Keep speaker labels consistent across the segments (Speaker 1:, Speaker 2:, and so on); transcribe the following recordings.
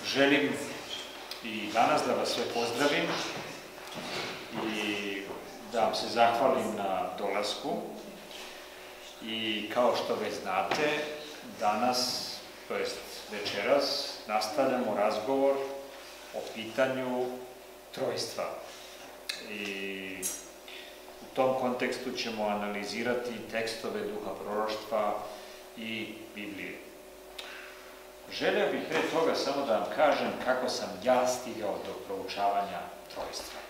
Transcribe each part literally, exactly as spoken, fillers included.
Speaker 1: Želim i danas da vas sve pozdravim i da vam se zahvalim na dolasku. I kao što već znate, danas, to jest večeras, nastavljamo razgovor o pitanju trojstva. I u tom kontekstu ćemo analizirati tekstove duha proroštva i Biblije. Želeo bih pre toga samo da vam kažem kako sam ja stigao do proučavanja trojstva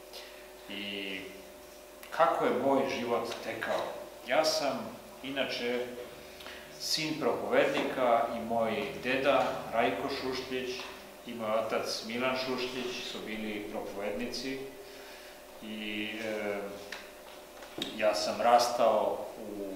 Speaker 1: i kako je moj život tekao. Ja sam inače sin propovednika i moj deda Rajko Šušljić i moj otac Milan Šušljić su bili propovednici i e, ja sam rastao u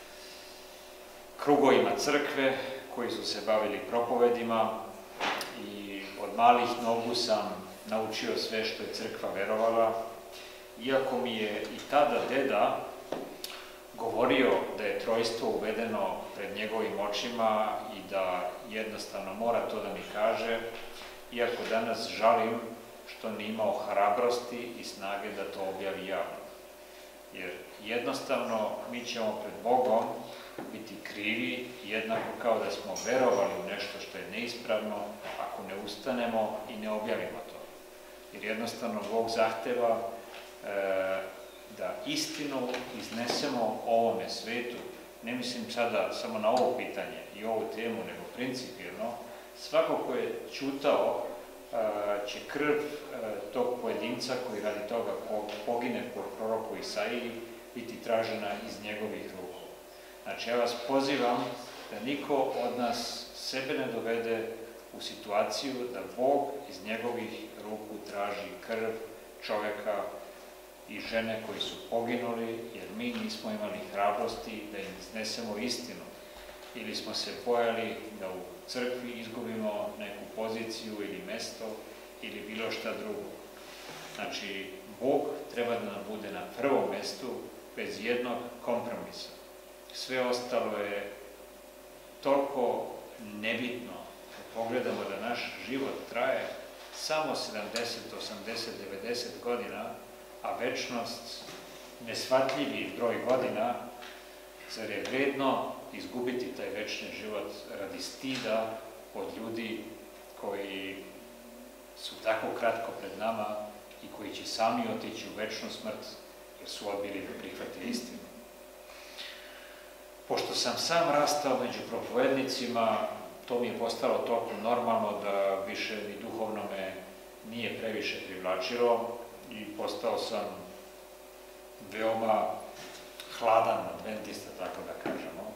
Speaker 1: krugovima crkve koji su se bavili propovedima i od malih nogu sam naučio sve što je crkva verovala, iako mi je i tada deda govorio da je trojstvo uvedeno pred njegovim očima i da jednostavno mora to da mi kaže, iako danas žalim što nije imao hrabrosti i snage da to objavi javno. Jer jednostavno mi ćemo pred Bogom biti krivi, jednako kao da smo verovali u nešto što je neispravno, ako ne ustanemo i ne objavimo to. Jer jednostavno Bog zahteva e, da istinu iznesemo ovome svetu. Ne mislim sada samo na ovo pitanje i ovu temu, nego principijelno. Svako ko je ćutao e, će krv e, tog pojedinca koji radi toga pogine po proroku Isaiji biti tražena iz njegovih ruku. Znači, ja vas pozivam da niko od nas sebe ne dovede u situaciju da Bog iz njegovih ruku traži krv čoveka i žene koji su poginuli, jer mi nismo imali hrabrosti da im iznesemo istinu. Ili smo se bojali da u crkvi izgubimo neku poziciju ili mesto ili bilo šta drugo. Znači, Bog treba da nam bude na prvom mestu bez jednog kompromisa. Sve ostalo je toliko nebitno. Pogledamo da naš život traje samo sedamdeset, osamdeset, devedeset godina, a večnost neshvatljivi broj godina, zar je vredno izgubiti taj večni život radi stida od ljudi koji su tako kratko pred nama i koji će sami otići u večnu smrt jer su odbili da prihvate istinu. Pošto sam sam rastao među propovednicima, to mi je postalo toliko normalno da više ni duhovno me nije previše privlačilo i postao sam veoma hladan adventista, tako da kažemo.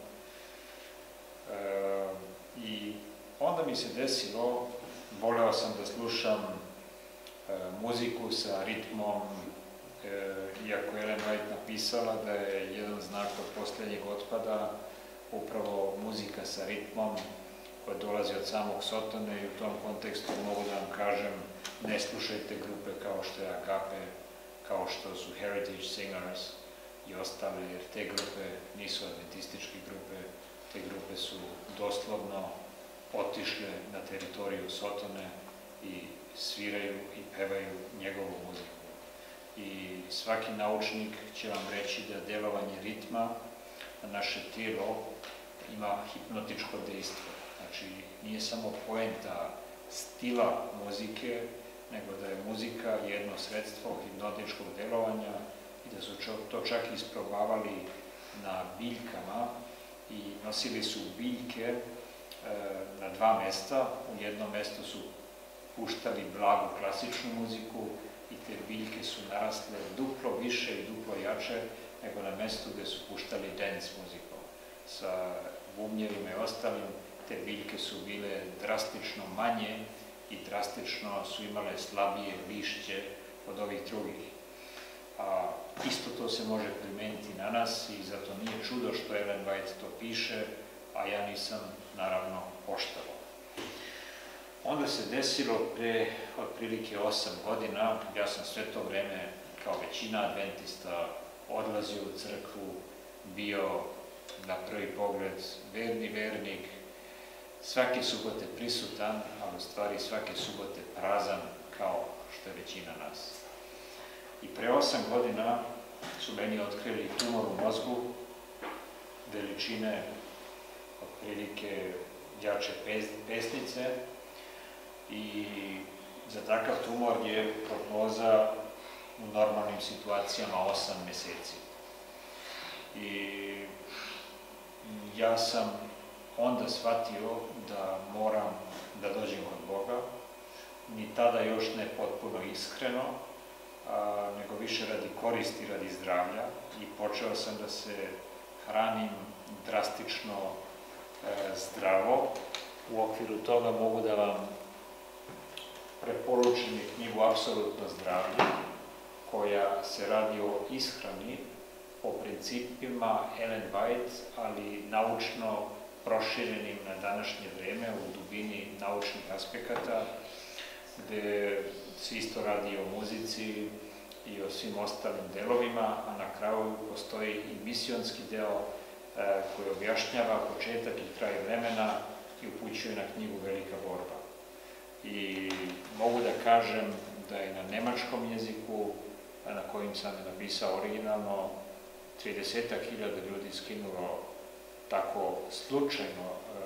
Speaker 1: E, I onda mi se desilo, voleo sam da slušam e, muziku sa ritmom, e, iako je Ellen White napisala da je jedan znak od posljednjeg otpada upravo muzika sa ritmom koja dolazi od samog Sotone i u tom kontekstu mogu da vam kažem ne slušajte grupe kao što je Agape, kao što su Heritage Singers i ostale, jer te grupe nisu adventističke grupe, te grupe su doslovno otišle na teritoriju Sotone i sviraju i pevaju njegovu muziku. I svaki naučnik će vam reći da delovanje ritma na naše tijelo ima hipnotičko dejstvo. Znači, nije samo poenta stila muzike, nego da je muzika jedno sredstvo hipnotičkog delovanja i da su to čak isprobavali na biljkama i nosili su biljke e, na dva mesta. U jednom mestu su puštali blagu klasičnu muziku i te biljke su narasle duplo više i duplo jače nego na mestu gde su puštali dance muziku. Sa bubnjevima i ostalim, te biljke su bile drastično manje i drastično su imale slabije lišće od ovih drugih. A isto to se može primeniti na nas i zato nije čudo što Ellen White to piše, a ja nisam naravno poštovao. Onda se desilo pre otprilike osam godina, ja sam sve to vreme kao većina adventista odlazio u crkvu, bio na prvi pogled verni vernik, svake subote prisutan, a ali u stvari svake subote prazan kao što je većina nas. I pre osam godina su meni otkrili tumor u mozgu, veličine otprilike jače pesnice i za takav tumor je prognoza u normalnim situacijama osam meseci. I ja sam onda shvatio da moram da dođem kod Boga, ni tada još ne potpuno iskreno, a, nego više radi koristi, radi zdravlja, i počeo sam da se hranim drastično e, zdravo. U okviru toga mogu da vam preporučim knjigu Apsolutno zdravlje, koja se radi o ishrani po principima Ellen White, ali naučno proširenim na današnje vreme u dubini naučnih aspekata, gde se isto radi o muzici i o svim ostalim delovima, a na kraju postoji i misionski deo e, koji objašnjava početak i kraj vremena i upućuje na knjigu Velika borba. I mogu da kažem da je na nemačkom jeziku, na kojim sam je napisao originalno, tridesetak hiljada ljudi skinulo tako slučajno e,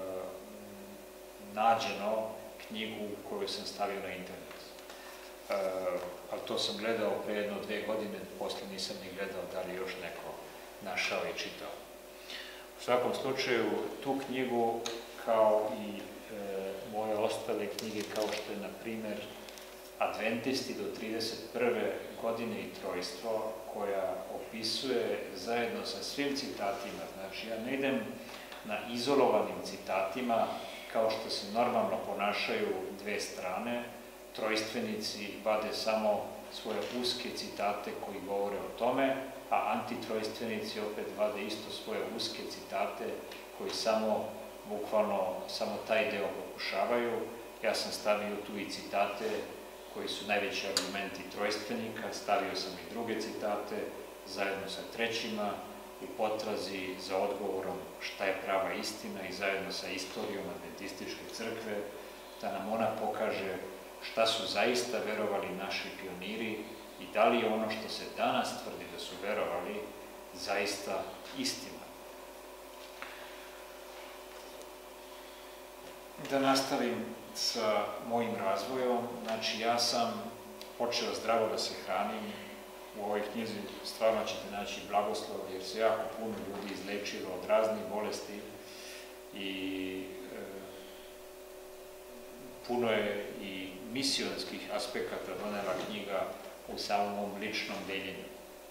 Speaker 1: nađeno knjigu koju sam stavio na internet. E, ali to sam gledao pre jedno dve godine, posle nisam ni gledao da li još neko našao i čitao. U svakom slučaju, tu knjigu, kao i e, moje ostale knjige, kao što je, na primer, Adventisti do trideset prve godine i trojstvo, koja opisuje zajedno sa svim citatima, znači ja ne idem na izolovanim citatima, kao što se normalno ponašaju dve strane, trojstvenici vade samo svoje uske citate koji govore o tome, a antitrojstvenici opet vade isto svoje uske citate koji samo, bukvalno, samo taj deo pokušavaju. Ja sam stavio tu i citate koji su najveći argumenti trojstvenika, stavio sam i druge citate zajedno sa trećima u potrazi za odgovorom šta je prava istina i zajedno sa istorijom Adventističke crkve, da nam ona pokaže šta su zaista verovali naši pioniri i da li je ono što se danas tvrdi da su verovali zaista istina. Da nastavim sa mojim razvojom, znači ja sam počeo zdravo da se hranim. U ovoj knjizi stvarno ćete naći blagoslov, jer se jako puno ljudi izlečilo od raznih bolesti i e, puno je i misionskih aspekata donela knjiga u samom ličnom deljenju.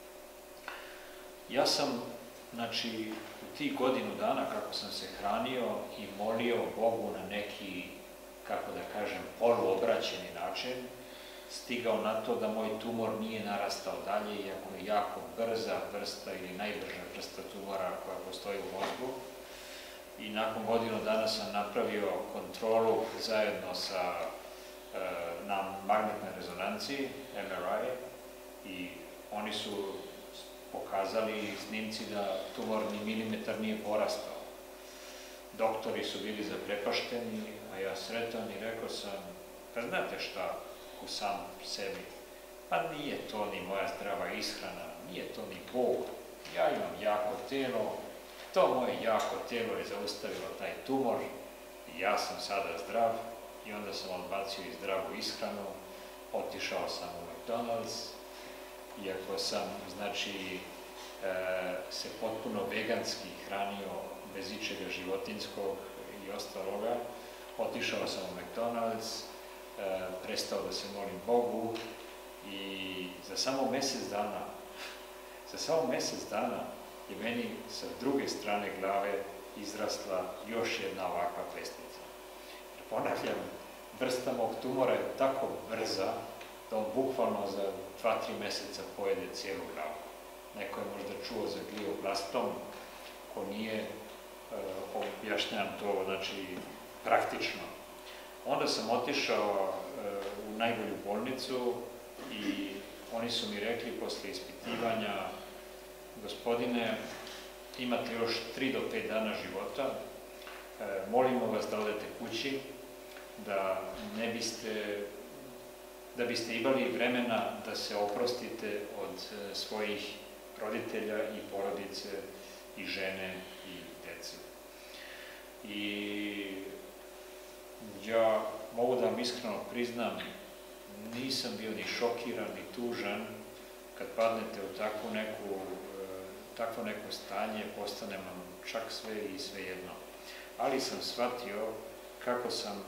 Speaker 1: Ja sam, znači, u tih godinu dana kako sam se hranio i molio Bogu na neki, kako da kažem, poluobraćeni način, stigao na to da moj tumor nije narastao dalje, iako je jako brza vrsta ili najbrža vrsta tumora koja postoji u mozgu. I nakon godinu dana sam napravio kontrolu zajedno sa, e, na magnetnoj rezonanciji, M R I, i oni su pokazali snimci da tumor ni milimetar nije porastao. Doktori su bili zaprepašteni, a ja sretan, i rekao sam, pa znate šta, u sam sebi, pa nije to ni moja zdrava ishrana, nije to ni Bog, ja imam jako telo, to moje jako telo je zaustavilo taj tumor i ja sam sada zdrav. I onda sam odbacio i zdravu ishranu, otišao sam u McDonald's, iako sam, znači, e, se potpuno veganski hranio bez ičega životinskog i ostaloga, otišao sam u McDonald's, e, prestao da se molim Bogu i za samo mesec dana, za samo mesec dana je meni sa druge strane glave izrasla još jedna ovakva pesnica. Ponavljam, vrsta mog tumora je tako brza da on bukvalno za dva tri meseca pojede cijelu glavu. Neko je možda čuo za glioblastom, ko nije, objašnjam to, znači, praktično. Onda sam otišao u najbolju bolnicu i oni su mi rekli posle ispitivanja, gospodine, imate još tri do pet dana života, molimo vas da odete kući, da ne biste, da biste imali vremena da se oprostite od svojih roditelja i porodice i žene i dece. I ja mogu da vam iskreno priznam, nisam bio ni šokiran, ni tužan kad padnete u takvu neku, takvo neko stanje, postane vam čak sve i svejedno. Ali sam shvatio kako sam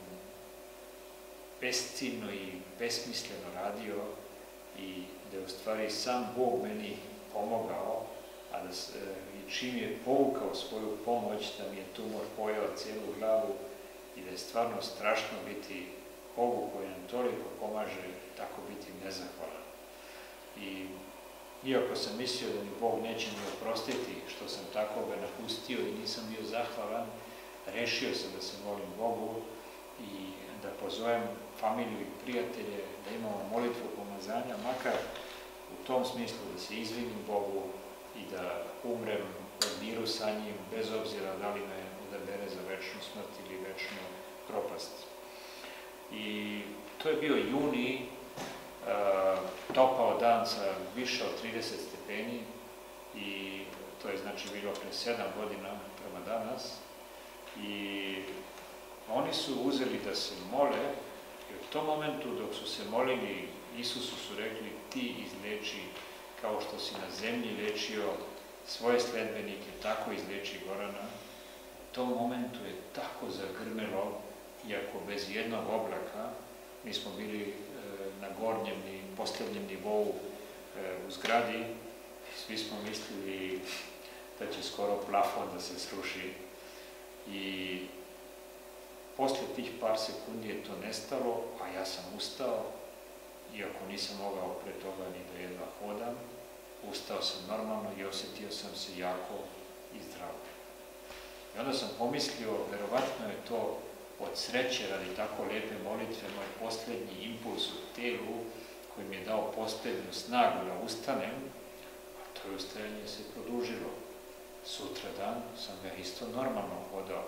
Speaker 1: besciljno i besmisleno radio i da je u stvari sam Bog meni pomogao, a da se, i čim je povukao svoju pomoć, da mi je tumor pojao cijelu glavu i da je stvarno strašno biti Bogu koji nam toliko pomaže, tako biti nezahvalan. I iako sam mislio da mi Bog neće mi oprostiti što sam tako ga napustio i nisam bio zahvalan, rešio sam da se molim Bogu i da pozovem familiju i prijatelje, da imamo molitvu pomazanja, makar u tom smislu da se izvinim Bogu i da umrem u miru sa njim, bez obzira da li me odabere za večnu smrt ili večnu propast. I to je bio juni, topao dan sa više od trideset stepeni i to je znači bilo pre sedam godina prema danas. I oni su uzeli da se mole i u tom momentu dok su se molili Isusu su rekli ti izleči kao što si na zemlji lečio svoje sledbenike, tako izleči Gorana. U tom momentu je tako zagrmelo, iako bez jednog oblaka, mi smo bili na gornjem i posljednjem nivou u zgradi, svi smo mislili da će skoro plafon da se sruši i posle tih par sekundi je to nestalo, a ja sam ustao, iako nisam mogao pre toga ni da jedva hodam, ustao sam normalno i osjetio sam se jako i zdravo. I onda sam pomislio, verovatno je to od sreće radi tako lepe molitve, moj posljednji impuls u telu koji mi je dao posljednju snagu da ustanem, a to je ustajanje se produžilo. Sutra dan sam ja isto normalno hodao.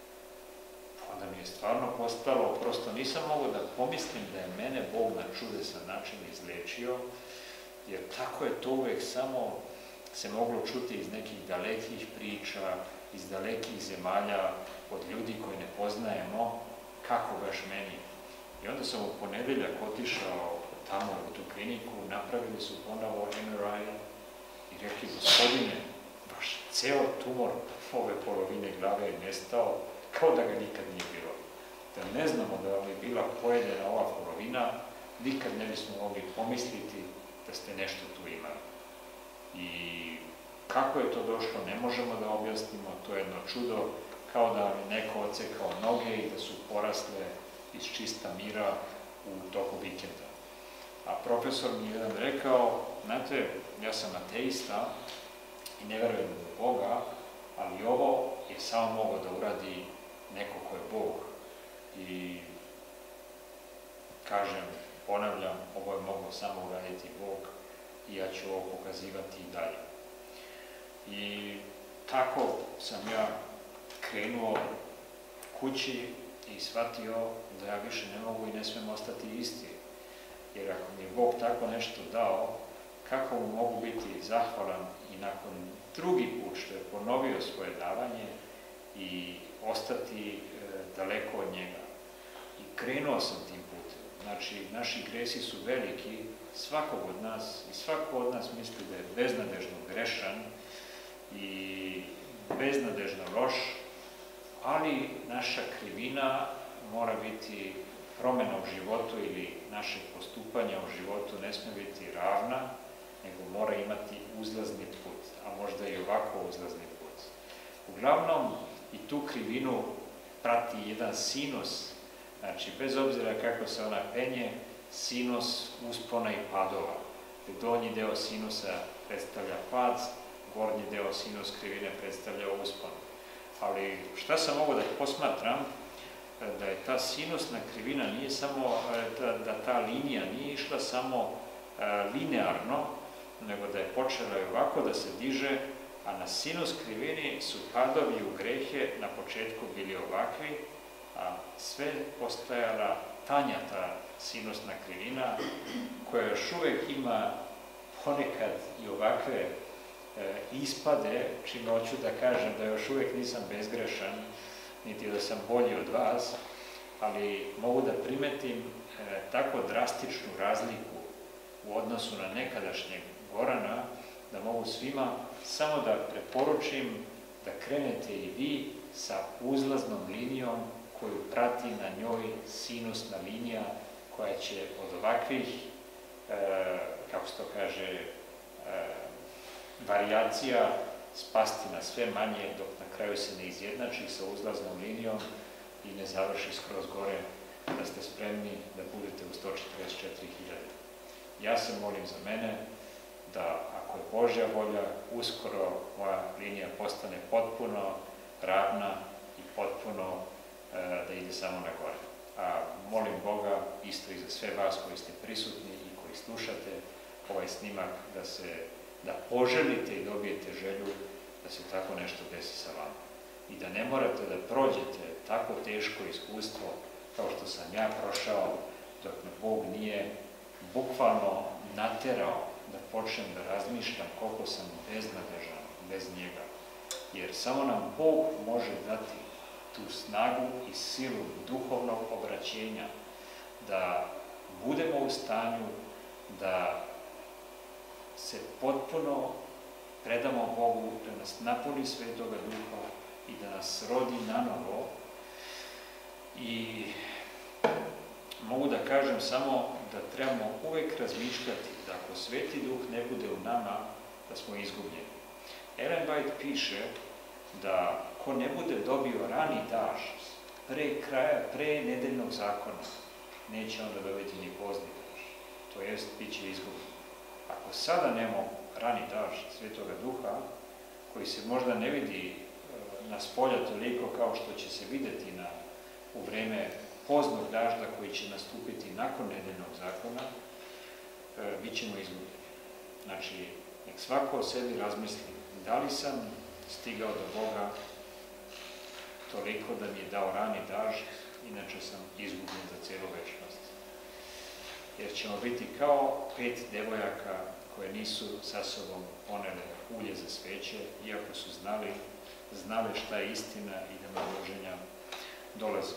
Speaker 1: Onda mi je stvarno postalo, prosto nisam mogao da pomislim da je mene Bog na čudesan način izlečio, jer tako je to uvek samo se moglo čuti iz nekih dalekih priča, iz dalekih zemalja, od ljudi koji ne poznajemo, kako baš meni. I onda sam u ponedeljak otišao tamo u tu kliniku, napravili su ponovo em er i i rekli, gospodine, baš ceo tumor ove polovine glave je nestao, kao da ga nikad nije bilo. Da ne znamo da vam je bila pojedena ova polovina, nikad ne bismo mogli pomisliti da ste nešto tu imali. I kako je to došlo, ne možemo da objasnimo, to je jedno čudo, kao da vam je neko odsekao noge i da su porasle iz čista mira u toku vikenda. A profesor mi je jedan rekao, znate, ja sam ateista i ne verujem u Boga, ali ovo je samo mogao da uradi neko ko je Bog. I kažem, ponavljam, ovo je mogao samo uraditi Bog i ja ću ovo pokazivati i dalje. I tako sam ja krenuo kući i shvatio da ja više ne mogu i ne smem ostati isti. Jer ako mi je Bog tako nešto dao, kako mu mogu biti zahvalan i nakon drugi put što je ponovio svoje davanje i ostati e, daleko od njega. I krenuo sam tim putem. Znači, naši gresi su veliki, svakog od nas, i svako od nas misli da je beznadežno grešan i beznadežno loš, ali naša krivina mora biti promena u životu ili naše postupanja u životu ne sme biti ravna, nego mora imati uzlazni put, a možda i ovako uzlazni put. Uglavnom, i tu krivinu prati jedan sinus, znači, bez obzira kako se ona penje, sinus uspona i padova. Donji deo sinusa predstavlja pad, gornji deo sinus krivine predstavlja uspon. Ali šta sam mogao da posmatram, da je ta sinusna krivina nije samo, da, da ta linija nije išla samo linearno, nego da je počela i ovako da se diže, a na sinus krivini su padovi u grehe na početku bili ovakvi, a sve postajala tanja ta sinusna krivina, koja još uvek ima ponekad i ovakve e, ispade, čime hoću da kažem da još uvek nisam bezgrešan, niti da sam bolji od vas, ali mogu da primetim e, tako drastičnu razliku u odnosu na nekadašnjeg Gorana, da mogu svima samo da preporučim da krenete i vi sa uzlaznom linijom koju prati na njoj sinusna linija koja će od ovakvih, e, kako se to kaže, e, varijacija spasti na sve manje dok na kraju se ne izjednači sa uzlaznom linijom i ne završi skroz gore, da ste spremni da budete u sto četrdeset četiri hiljade. Ja se molim za mene da, ako je Božja volja, uskoro moja linija postane potpuno ravna i potpuno e, da ide samo na gore. A molim Boga isto i za sve vas koji ste prisutni i koji slušate ovaj snimak, da se da poželite i dobijete želju da se tako nešto desi sa vama. I da ne morate da prođete tako teško iskustvo kao što sam ja prošao, dok me Bog nije bukvalno naterao da počnem da razmišljam koliko sam beznadežan bez njega. Jer samo nam Bog može dati tu snagu i silu duhovnog obraćenja, da budemo u stanju da se potpuno predamo Bogu, da nas napuni Svetoga Duha i da nas rodi nanovo. I mogu da kažem samo da trebamo uvek razmišljati da ako Sveti Duh ne bude u nama, da smo izgubljeni. Ellen White piše da ko ne bude dobio rani daž pre kraja, pre nedeljnog zakona, neće onda dobiti ni pozni daž. To jest, bit će izgubljen. Ako sada nemamo rani daž Svetoga Duha, koji se možda ne vidi na spolja toliko kao što će se videti na, u vreme poznog dažda koji će nastupiti nakon nedeljnog zakona, e, bit ćemo izgubljeni. Znači, nek svako o sebi razmisli, da li sam stigao do Boga toliko da mi je dao rani dažd, inače sam izgubljen za cijelu večnost. Jer ćemo biti kao pet devojaka koje nisu sa sobom ponele ulje za sveće, iako su znali, znali šta je istina i da na boženja dolaze.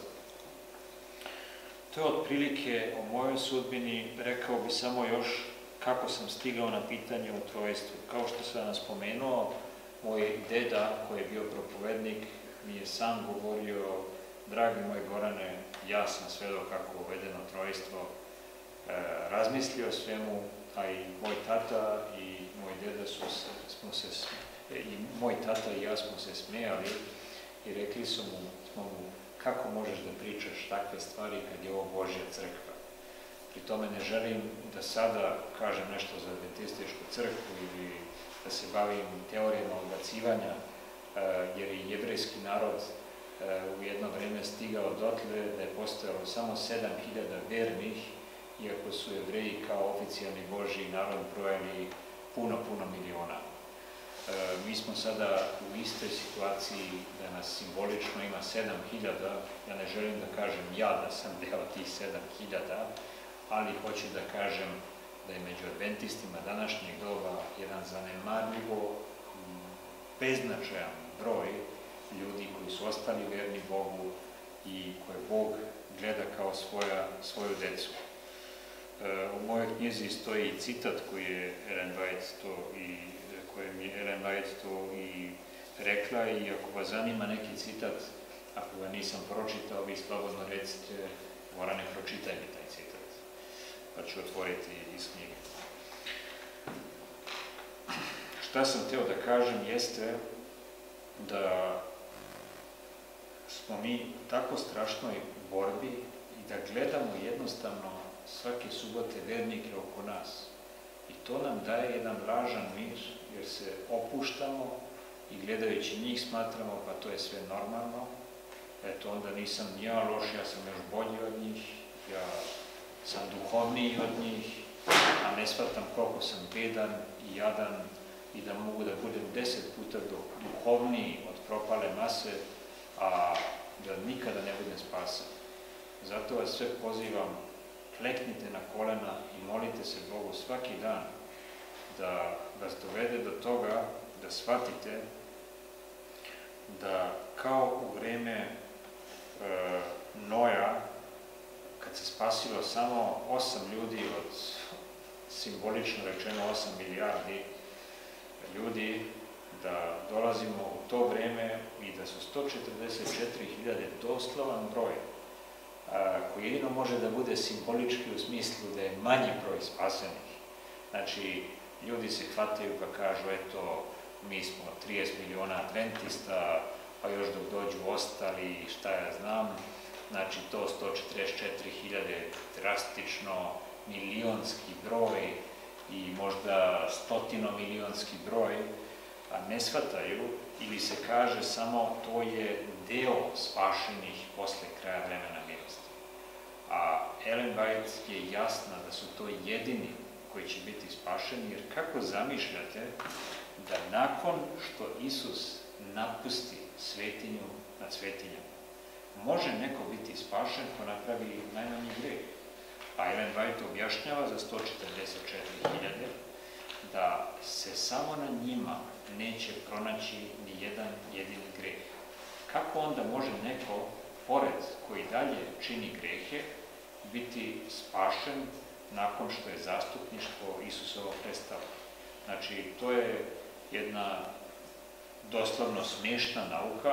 Speaker 1: To je otprilike o mojoj sudbini. Rekao bi samo još kako sam stigao na pitanje o trojstvu. Kao što sam vam spomenuo, moj deda, koji je bio propovednik, mi je sam govorio, dragi moj Gorane, ja sam svedao kako je uvedeno trojstvo, e, razmislio o svemu, a i moj tata i moj deda su se, smo se, i moj tata i ja smo se smijali i rekli su mu, smo mu, kako možeš da pričaš takve stvari kad je ovo Božja crkva. Pri tome ne želim da sada kažem nešto za adventističku crkvu ili da se bavim teorijama odbacivanja, jer je jevrejski narod u jedno vreme stigao dotle da je postojalo samo sedam hiljada vernih, iako su Jevreji kao oficijalni Božji narod brojali puno, puno miliona. Mi smo sada u istoj situaciji da nas simbolično ima sedam hiljada, ja ne želim da kažem ja da sam deo tih sedam hiljada, ali hoću da kažem da je među adventistima današnjeg doba jedan zanemarljivo beznačajan broj ljudi koji su ostali verni Bogu i koje Bog gleda kao svoja, svoju decu. U mojoj knjizi stoji citat koji je Ellen White to i kojem je Ellen White to i rekla, i ako vas zanima neki citat, ako ga nisam pročitao, vi slobodno recite, Gorane, pročitaj mi taj citat, pa ću otvoriti iz knjige. Šta sam hteo da kažem jeste da smo mi u tako strašnoj borbi i da gledamo jednostavno svake subote vernike oko nas. I to nam daje jedan lažan mir, jer se opuštamo i gledajući njih smatramo pa to je sve normalno. Eto, onda nisam ni ja loš, ja sam još bolji od njih, ja sam duhovniji od njih, a ne shvatam koliko sam bedan i jadan i da mogu da budem deset puta duhovniji od propale mase, a da nikada ne budem spasan. Zato vas sve pozivam, kleknite na kolena i molite se Bogu svaki dan da vas dovede do toga da shvatite da kao u vreme e, Noja, kad se spasilo samo osam ljudi od, simbolično rečeno, osam milijardi ljudi, da dolazimo u to vreme i da su sto četrdeset četiri hiljade doslovan broj, a, koji jedino može da bude simbolički u smislu da je manji broj spasenih. Znači, ljudi se hvataju pa kažu, eto, mi smo trideset miliona adventista, pa još dok dođu ostali, šta ja znam, znači to sto četrdeset četiri hiljade drastično milionski broj i možda stotino milionski broj, a ne shvataju, ili se kaže samo to je deo spašenih posle kraja vremena milosti. A Ellen White je jasna da su to jedini koji će biti spašeni, jer kako zamišljate da nakon što Isus napusti svetinju nad svetinjama, može neko biti spašen ko napravi najmanji greh? A Ellen White objašnjava za sto četrdeset četiri hiljade da se samo na njima neće pronaći ni jedan jedini greh. Kako onda može neko, pored koji dalje čini grehe, biti spašen nakon što je zastupništvo Isusovo prestalo? Znači, to je jedna doslovno smiješna nauka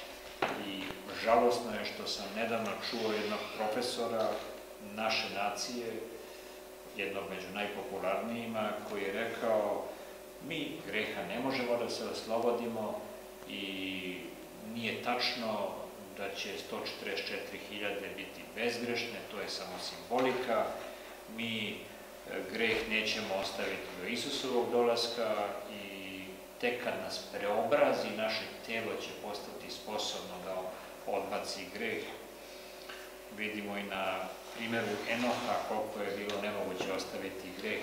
Speaker 1: i žalosno je što sam nedavno čuo jednog profesora naše nacije, jednog među najpopularnijima, koji je rekao, mi greha ne možemo da se oslobodimo i nije tačno da će sto četrdeset četiri hiljade biti bezgrešne, to je samo simbolika, mi greh nećemo ostaviti do Isusovog dolaska i tek kad nas preobrazi, naše telo će postati sposobno da odbaci greh. Vidimo i na primjeru Enoha koliko je bilo nemoguće ostaviti greh.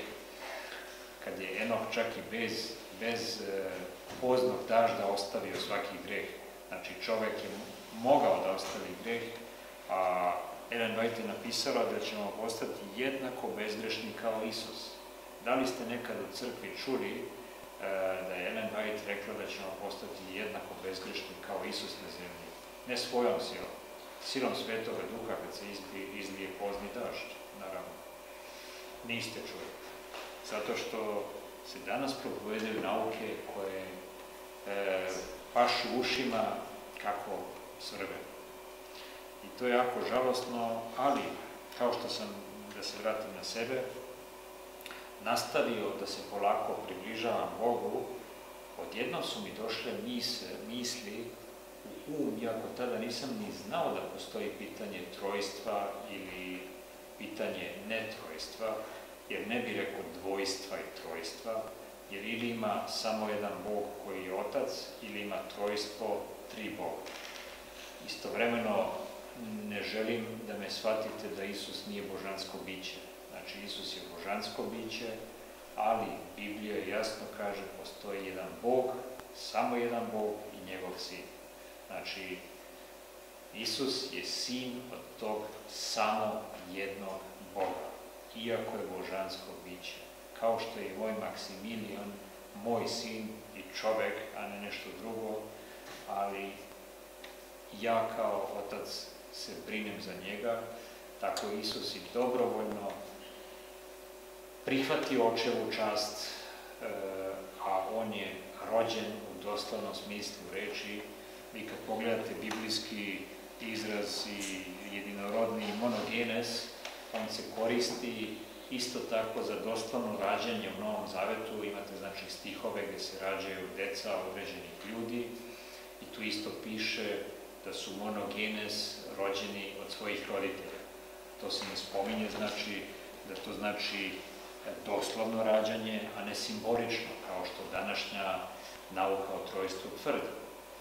Speaker 1: Kad je Enoh čak i bez, bez poznog dažda ostavio svaki greh. Znači čovek je mogao da ostavi greh, a Ellen White je napisala da ćemo postati jednako bezgrešni kao Isus. Da li ste nekad u crkvi čuli da je Ellen White rekla da ćemo postati jednako bezgrešni kao Isus na zemlji? Ne svojom silom, silom Svetoga Duha kad se izlije pozni dažd, naravno. Niste čuli. Zato što se danas propovedaju nauke koje e, pašu ušima kako svrbe. I to je jako žalosno, ali kao što sam, da se vratim na sebe, nastavio da se polako približavam Bogu, odjednom su mi došle mise, misli u um, iako tada nisam ni znao da postoji pitanje trojstva ili pitanje netrojstva, jer ne bi rekao dvojstva i trojstva, jer ili ima samo jedan Bog koji je Otac, ili ima trojstvo, tri Boga. Istovremeno ne želim da me shvatite da Isus nije božansko biće. Znači, Isus je božansko biće, ali Biblija jasno kaže postoji jedan Bog, samo jedan Bog i njegov sin. Znači, Isus je sin od tog samo jednog Boga, iako je božansko biće. Kao što je i moj Maksimilijan, moj sin i čovek, a ne nešto drugo, ali ja kao otac se brinem za njega, tako Isus i dobrovoljno prihvatio očevu čast, a on je rođen u doslovnom smislu reči. Vi kad pogledate biblijski izraz i jedinorodni monogenes, on se koristi isto tako za doslovno rađanje u Novom Zavetu. Imate znači stihove gde se rađaju deca određenih ljudi i tu isto piše da su monogenes rođeni od svojih roditelja. To se ne spominje, znači da to znači doslovno rađanje, a ne simbolično, kao što današnja nauka o trojstvu tvrdi.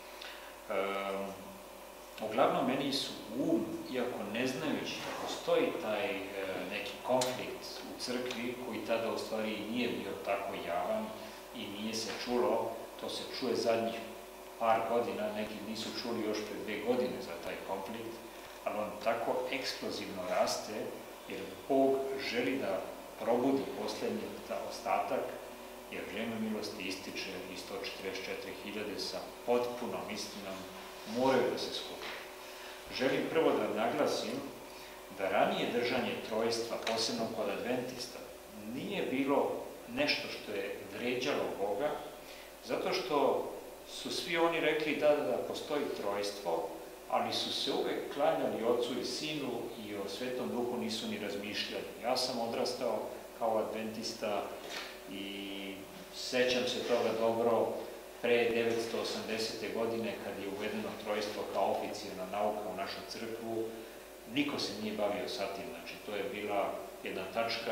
Speaker 1: Um, uglavnom, meni su um, iako ne znajući da postoji taj e, neki konflikt u crkvi, koji tada u stvari nije bio tako javan i nije se čulo, to se čuje zadnjih par godina, neki nisu čuli još pre dve godine za taj konflikt, ali on tako eksplozivno raste, jer Bog želi da probudi posljednji ostatak, jer vrijeme milosti ističe i sto četrdeset četiri hiljade sa potpunom istinom moraju da se skupe. Želim prvo da naglasim da ranije držanje trojstva, posebno kod adventista, nije bilo nešto što je vređalo Boga, zato što su svi oni rekli da, da, da postoji trojstvo, ali su se uvek klanjali Ocu i Sinu i o Svetom Duhu nisu ni razmišljali. Ja sam odrastao kao adventista i sećam se toga dobro pre devetsto osamdesete. godine kad je uvedeno trojstvo kao oficijalna nauka u našu crkvu. Niko se nije bavio sa tim, znači to je bila jedna tačka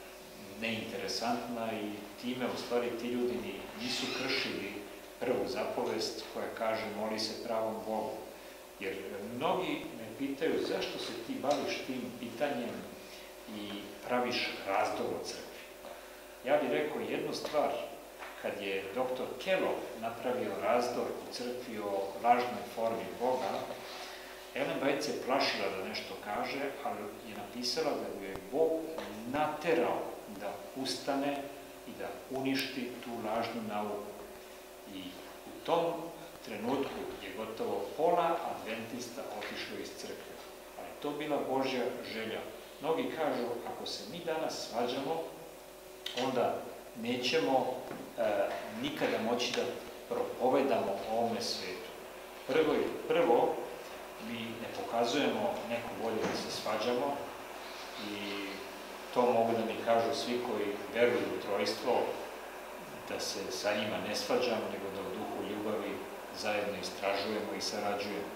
Speaker 1: neinteresantna i time u stvari ti ljudi nisu kršili prvu zapovest koja kaže moli se pravom Bogu. Jer mnogi me pitaju zašto se ti baviš tim pitanjem i praviš razdor u crkvi. Ja bih rekao jednu stvar, kad je doktor Kellogg napravio razdor u crkvi o lažnoj formi Boga, Ellen White se plašila da nešto kaže, ali je napisala da je Bog naterao da ustane i da uništi tu lažnu nauku. I u tom trenutku je gotovo pola adventista otišlo iz crkve. Ali to bila Božja želja. Mnogi kažu, ako se mi danas svađamo, onda nećemo e, nikada moći da propovedamo ovome svetu. Prvo, prvo, mi ne pokazujemo neku volju da se svađamo i to mogu da mi kažu svi koji veruju u trojstvo, da se sa njima ne svađamo, nego da u duhu ljubavi zajedno istražujemo i sarađujemo.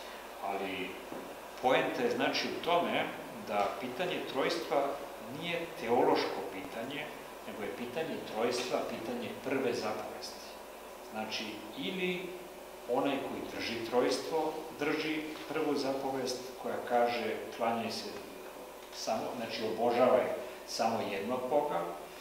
Speaker 1: Ali poenta je znači u tome da pitanje trojstva nije teološko pitanje, nego je pitanje trojstva pitanje prve zapovesti. Znači, ili onaj koji drži trojstvo, drži prvu zapovest koja kaže klanjaj se samo, znači obožavaj samo jednog Boga,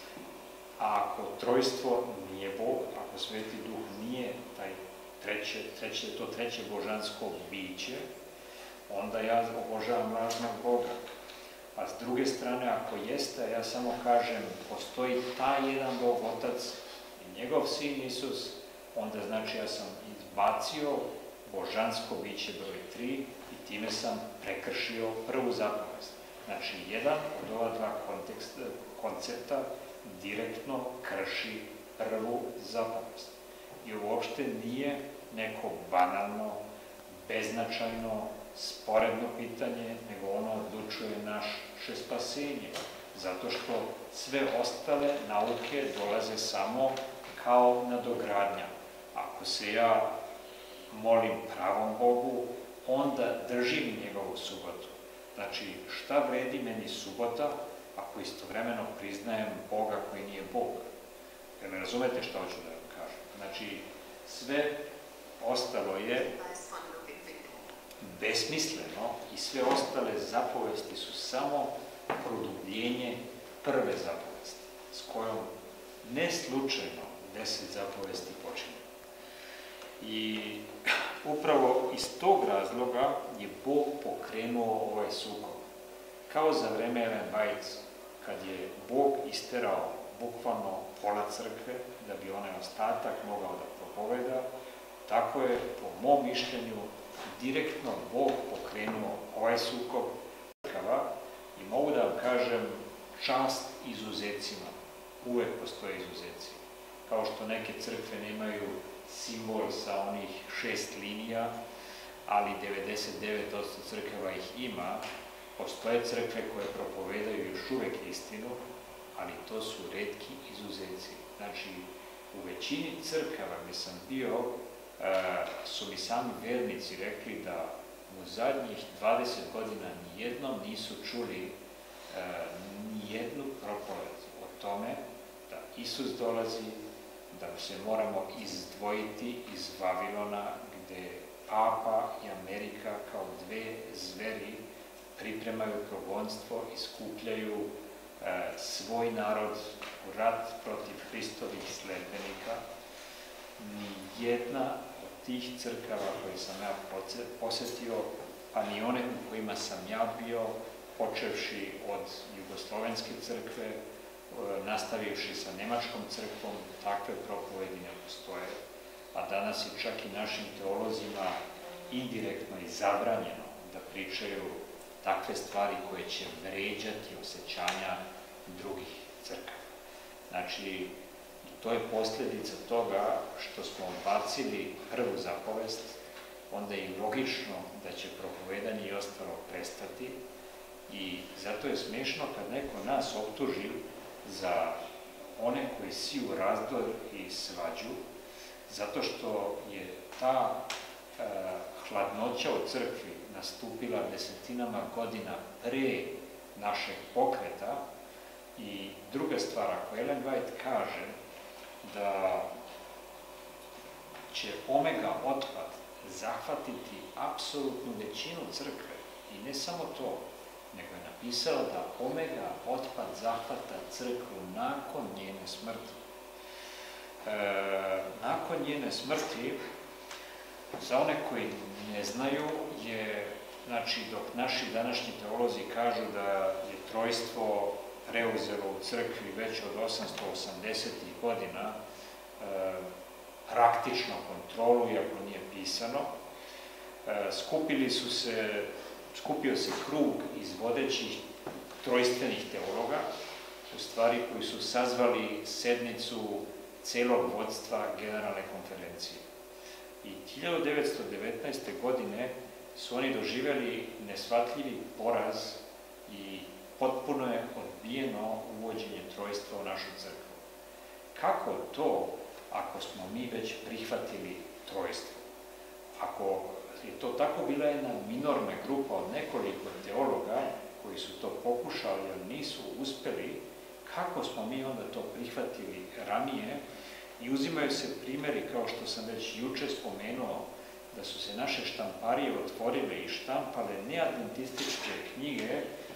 Speaker 1: a ako trojstvo nije Bog, ako Sveti Duh nije taj treće, treće, to treće božansko biće, onda ja obožavam lažnog Boga. A s druge strane, ako jeste, ja samo kažem, postoji taj jedan Bog, Otac i njegov Sin Isus, onda znači ja sam izbacio božansko biće broj tri i time sam prekršio prvu zapovest. Znači, jedan od ova dva konteksta, koncepta direktno krši prvu zapovest. I uopšte nije neko banalno, beznačajno, sporedno pitanje, nego ono odlučuje naše spasenje. Zato što sve ostale nauke dolaze samo kao nadogradnja. Ako se ja molim pravom Bogu, onda držim i njegovu subotu. Znači, šta vredi meni subota ako istovremeno priznajem Boga koji nije Bog? Jer ne razumete što hoću da vam kažem. Znači, sve ostalo je besmisleno i sve ostale zapovesti su samo produbljenje prve zapovesti, s kojom ne slučajno deset zapovesti počinje. I upravo iz tog razloga je Bog pokrenuo ovaj sukob. Kao za vreme Ellen White, kad je Bog isterao bukvalno pola crkve, da bi onaj ostatak mogao da propoveda, tako je, po mom mišljenju, direktno Bog pokrenuo ovaj sukob crkava i mogu da vam kažem čast izuzecima. Uvek postoje izuzeci. Kao što neke crkve nemaju simbol sa onih šest linija, ali devedeset devet posto crkava ih ima. Postoje crkve koje propovedaju još uvek istinu, ali to su retki izuzeci. Znači, u većini crkava gde sam bio, su mi sami vernici rekli da u zadnjih dvadeset godina nijednom nisu čuli nijednu propoved o tome da Isus dolazi, da se moramo izdvojiti iz Vavilona, gde Papa i Amerika kao dve zveri pripremaju progonstvo i skupljaju svoj narod u rat protiv Hristovih sledbenika. Nijedna od tih crkava koje sam ja posetio, pa ni one u kojima sam ja bio, počevši od Jugoslovenske crkve, nastavivši sa Nemačkom crkvom, takve propovedi ne postoje. A danas je čak i našim teolozima indirektno i zabranjeno da pričaju takve stvari koje će vređati osjećanja drugih crkava. Znači, to je posljedica toga što smo odbacili prvu zapovest, onda je logično da će propovedanje i ostalo prestati i zato je smiješno kad neko nas optuži za one koji siju razdor i svađu, zato što je ta e, hladnoća u crkvi nastupila desetinama godina pre našeg pokreta. I druga stvar, ako Ellen White kaže da će omega otpad zahvatiti apsolutnu većinu crkve, i ne samo to, nego je napisala da omega otpad zahvata crkvu nakon njene smrti. E, nakon njene smrti, za one koji ne znaju, je, znači, dok naši današnji teolozi kažu da je trojstvo preuzelo u crkvi već od osamsto osamdesetih godina e, praktično kontrolu, iako nije pisano, e, skupili su se, skupio se krug iz vodećih trojstvenih teologa, u stvari koji su sazvali sednicu celog vodstva Generalne konferencije. I hiljadu devetsto devetnaeste. godine su oni doživjeli neshvatljivi poraz i potpuno je odbijeno uvođenje trojstva u našu crkvu. Kako to, ako smo mi već prihvatili trojstvo? Ako je to tako bila jedna minorna grupa od nekoliko teologa koji su to pokušali, ali nisu uspeli, kako smo mi onda to prihvatili ranije? I uzimaju se primjeri, kao što sam već juče spomenuo, da su se naše štamparije otvorile i štampale neadventističke knjige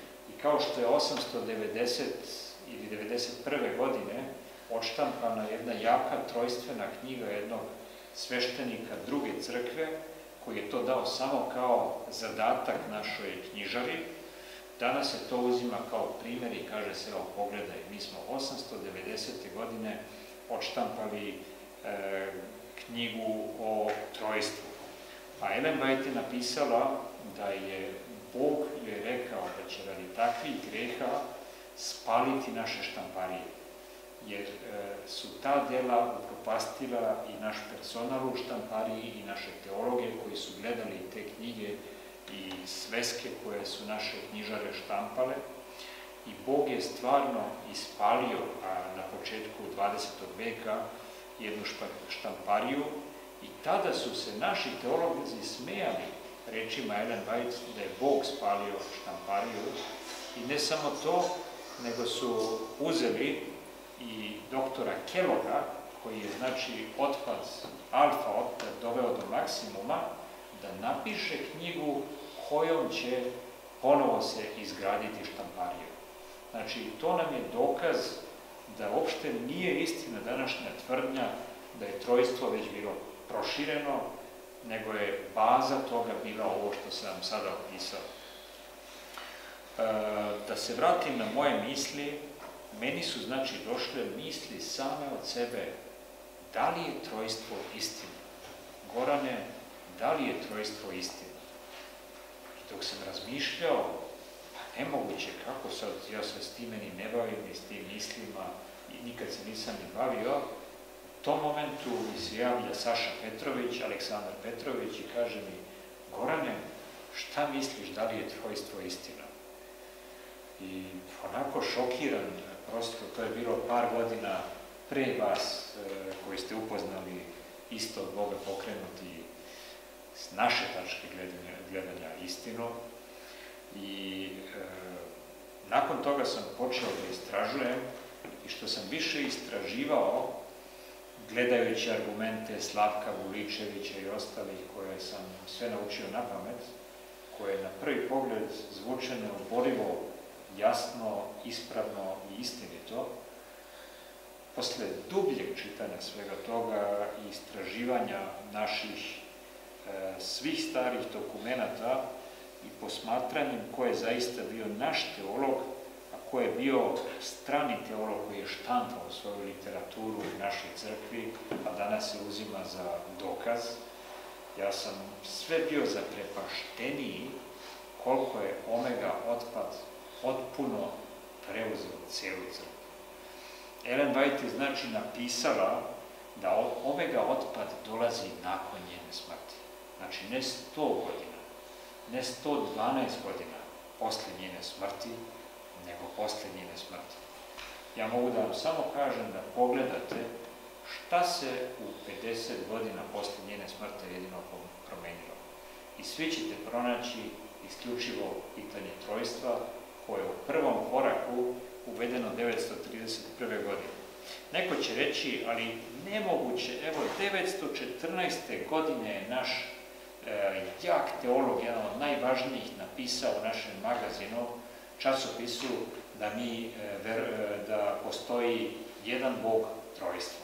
Speaker 1: i kao što je osamsto devedesete ili devedeset prve. godine odštampana jedna jaka trojstvena knjiga jednog sveštenika druge crkve, koji je to dao samo kao zadatak našoj knjižari. Danas se to uzima kao primjer i kaže se, evo pogledaj, mi smo osamsto devedesete. godine odštampali e, knjigu o trojstvu. A Ellen White je napisala da je Bog joj rekao da će radi takvih greha spaliti naše štamparije, jer e, su ta dela upropastila i naš personal u štampariji i naše teologe koji su gledali te knjige i sveske koje su naše knjižare štampale. I Bog je stvarno ispalio, a na početku dvadesetog veka, jednu štampariju i tada su se naši teolozi smejali rečima Ellen White da je Bog spalio štampariju. I ne samo to, nego su uzeli i doktora Kelloga, koji je, znači, otpad, alfa otpad doveo do maksimuma, da napiše knjigu kojom će ponovo se izgraditi štampariju. Znači, to nam je dokaz da uopšte nije istina današnja tvrdnja da je trojstvo već bilo prošireno, nego je baza toga bila ovo što sam vam sada opisao. E, da se vratim na moje misli, meni su, znači, došle misli same od sebe, da li je trojstvo istina? Gorane, da li je trojstvo istina? I dok sam razmišljao, nemoguće, kako sad, ja se s time ni ne bavim, ni s tim mislima, i nikad se nisam ni bavio, u tom momentu mi se javlja Saša Petrović, Aleksandar Petrović i kaže mi, Gorane, šta misliš, da li je trojstvo istina? I onako šokiran, prosto, to je bilo par godina pre vas, koji ste upoznali isto od Boga pokrenuti s naše tačke gledanja, gledanja istinu. I e, nakon toga sam počeo da istražujem i što sam više istraživao, gledajući argumente Slavka Vuličevića i ostalih koje sam sve naučio na pamet, koje na prvi pogled zvuče neoborivo, jasno, ispravno i istinito, posle dubljeg čitanja svega toga i istraživanja naših svih starih dokumenata i posmatranjem ko je zaista bio naš teolog, a ko je bio strani teolog koji je štampao svoju literaturu u našoj crkvi, a danas se uzima za dokaz, ja sam sve bio zaprepašteniji koliko je omega otpad potpuno preuzeo cijelu crkvu. Ellen White je znači napisala da omega otpad dolazi nakon njene smrti. Znači ne sto godina, ne sto dvanaest godina posle njene smrti, nego posle njene smrti. Ja mogu da vam samo kažem da pogledate šta se u pedeset godina posle njene smrti jedino promenilo. I svi ćete pronaći isključivo pitanje trojstva, koje je u prvom koraku uvedeno devetsto trideset prve godine. Neko će reći, ali nemoguće, evo, devetsto četrnaeste godine je naš e, jak teolog, jedan od najvažnijih, napisao u našem magazinu, časopisu, da, mi, e, ver, e, da postoji jedan Bog, trojstvo.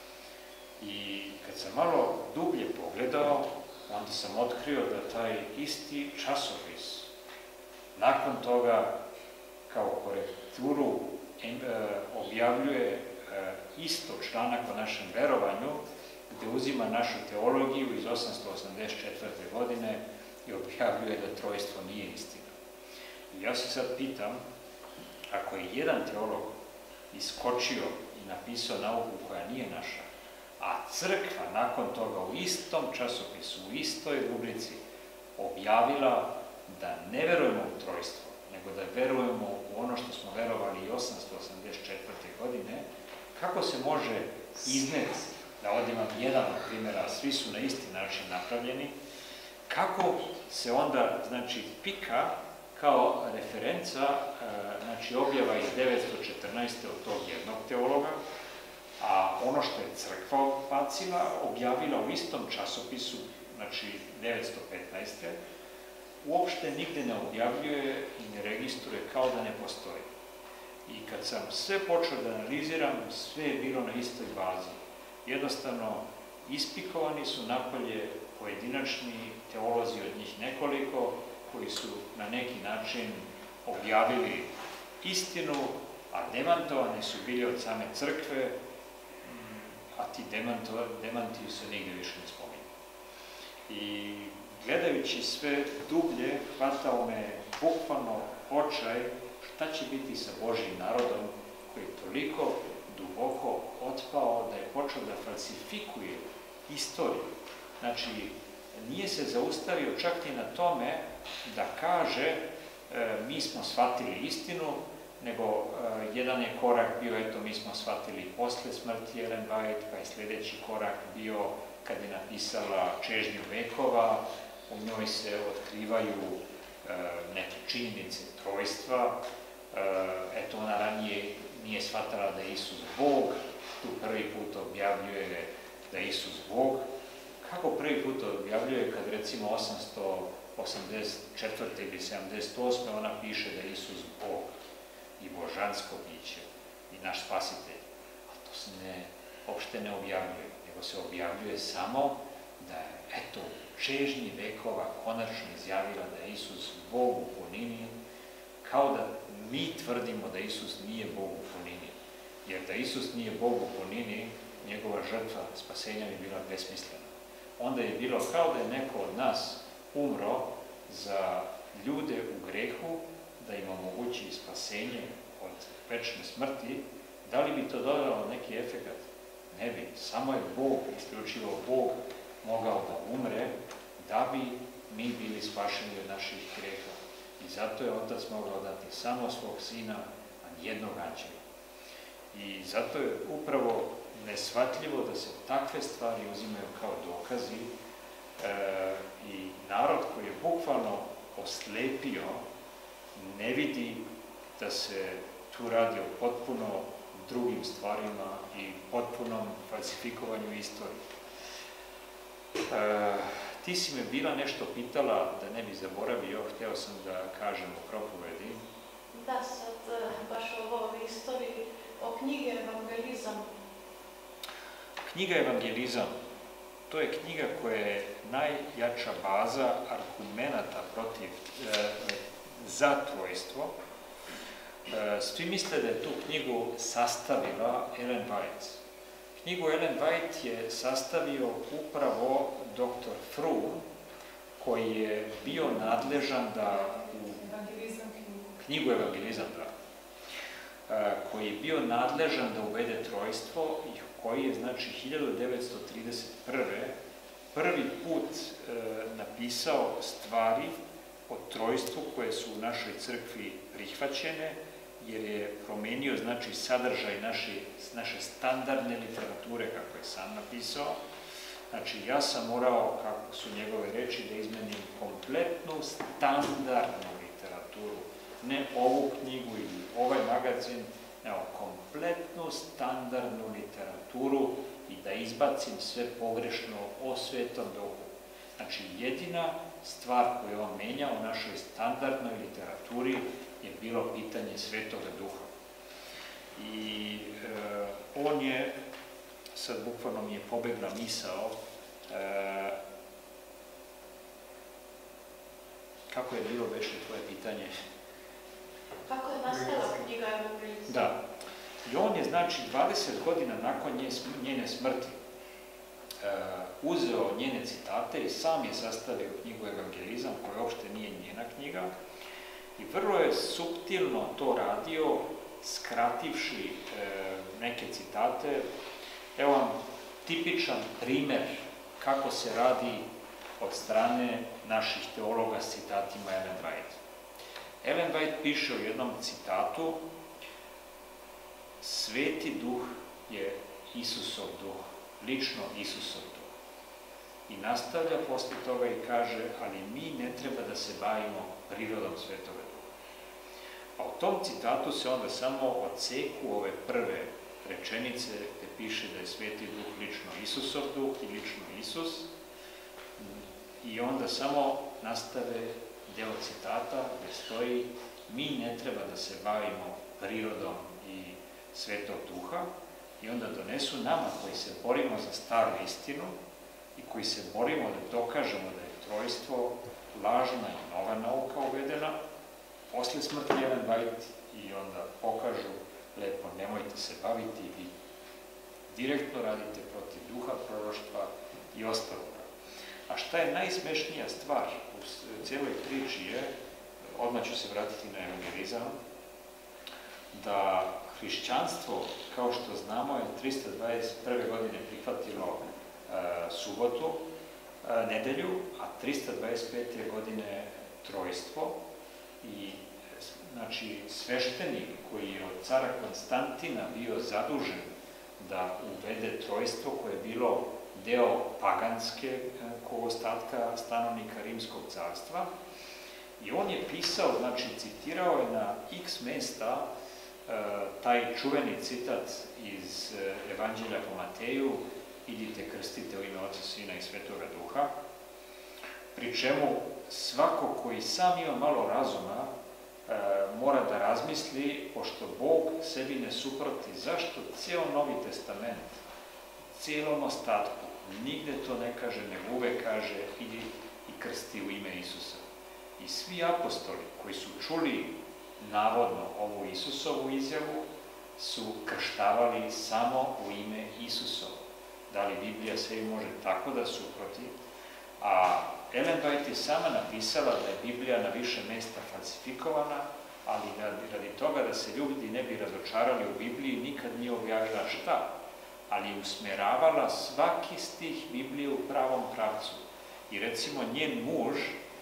Speaker 1: I kad sam malo dublje pogledao, onda sam otkrio da taj isti časopis nakon toga kao korekturu e, objavljuje e, isto članak o našem verovanju, gde uzima našu teologiju iz osamsto osamdeset četvrte godine i objavljuje da trojstvo nije istina. I ja se sad pitam, ako je jedan teolog iskočio i napisao nauku koja nije naša, a crkva nakon toga u istom časopisu, u istoj rubrici objavila da ne verujemo u trojstvo, nego da verujemo u ono što smo verovali i osamsto osamdeset četvrte godine, kako se može izneti, da ovdje imam jedan od primjera, svi su na isti način napravljeni, kako se onda, znači, pika kao referenca, znači, objava iz devetsto četrnaeste od tog jednog teologa, a ono što je crkva bacila, objavila u istom časopisu, znači devetsto petnaeste uopšte nigde ne objavljuje i ne registruje, kao da ne postoji. I kad sam sve počeo da analiziram, sve je bilo na istoj bazi. Jednostavno, ispikovani su napolje pojedinačni teolozi, od njih nekoliko, koji su na neki način objavili istinu, a demantovani su bili od same crkve, a ti demanti se nigde više ne spominju. I gledajući sve dublje, hvatao me bukvalno očaj šta će biti sa Božjim narodom koji je toliko duboko otpao da je počeo da falsifikuje istoriju. Znači, nije se zaustavio čak i na tome da kaže e, mi smo shvatili istinu, nego e, jedan je korak bio, eto, mi smo shvatili posle smrti Ellen White, pa je sljedeći korak bio kad je napisala Čežnju vekova, u njoj se otkrivaju e, neke činjenice trojstva, e, eto, ona ranije nije shvatala da je Isus Bog, tu prvi put objavljuje da je Isus Bog. Kako prvi put objavljuje kad recimo osamsto osamdeset četvrte ili sedamdeset osme ona piše da je Isus Bog i božansko biće i naš spasitelj. A to se ne, uopšte ne objavljuje, nego se objavljuje samo da je, eto, čežnji vekova konačno izjavila da je Isus Bog u punini, kao da mi tvrdimo da Isus nije Bog u punini. Jer da Isus nije Bog u punini, njegova žrtva spasenja bi bila besmislena. Onda je bilo kao da je neko od nas umro za ljude u grehu, da im omogući spasenje od večne smrti. Da li bi to dodalo neki efekat? Ne bi. Samo je Bog, isključivo Bog, mogao da umre, da bi mi bili spašeni od naših greha. I zato je Otac mogao dati samo svog Sina, a nijednog anđela. I zato je upravo neshvatljivo da se takve stvari uzimaju kao dokazi e, i narod koji je bukvalno oslepio ne vidi da se tu radi o potpuno drugim stvarima i potpunom falsifikovanju istorije. E, ti si me bila nešto pitala, da ne bi zaboravio, hteo sam da kažem o propovedi.
Speaker 2: Da, sad baš o ovoj istoriji, o knjige Evangelizam
Speaker 1: Knjiga Evangelizam, to je knjiga koja je najjača baza argumenata protiv, e, za trojstvo. E, svi misle da je tu knjigu sastavila Ellen White. Knjigu Ellen White je sastavio upravo doktor Froom, koji je bio nadležan da u knjigu Evangelizam, da, koji je bio nadležan da uvede trojstvo i koji je, znači, hiljadu devetsto trideset prve. prvi put e, napisao stvari o trojstvu koje su u našoj crkvi prihvaćene, jer je promenio, znači, sadržaj naše, naše standardne literature, kako je sam napisao. Znači, ja sam morao, kako su njegove reči, da izmenim kompletnu standardnu literaturu, ne ovu knjigu ili ovaj magazin, nego kompletnu standardnu literaturu i da izbacim sve pogrešno o Svetom Duhu. Znači, jedina stvar koju on menja u našoj standardnoj literaturi je bilo pitanje Svetoga Duha. I e, on je, sad bukvalno mi je pobegla misao, e, kako je bilo već tvoje pitanje?
Speaker 2: Kako je nastala knjiga Evangelizam?
Speaker 1: Da. I on je, znači, dvadeset godina nakon njene smrti uh, uzeo njene citate i sam je sastavio knjigu Evangelizam, koja uopšte nije njena knjiga, i vrlo je suptilno to radio, skrativši uh, neke citate. Evo vam tipičan primer kako se radi od strane naših teologa s citatima Ellen White. Ellen White piše u jednom citatu: Sveti Duh je Isusov Duh, lično Isusov Duh. I nastavlja posle toga i kaže, ali mi ne treba da se bavimo prirodom Svetoga Duha. A u tom citatu se onda samo odseku ove prve rečenice gde piše da je Sveti Duh lično Isusov Duh i lično Isus, i onda samo nastave deo citata gde stoji: mi ne treba da se bavimo prirodom i Svetog Duha, i onda donesu nama koji se borimo za staru istinu i koji se borimo da dokažemo da je trojstvo lažna i nova nauka uvedena posle smrti Ellen White, i onda pokažu lepo: nemojte se baviti, vi direktno radite protiv duha proroštva i ostalo. A šta je najsmešnija stvar u cijeloj priči je, odmah ću se vratiti na Evangelizam, da hrišćanstvo, kao što znamo, je trista dvadeset prve. godine prihvatilo e, subotu, e, nedelju, a trista dvadeset pete. godine trojstvo. I, znači, sveštenik koji je od cara Konstantina bio zadužen da uvede trojstvo, koje je bilo deo paganske ostatka stanovnika Rimskog carstva, i on je pisao, znači citirao je na x mesta e, taj čuveni citat iz e, Evanđelja po Mateju: idite krstite u ime Oca, Sina i Svetoga Duha, pri čemu svako koji sam ima malo razuma e, mora da razmisli, pošto Bog sebi ne suproti, zašto ceo Novi Testament, cijelom ostatku, nigde to ne kaže, nego uvek kaže: idi i krsti u ime Isusa. I svi apostoli koji su čuli navodno ovu Isusovu izjavu su krštavali samo u ime Isusovo. Da li Biblija sebi može tako da suproti? A Ellen White je sama napisala da je Biblija na više mesta falsifikovana, ali radi toga da se ljudi ne bi razočarali u Bibliji, nikad nije objavila šta, ali je usmeravala svaki stih Biblije u pravom pravcu. I recimo njen muž,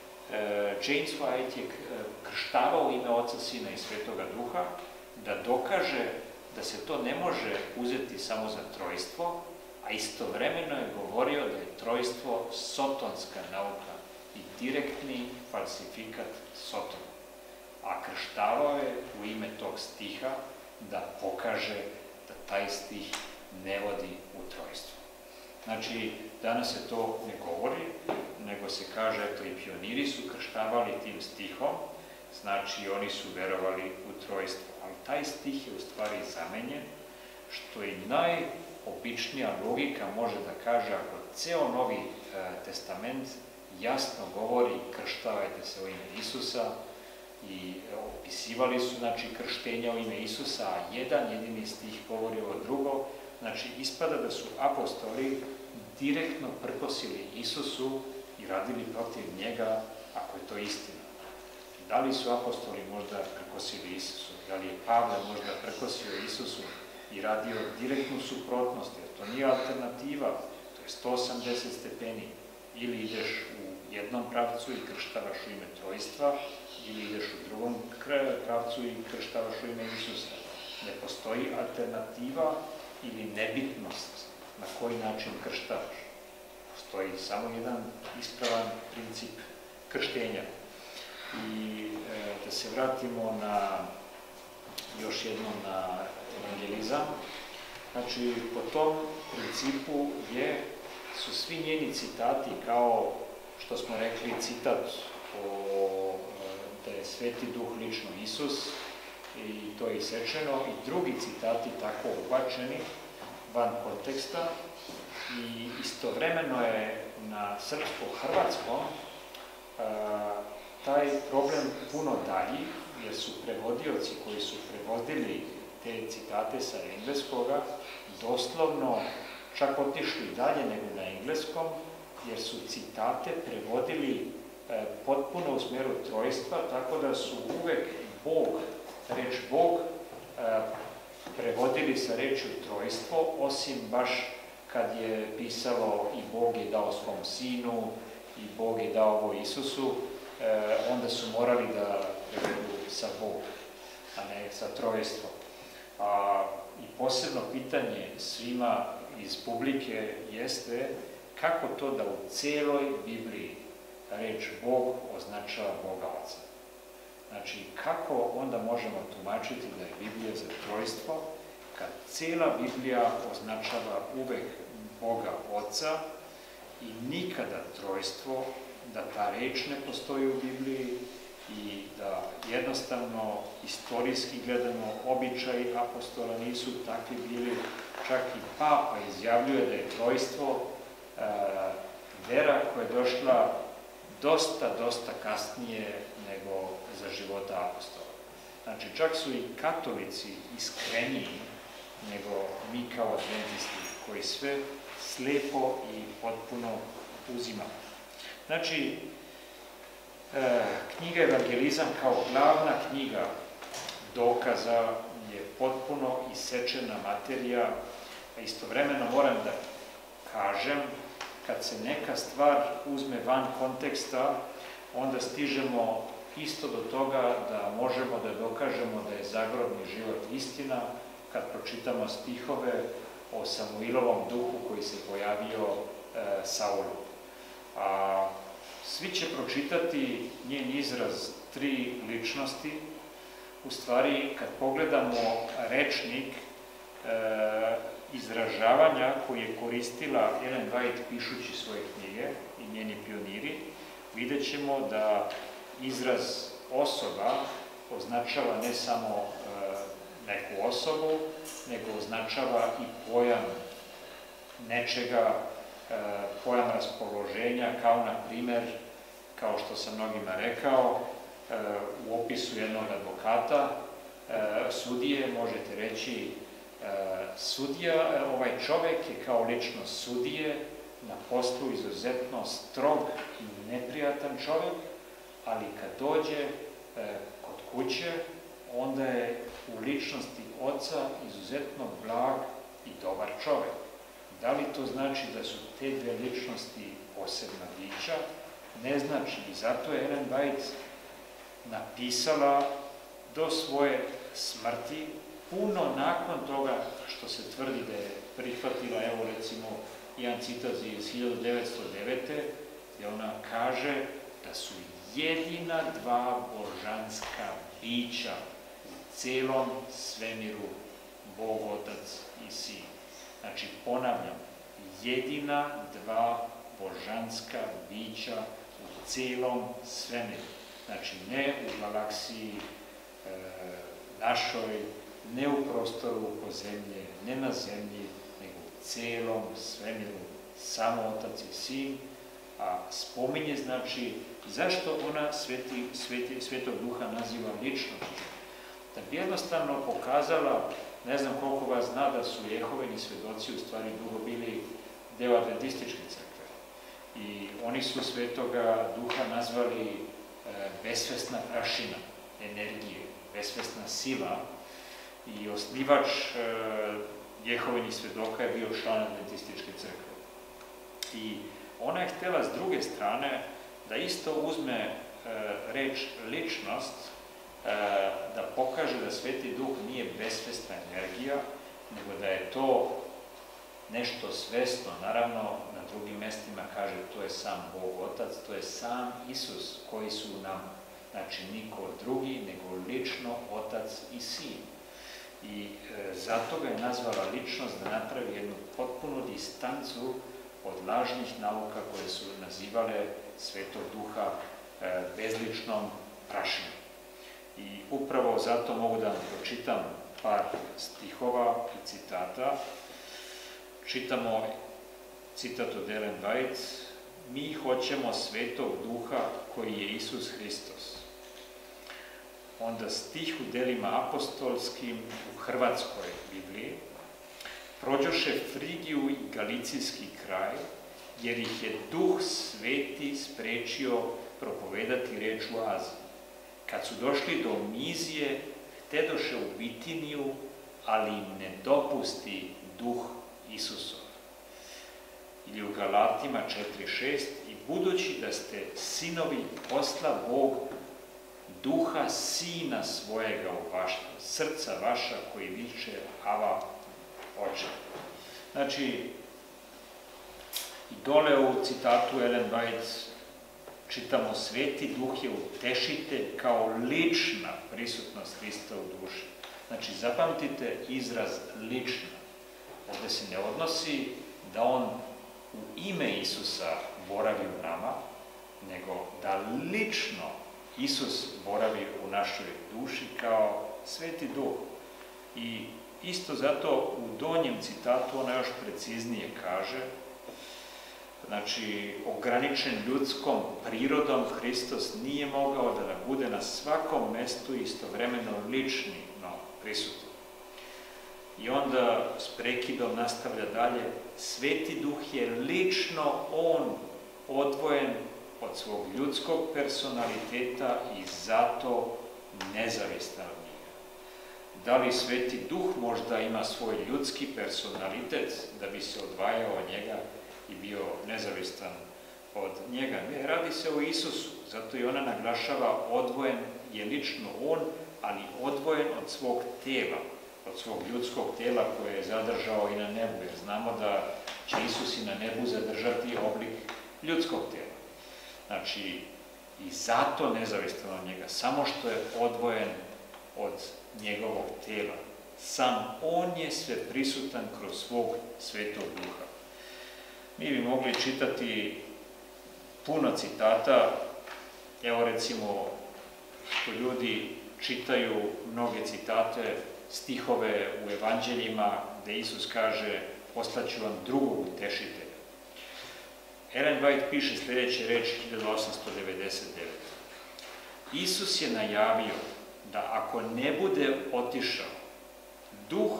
Speaker 1: James White, je krštavao u ime Oca, Sina i Svetoga Duha, da dokaže da se to ne može uzeti samo za trojstvo, a istovremeno je govorio da je trojstvo sotonska nauka i direktni falsifikat Sotona. A krštavao je u ime tog stiha da pokaže da taj stih ne vodi u trojstvo. Znači, danas se to ne govori, nego se kaže, eto, i pioniri su krštavali tim stihom, znači oni su verovali u trojstvo. Ali taj stih je u stvari zamenjen, što i najobičnija logika može da kaže, ako ceo Novi e, testament jasno govori krštavajte se u ime Isusa i opisivali su, znači, krštenja u ime Isusa, a jedan jedini stih govori ovo drugo, znači, ispada da su apostoli direktno prkosili Isusu i radili protiv njega, ako je to istina. Da li su apostoli možda prkosili Isusu? Da li je Pavle možda prkosio Isusu i radio direktnu suprotnost? Jer to nije alternativa, to je sto osamdeset stepeni. Ili ideš u jednom pravcu i krštavaš u ime Trojstva, ili ideš u drugom pravcu i krštavaš u ime Isusa. Ne postoji alternativa ili nebitnost na koji način krštavaš. Postoji samo jedan ispravan princip krštenja. I e, da se vratimo na, još jednom na evangelizam. Znači, po tom principu je, su svi njeni citati, kao što smo rekli, citat o, da je Sveti Duh lično Isus, i to je isečeno, i drugi citati tako ubačeni van konteksta, i istovremeno je na srpsko-hrvatskom taj problem puno dalji, jer su prevodioci koji su prevodili te citate sa engleskoga doslovno čak otišli dalje nego na engleskom, jer su citate prevodili e, potpuno u smjeru trojstva, tako da su uvek Bog, reč Bog, e, prevodili sa rečju trojstvo, osim baš kad je pisalo i Bog je dao svom sinu, i Bog je dao ovo Isusu, e, onda su morali da prevedu sa Bog, a ne sa trojstvom. A, i posebno pitanje svima iz publike jeste kako to da u celoj Bibliji reč Bog označava Boga Oca. Znači, kako onda možemo tumačiti da je Biblija za trojstvo, kad cela Biblija označava uvek Boga Oca i nikada trojstvo, da ta reč ne postoji u Bibliji i da jednostavno istorijski gledano običaji apostola nisu takvi bili. Čak i Papa izjavljuje da je trojstvo e, vera koja je došla dosta, dosta kasnije nego za života apostola. Znači, čak su i katolici iskreniji nego mi kao adventisti, koji sve slepo i potpuno uzimamo. Znači, e, knjiga Evangelizam kao glavna knjiga dokaza je potpuno isečena materija, a istovremeno moram da kažem, kad se neka stvar uzme van konteksta, onda stižemo isto do toga da možemo da dokažemo da je zagrobni život istina, kad pročitamo stihove o Samuilovom duhu koji se pojavio e, Saulu. A, svi će pročitati njen izraz tri ličnosti. U stvari, kad pogledamo rečnik e, izražavanja koji je koristila Ellen White pišući svoje knjige i njeni pioniri, vidjet ćemo da izraz osoba označava ne samo e, neku osobu, nego označava i pojam nečega, e, pojam raspoloženja, kao na primer, kao što sam mnogima rekao, e, u opisu jednog advokata, e, sudije, možete reći, e, sudija, ovaj čovek je kao ličnost sudije na poslu izuzetno strog i neprijatan čovek, ali kad dođe e, kod kuće, onda je u ličnosti oca izuzetno blag i dobar čovek. Da li to znači da su te dve ličnosti posebna bića? Ne znači, i zato je Ellen White napisala do svoje smrti, puno nakon toga što se tvrdi da je prihvatila, evo recimo, jedan citat iz hiljadu devetsto devete, gdje ona kaže da su jedina dva božanska bića u celom svemiru, Bog, Otac i Sin. Znači, ponavljam, jedina dva božanska bića u celom svemiru. Znači, ne u galaksiji e, našoj, ne u prostoru oko zemlje, ne na zemlji, nego u celom svemiru, samo Otac i Sin, a spominje, znači, zašto ona sveti, sveti, Svetog Duha naziva ličnošću? Da bi jednostavno pokazala, ne znam koliko vas zna da su Jehovini svedoci u stvari dugo bili deo adventističke crkve. I oni su Svetoga Duha nazvali e, besvesna prašina, energije, besvesna sila, i osnivač e, Jehovinih svedoka je bio član adventističke crkve. I ona je htjela s druge strane da isto uzme e, reč ličnost, e, da pokaže da Sveti Duh nije besvesna energija, nego da je to nešto svesno. Naravno, na drugim mestima kaže to je sam Bog Otac, to je sam Isus koji su nam, znači niko drugi, nego lično Otac i Sin. I e, zato ga je nazvala ličnost, da napravi jednu potpunu distancu od lažnih nauka koje su nazivale Svetog Duha e, bezličnom prašinom. I upravo zato mogu da vam pročitam par stihova i citata. Čitamo citat od Ellen White: mi hoćemo Svetog Duha koji je Isus Hristos. Onda stih u delima apostolskim u hrvatskoj Bibliji: prođoše Frigiju i Galicijski kraj, jer ih je Duh Sveti sprečio propovedati reč u Aziji. Kad su došli do Mizije,htedoše u Bitiniju, ali im ne dopusti Duh Isusov. Ili u Galatima četiri šest: i budući da ste sinovi, posla Bog Duha Sina svojega u vaša, srca vaša koji viče Ava, Oče. Znači, i dole u citatu Ellen White čitamo: Sveti Duh je utešitelj kao lična prisutnost Hrista u duši. Znači, zapamtite izraz lična. Ovdje se ne odnosi da on u ime Isusa boravi u nama, nego da lično Isus boravi u našoj duši kao Sveti Duh. I isto zato u donjem citatu ona još preciznije kaže, znači, ograničen ljudskom prirodom, Hristos nije mogao da bude na svakom mestu istovremeno lično prisutan. I onda s prekidom nastavlja dalje: Sveti Duh je lično on odvojen od svog ljudskog personaliteta i zato nezavistan od njega. Da li Sveti Duh možda ima svoj ljudski personalitet da bi se odvajao od njega i bio nezavistan od njega? Ne, radi se o Isusu, zato i ona naglašava odvojen je lično on, ali odvojen od svog tela, od svog ljudskog tela koje je zadržao i na nebu, jer znamo da će Isus i na nebu zadržati oblik ljudskog tela. Znači, i zato nezavistan od njega, samo što je odvojen od njegovog tela. Sam on je sve prisutan kroz svog Svetog Duha. Mi bi mogli čitati puno citata, evo recimo što ljudi čitaju mnoge citate, stihove u evanđeljima gde Isus kaže: poslaću vam drugog utešitelja. Ellen White piše sljedeće reči hiljadu osamsto devedeset devete. Isus je najavio da ako ne bude otišao Duh,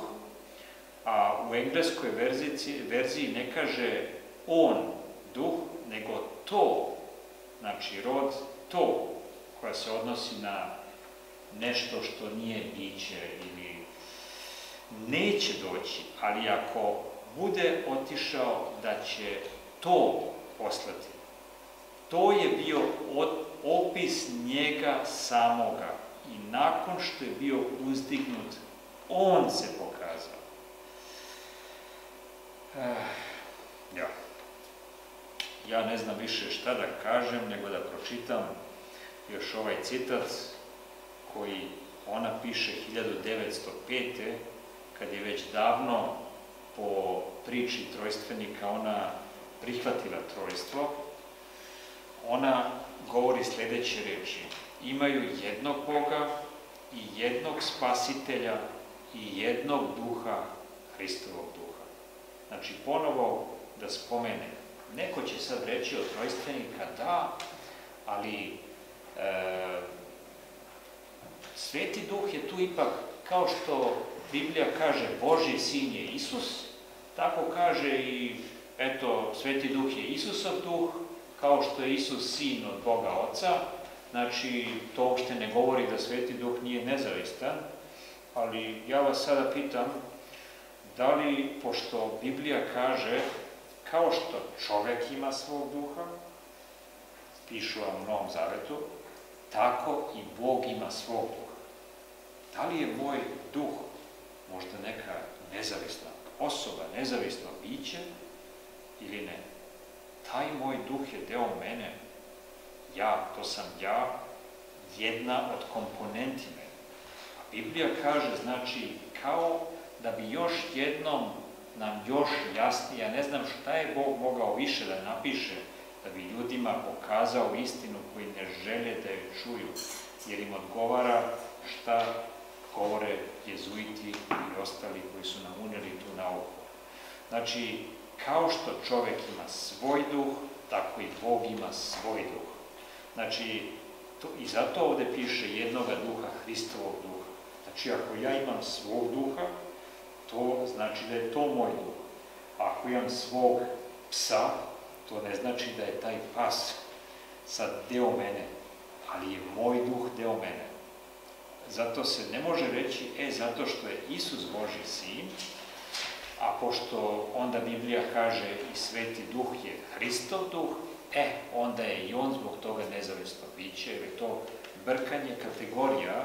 Speaker 1: a u engleskoj verziji, verziji ne kaže on, Duh, nego to, znači rod to, koja se odnosi na nešto što nije biće ili neće doći, ali ako bude otišao, da će to poslati. To je bio opis njega samoga i nakon što je bio uzdignut, on se pokazao. Ja. Ja ne znam više šta da kažem, nego da pročitam još ovaj citat koji ona piše hiljadu devetsto pete. kad je već davno po priči trojstvenika ona prihvatila trojstvo. Ona govori sljedeće reči: imaju jednog Boga i jednog Spasitelja, i jednog duha, Hristovog duha. Znači, ponovo da spomene, neko će sad reći od trojstvenika, da, ali e, Sveti duh je tu ipak, kao što Biblija kaže Božji sin je Isus, tako kaže i, eto, Sveti duh je Isusov duh, kao što je Isus sin od Boga Oca. Znači, to uopšte ne govori da Sveti duh nije nezavistan, ali ja vas sada pitam, da li, pošto Biblija kaže, kao što čovek ima svog duha, pišu vam u Novom Zavetu, tako i Bog ima svog duha. Da li je moj duh možda neka nezavisna osoba, nezavisno biće ili ne? Taj moj duh je deo mene, ja, to sam ja, jedna od komponenti mene. A Biblija kaže, znači, kao da bi još jednom nam još jasnije, ja ne znam šta je Bog mogao više da napiše, da bi ljudima pokazao istinu koji ne žele da je čuju, jer im odgovara šta govore jezuiti i ostali koji su nam unijeli tu nauku. Znači, kao što čovek ima svoj duh, tako i Bog ima svoj duh. Znači, to, i zato ovde piše jednoga duha, Hristovog duha. Znači, ako ja imam svog duha, to znači da je to moj duh. Ako imam svog psa, to ne znači da je taj pas sad deo mene, ali je moj duh deo mene. Zato se ne može reći, e, zato što je Isus Božji sin, a pošto onda Biblija kaže i Sveti duh je Hristov duh, e, onda je i on zbog toga nezavisno biće, jer je to brkanje kategorija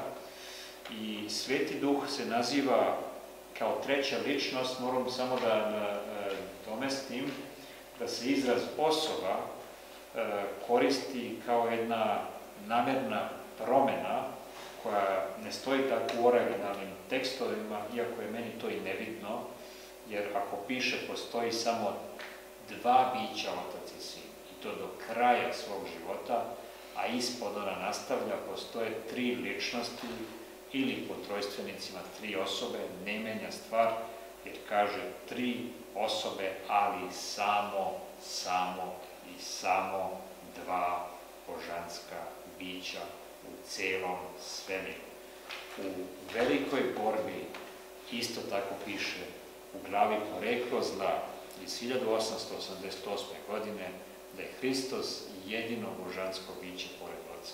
Speaker 1: i Sveti duh se naziva kao treća ličnost. Moram samo da, da domestim da se izraz osoba e, koristi kao jedna namerna promena koja ne stoji tako u originalnim tekstovima, iako je meni to i nevidno, jer ako piše postoji samo dva bića, otac i sin, i to do kraja svog života, a ispod ona nastavlja, postoje tri ličnosti ili po trojstvenicima tri osobe, ne menja stvar, jer kaže tri osobe, ali samo, samo i samo dva božanska bića u celom svemiru. U velikoj borbi isto tako piše u glavi Poreklo zla iz hiljadu osamsto osamdeset osme. godine da je Hristos jedino božansko biće pored Oca.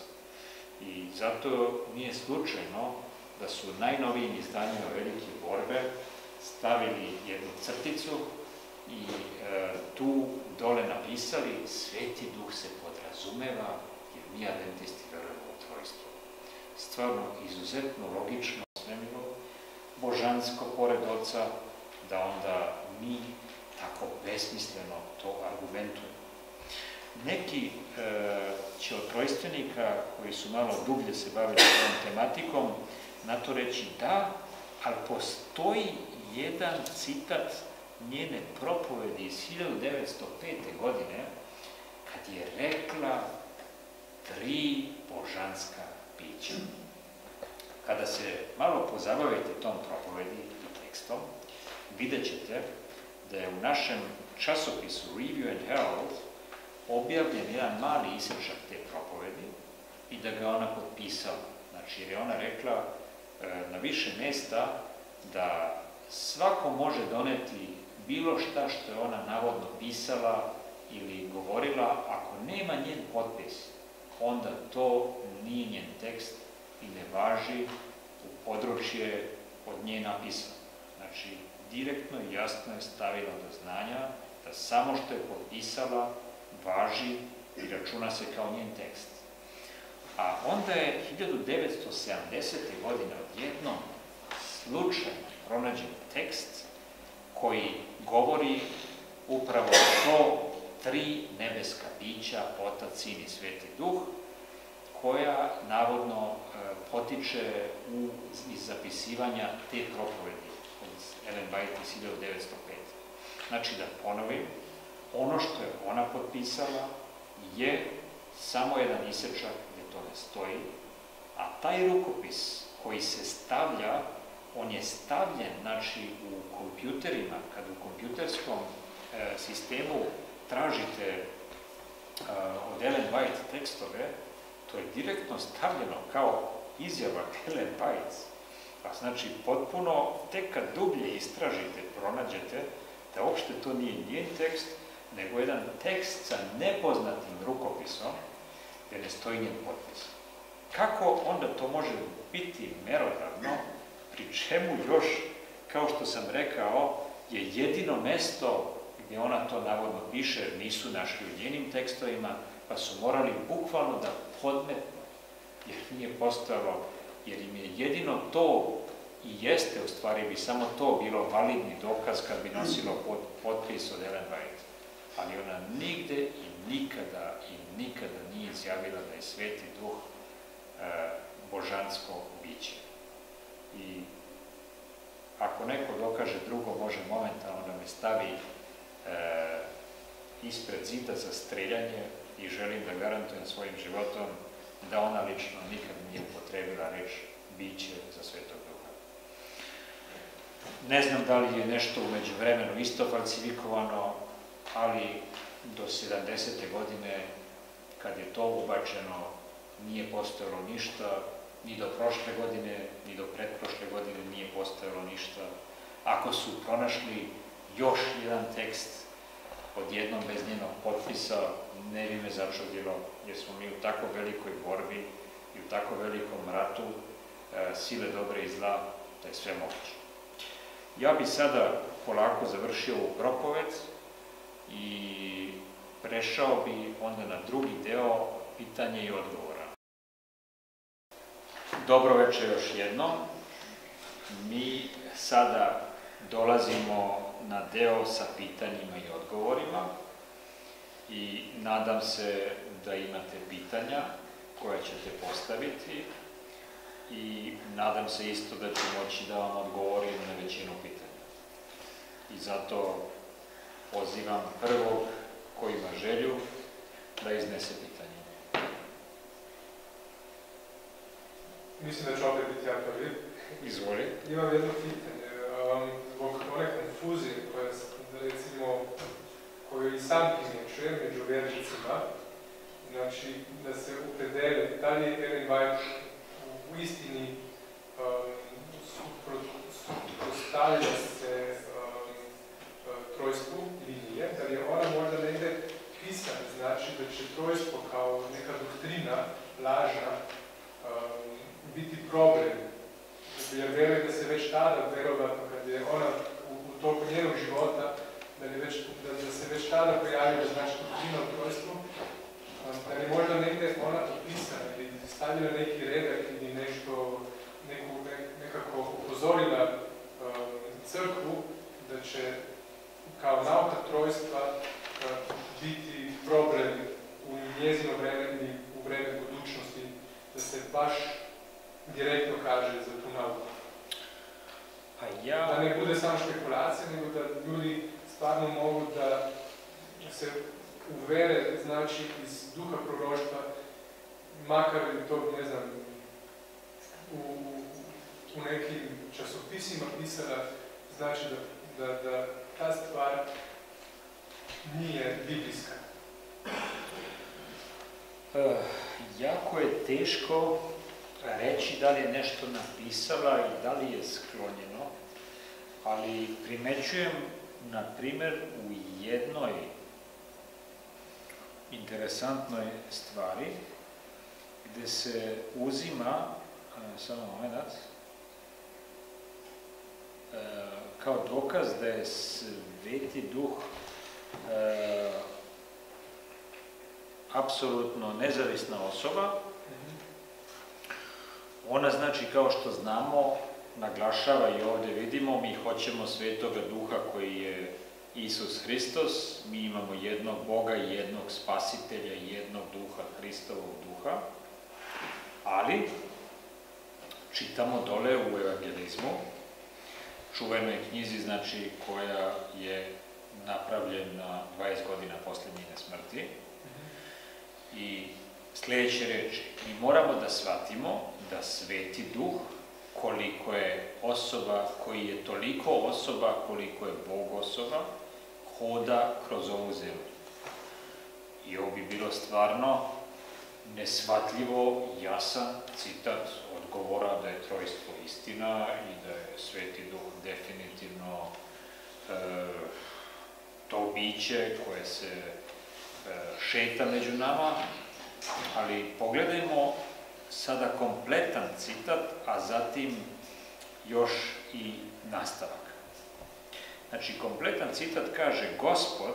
Speaker 1: I zato nije slučajno da su u najnovijim izdanjima Velike borbe stavili jednu crticu i e, tu dole napisali Sveti duh se podrazumeva jer mi adventisti verujemo u trojstvo. Stvarno izuzetno logično svemilo, božansko pored Oca, da onda mi tako besmisleno to argumentujemo. Neki e, će od trojstvenika koji su malo dublje se bavili ovom tematikom na to reći da, ali postoji jedan citat njene propovedi iz hiljadu devetsto pete. godine kad je rekla tri božanska bića. Kada se malo pozabavite tom propovedi i tekstom, vidjet ćete da je u našem časopisu Review and Herald objavljen jedan mali isečak te propovedi i da ga ona potpisala. Znači, jer je ona rekla e, na više mesta da svako može doneti bilo šta što je ona navodno pisala ili govorila, ako nema njen potpis, onda to nije njen tekst i ne važi u područje od nje napisano. Znači, direktno i jasno je stavila do znanja da samo što je potpisala važi i računa se kao njen tekst. A onda je hiljadu devetsto sedamdesete. godine odjednom slučajno pronađen tekst koji govori upravo to tri nebeska bića, Otac, Sin i Sveti Duh, koja navodno e, potiče u, iz zapisivanja te propovedi od Ellen White iz hiljadu devetsto pete. Znači, da ponovim, ono što je ona potpisala je samo jedan isečak gdje to ne stoji, a taj rukopis koji se stavlja on je stavljen, znači, u kompjuterima, kad u kompjuterskom e, sistemu tražite e, od Ellen White tekstove, to je direktno stavljeno kao izjava Ellen White. A znači, potpuno, tek kad dublje istražite, pronađete da uopšte to nije njen tekst, nego jedan tekst sa nepoznatim rukopisom, gdje ne stoji njen potpis. Kako onda to može biti merodavno, pri čemu još, kao što sam rekao, je jedino mesto gdje ona to navodno piše, jer nisu našli u njenim tekstovima, pa su morali bukvalno da podmetnu, jer nije postojalo, jer im je jedino to i jeste, u stvari bi samo to bilo validni dokaz kad bi nosilo potpis od Ellen White. Ali ona nigde i nikada i nikada nije izjavila da je Sveti Duh e, božansko biće. I ako neko dokaže drugo, može momentalno da me stavi e, ispred zida za streljanje i želim da garantujem svojim životom da ona lično nikad nije upotrebila reč biće za Svetog Duha. Ne znam da li je nešto umeđu vremenu isto falsifikovano, ali do sedamdesete godine, kad je to ubačeno, nije postojalo ništa, ni do prošle godine, ni do pretprošle godine nije postojalo ništa. Ako su pronašli još jedan tekst odjednom bez njenog potpisa, ne bi me začudilo, jer smo mi u tako velikoj borbi i u tako velikom ratu e, sile dobre i zla, da je sve moguće. Ja bi sada polako završio ovu propoved i prešao bi onda na drugi deo, pitanje i odgovora. Dobro večer još jednom. Mi sada dolazimo na deo sa pitanjima i odgovorima i nadam se da imate pitanja koje ćete postaviti i nadam se isto da ću moći da vam odgovorim na većinu pitanja. I zato pozivam prvog ko ima želju da iznese pitanje.
Speaker 3: Mislim da ću opet biti ja prvi.
Speaker 1: Izvoli.
Speaker 3: Imam jedno pitanje. Um, zbog one konfuzije koja, recimo, koju i sam primjećujem među vernicima, znači da se upredele da li je Ellen White u istini um, suprotstavlja se um, trojstvu ili nije, da li je ona možda negde pisana, znači da će trojstvo kao neka doktrina lažna um, biti problem. Jer verujem da se već tada, verovatno kad je ona u, u toku njenog života, da, je već, da, da se već tada pojavila znači doktrina o trojstvu, da je možda negde ona opisana ili stavila neki redak ili nešto, neku, ne, nekako upozorila um, crkvu da će kao nauka trojstva uh, biti problem u njezino vreme ili u vreme budućnosti, da se baš direktno kaže za tu nauku.
Speaker 1: A ja...
Speaker 3: Da ne bude samo špekulacija, nego da ljudi stvarno mogu da se uvere, znači, iz duha proroštva, makar i to, ne znam, u, u nekim časopisima pisala, znači da, da, da ta stvar nije biblijska.
Speaker 1: Uh, jako je teško reći da li je nešto napisala i da li je sklonjeno, ali primećujem, na primer, u jednoj interesantnoj stvari, gde se uzima, samo moment, kao dokaz da je Sveti Duh e, apsolutno nezavisna osoba. Ona, znači, kao što znamo, naglašava i ovdje vidimo, mi hoćemo Svetoga Duha koji je Isus Hristos, mi imamo jednog Boga i jednog Spasitelja i jednog Duha, Hristovog Duha, ali čitamo dole u evangelizmu, čuvenoj knjizi, znači, koja je napravljena dvadeset godina posle njene smrti, i sljedeće reči, mi moramo da shvatimo da Sveti Duh koliko je osoba, koji je toliko osoba koliko je Bog osoba, hoda kroz ovu zemlju. I ovo bi bilo stvarno nesvatljivo jasan citat odgovora da je trojstvo istina i da je Sveti Duh definitivno e, to biće koje se e, šeta među nama, ali pogledajmo sada kompletan citat, a zatim još i nastavak. Znači, kompletan citat kaže Gospod,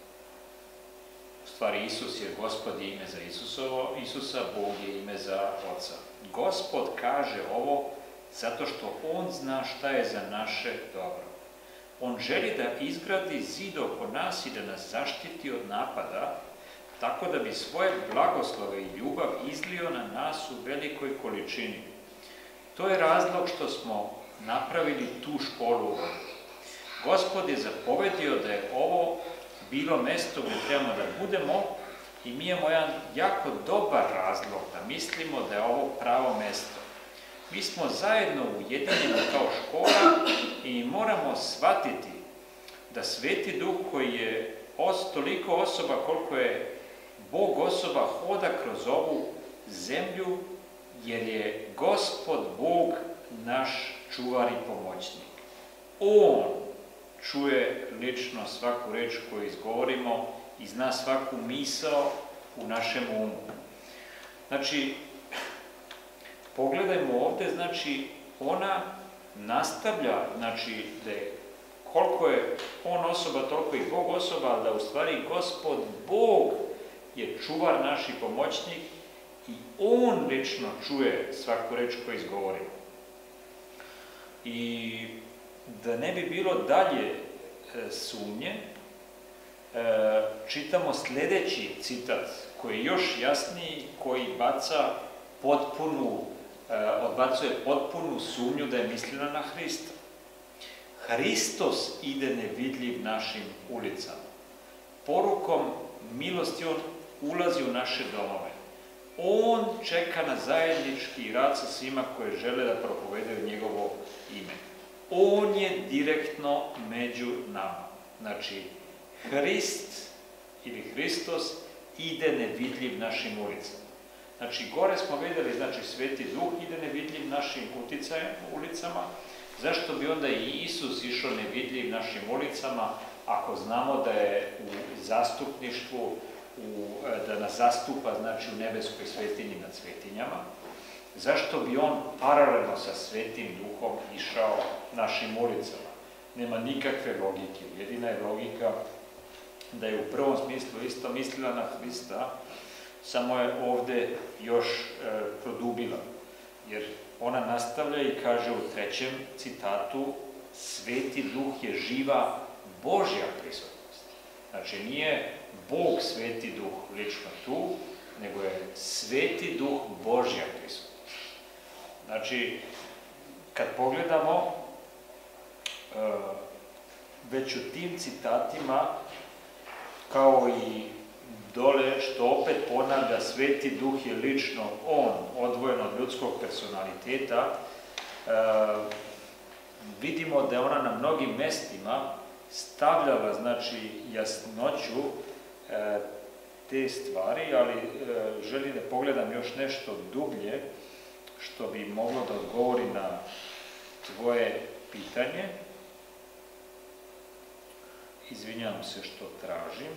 Speaker 1: u stvari Isus je Gospod je ime za Isusovo, Isusa, Bog je ime za Oca. Gospod kaže ovo zato što On zna šta je za naše dobro. On želi da izgradi zid oko nas i da nas zaštiti od napada, tako da bi svoje blagoslove i ljubav izlio na nas u velikoj količini. To je razlog što smo napravili tu školu. Gospod je zapovedio da je ovo bilo mesto gdje trebamo da budemo i mi imamo jedan jako dobar razlog da mislimo da je ovo pravo mesto. Mi smo zajedno ujedinjeni kao škola i moramo shvatiti da Sveti Duh koji je os, toliko osoba koliko je Bog osoba hoda kroz ovu zemlju jer je Gospod Bog naš čuvar i pomoćnik. On čuje lično svaku reč koju izgovorimo i zna svaku misao u našem umu. Znači, pogledajmo ovdje, znači, ona nastavlja, znači, da je koliko je on osoba, toliko i Bog osoba, ali da u stvari Gospod Bog je čuvar naš i pomoćnik i on lično čuje svaku reč koju izgovorimo. I da ne bi bilo dalje e, sumnje, e, čitamo sljedeći citat koji je još jasniji, koji baca potpunu, e, odbacuje potpunu sumnju da je mislila na Hrista. Hristos ide nevidljiv našim ulicama. Porukom milosti on ulazi u naše domove. On čeka na zajednički rad sa svima koji žele da propovedaju njegovo ime. On je direktno među nama. Znači, Hrist ili Hristos ide nevidljiv našim ulicama. Znači, gore smo vidjeli, znači, Sveti Duh ide nevidljiv našim ulicama. Zašto bi onda i Isus išao nevidljiv našim ulicama, ako znamo da je u zastupništvu, u, da nas zastupa, znači, u nebeskoj svetinji nad svetinjama? Zašto bi on paralelno sa Svetim Duhom išao našim ulicama? Nema nikakve logike. Jedina je logika da je u prvom smislu isto mislila na Hrista, samo je ovdje još e, produbila. Jer ona nastavlja i kaže u trećem citatu Sveti Duh je živa Božja prisutnost. Znači nije Bog Sveti Duh lično tu, nego je Sveti Duh Božja prisutnost. Znači, kad pogledamo već u tim citatima, kao i dole, što opet ponavlja, Sveti Duh je lično on, odvojen od ljudskog personaliteta, vidimo da je ona na mnogim mestima stavljala, znači, jasnoću te stvari, ali želim da pogledam još nešto dublje, što bi moglo da odgovori na tvoje pitanje. Izvinjavam se što tražim.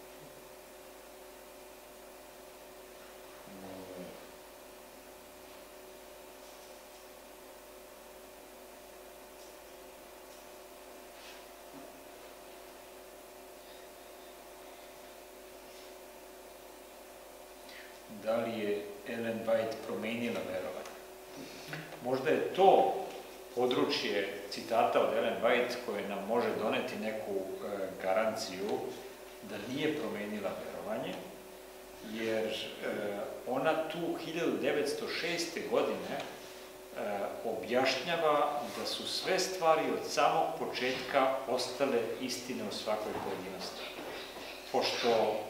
Speaker 1: Da li je Ellen White promenila verovanje? Možda je to područje citata od Ellen White koje nam može doneti neku e, garanciju da nije promenila verovanje, jer e, ona tu hiljadu devetsto šeste. godine e, objašnjava da su sve stvari od samog početka ostale istine u svakoj pojedinosti. Pošto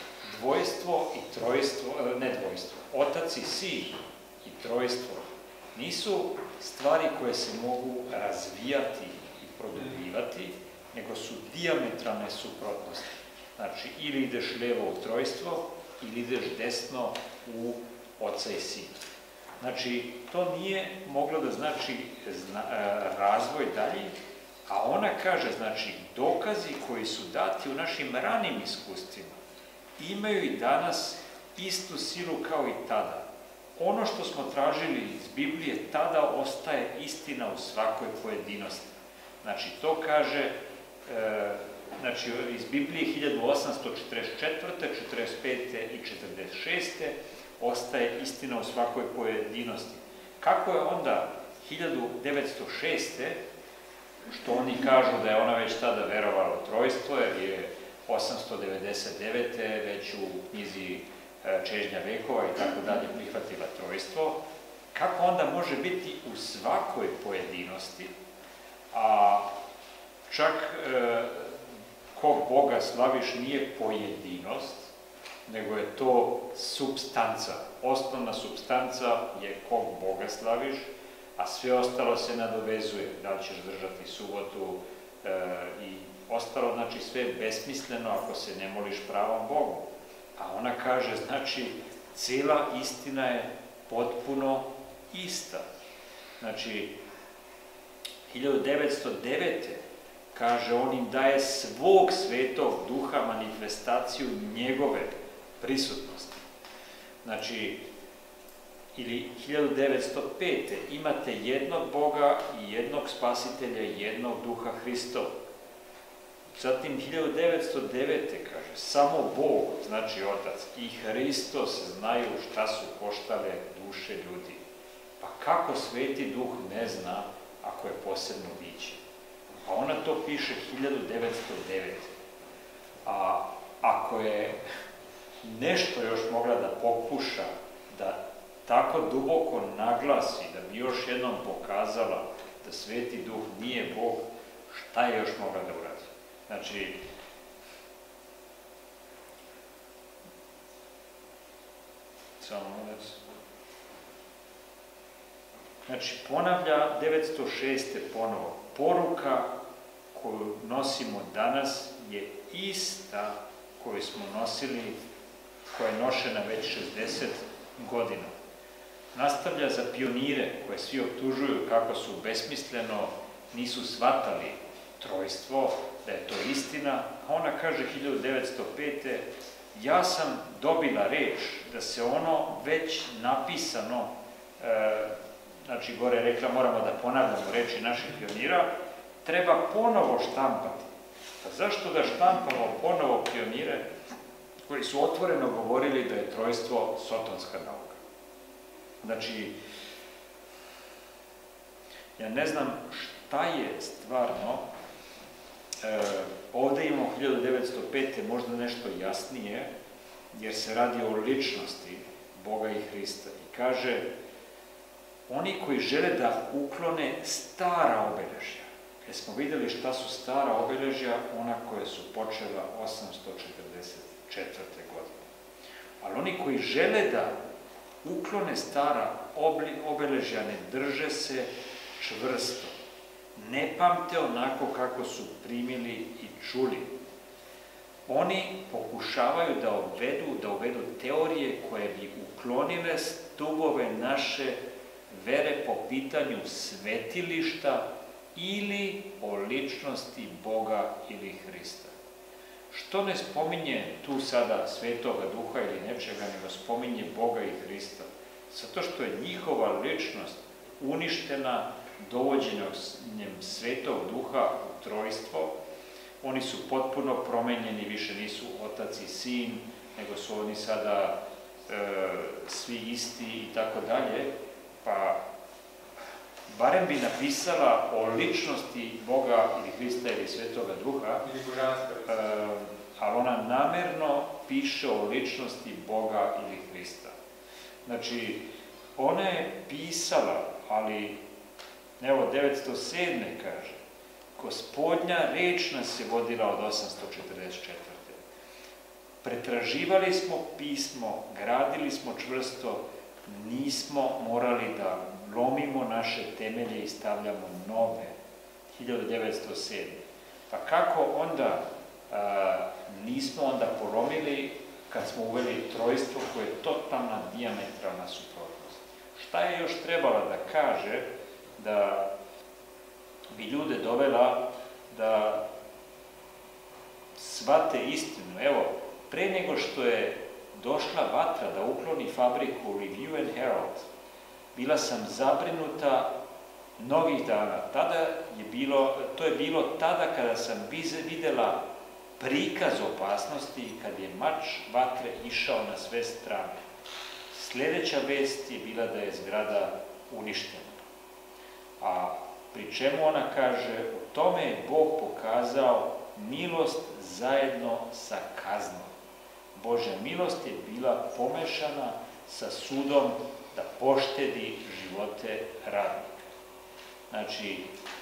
Speaker 1: dvojstvo i trojstvo, ne dvojstvo, otac i sin i trojstvo nisu stvari koje se mogu razvijati i produbljivati, nego su dijametralne suprotnosti. Znači, ili ideš levo u trojstvo, ili ideš desno u Oca i Sina. Znači, to nije moglo da znači zna, razvoj dalje, a ona kaže, znači, dokazi koji su dati u našim ranim iskustvima imaju i danas istu silu kao i tada. Ono što smo tražili iz Biblije tada ostaje istina u svakoj pojedinosti. Znači, to kaže e, znači, iz Biblije hiljadu osamsto četrdeset četvrte, četrdeset pete i četrdeset šeste ostaje istina u svakoj pojedinosti. Kako je onda hiljadu devetsto šeste, što oni kažu da je ona već tada verovala u trojstvo, jer je osamsto devedeset devete već u knjizi Čežnja vekova i tako dalje prihvatila trojstvo, kako onda može biti u svakoj pojedinosti, a čak e, kog Boga slaviš nije pojedinost, nego je to supstanca. Osnovna supstanca je kog Boga slaviš, a sve ostalo se nadovezuje. Da li ćeš držati subotu e, i ostalo, znači sve je besmisleno ako se ne moliš pravom Bogu. A ona kaže, znači, cijela istina je potpuno ista. Znači, hiljadu devetsto devete kaže, on im daje svog svetog duha manifestaciju njegove prisutnosti. Znači, ili hiljadu devetsto pete imate jednog Boga i jednog spasitelja i jednog duha Hristova. Zatim hiljadu devetsto devete kaže, samo Bog, znači Otac, i Hristos znaju šta su koštale duše ljudi. Pa kako Sveti Duh ne zna ako je posebno biće? A ona to piše hiljadu devetsto devete. A ako je nešto još mogla da pokuša, da tako duboko naglasi, da bi još jednom pokazala da Sveti Duh nije Bog, šta je još mogla da uradi? Znači, samo molim se. Znači, ponavlja devetsto šeste ponovo. Poruka koju nosimo danas je ista koju smo nosili, koja je nošena već šezdeset godina. Nastavlja za pionire koje svi optužuju kako su besmisleno, nisu shvatali trojstvo, da je to istina, a ona kaže hiljadu devetsto pete ja sam dobila reč da se ono već napisano, e, znači gore je rekla moramo da ponavljamo reči naših pionira, treba ponovo štampati. Pa zašto da štampamo ponovo pionire koji su otvoreno govorili da je trojstvo sotonska nauka? Znači, ja ne znam šta je stvarno, e, ovde imamo hiljadu devetsto pete možda nešto jasnije, jer se radi o ličnosti Boga i Hrista. I kaže, oni koji žele da uklone stara obeležja, jer smo videli šta su stara obeležja, ona koje su počela osamsto četrdeset četvrte godine. Ali oni koji žele da uklone stara obeležja, ne drže se čvrsto, ne pamte onako kako su primili i čuli. Oni pokušavaju da uvedu, da uvedu teorije koje bi uklonile stubove naše vere po pitanju svetilišta ili o ličnosti Boga ili Hrista. Što ne spominje tu sada Svetoga Duha ili nečega, nego spominje Boga i Hrista? Zato što je njihova ličnost uništena dovođenjem Svetog Duha u trojstvo. Oni su potpuno promenjeni, više nisu Otac i Sin, nego su oni sada e, svi isti i tako dalje. Pa barem bi napisala o ličnosti Boga ili Hrista ili Svetoga Duha, e, ali ona namerno piše o ličnosti Boga ili Hrista. Znači, ona je pisala, ali evo devetsto sedme kaže, Gospodnja reč nas je vodila od osamsto četrdeset četvrte Pretraživali smo pismo, gradili smo čvrsto, nismo morali da lomimo naše temelje i stavljamo nove, hiljadu devetsto sedme. Pa kako onda a, nismo onda polomili kad smo uveli trojstvo koje je totalna dijametralna suprotnost? Šta je još trebala da kaže da bi ljude dovela da shvate istinu? Evo, pre nego što je došla vatra da ukloni fabriku Review and Herald, bila sam zabrinuta mnogih dana. Tada je bilo, to je bilo tada kada sam videla prikaz opasnosti, kad je mač vatre išao na sve strane. Sljedeća vest je bila da je zgrada uništena. A pri čemu ona kaže, u tome je Bog pokazao milost zajedno sa kaznom. Božja milost je bila pomešana sa sudom da poštedi živote radnika. Znači,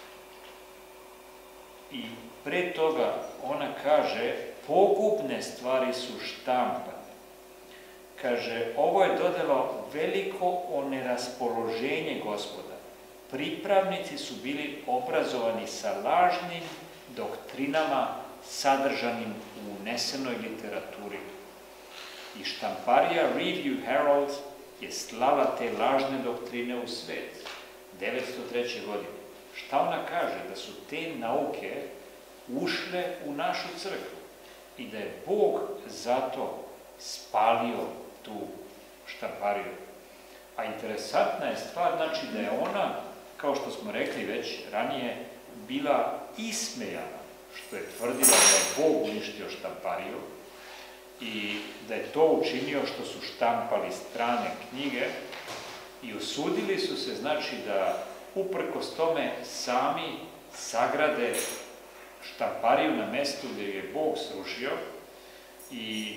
Speaker 1: i pre toga ona kaže, pogubne stvari su štampane. Kaže, ovo je dodalo veliko oneraspoloženje Gospoda. Pripravnici su bili obrazovani sa lažnim doktrinama sadržanim u unesenoj literaturi. I štamparija Review Herald je slala te lažne doktrine u svet. devetsto treće godine. Šta ona kaže? Da su te nauke ušle u našu crkvu i da je Bog zato spalio tu štampariju. A interesantna je stvar, znači da je ona, kao što smo rekli već ranije, bila ismejana, što je tvrdila da je Bog uništio štampariju i da je to učinio što su štampali strane knjige i usudili su se, znači, da uprkos tome sami sagrade štampariju na mestu gdje je Bog srušio i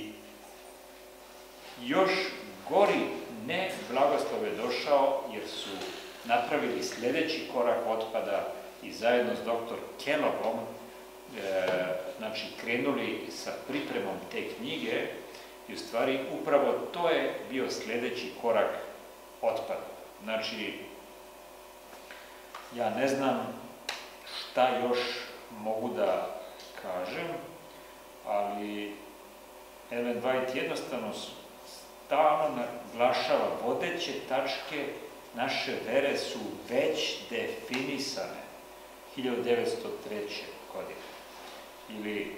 Speaker 1: još gori ne blagoslov je došao jer su napravili sljedeći korak otpada i zajedno s doktor Kellogom e, znači krenuli sa pripremom te knjige i u stvari upravo to je bio sljedeći korak otpada. Znači, ja ne znam šta još mogu da kažem, ali Ellen White jednostavno stalno naglašava, vodeće tačke naše vere su već definisane hiljadu devetsto treće. godine. Ili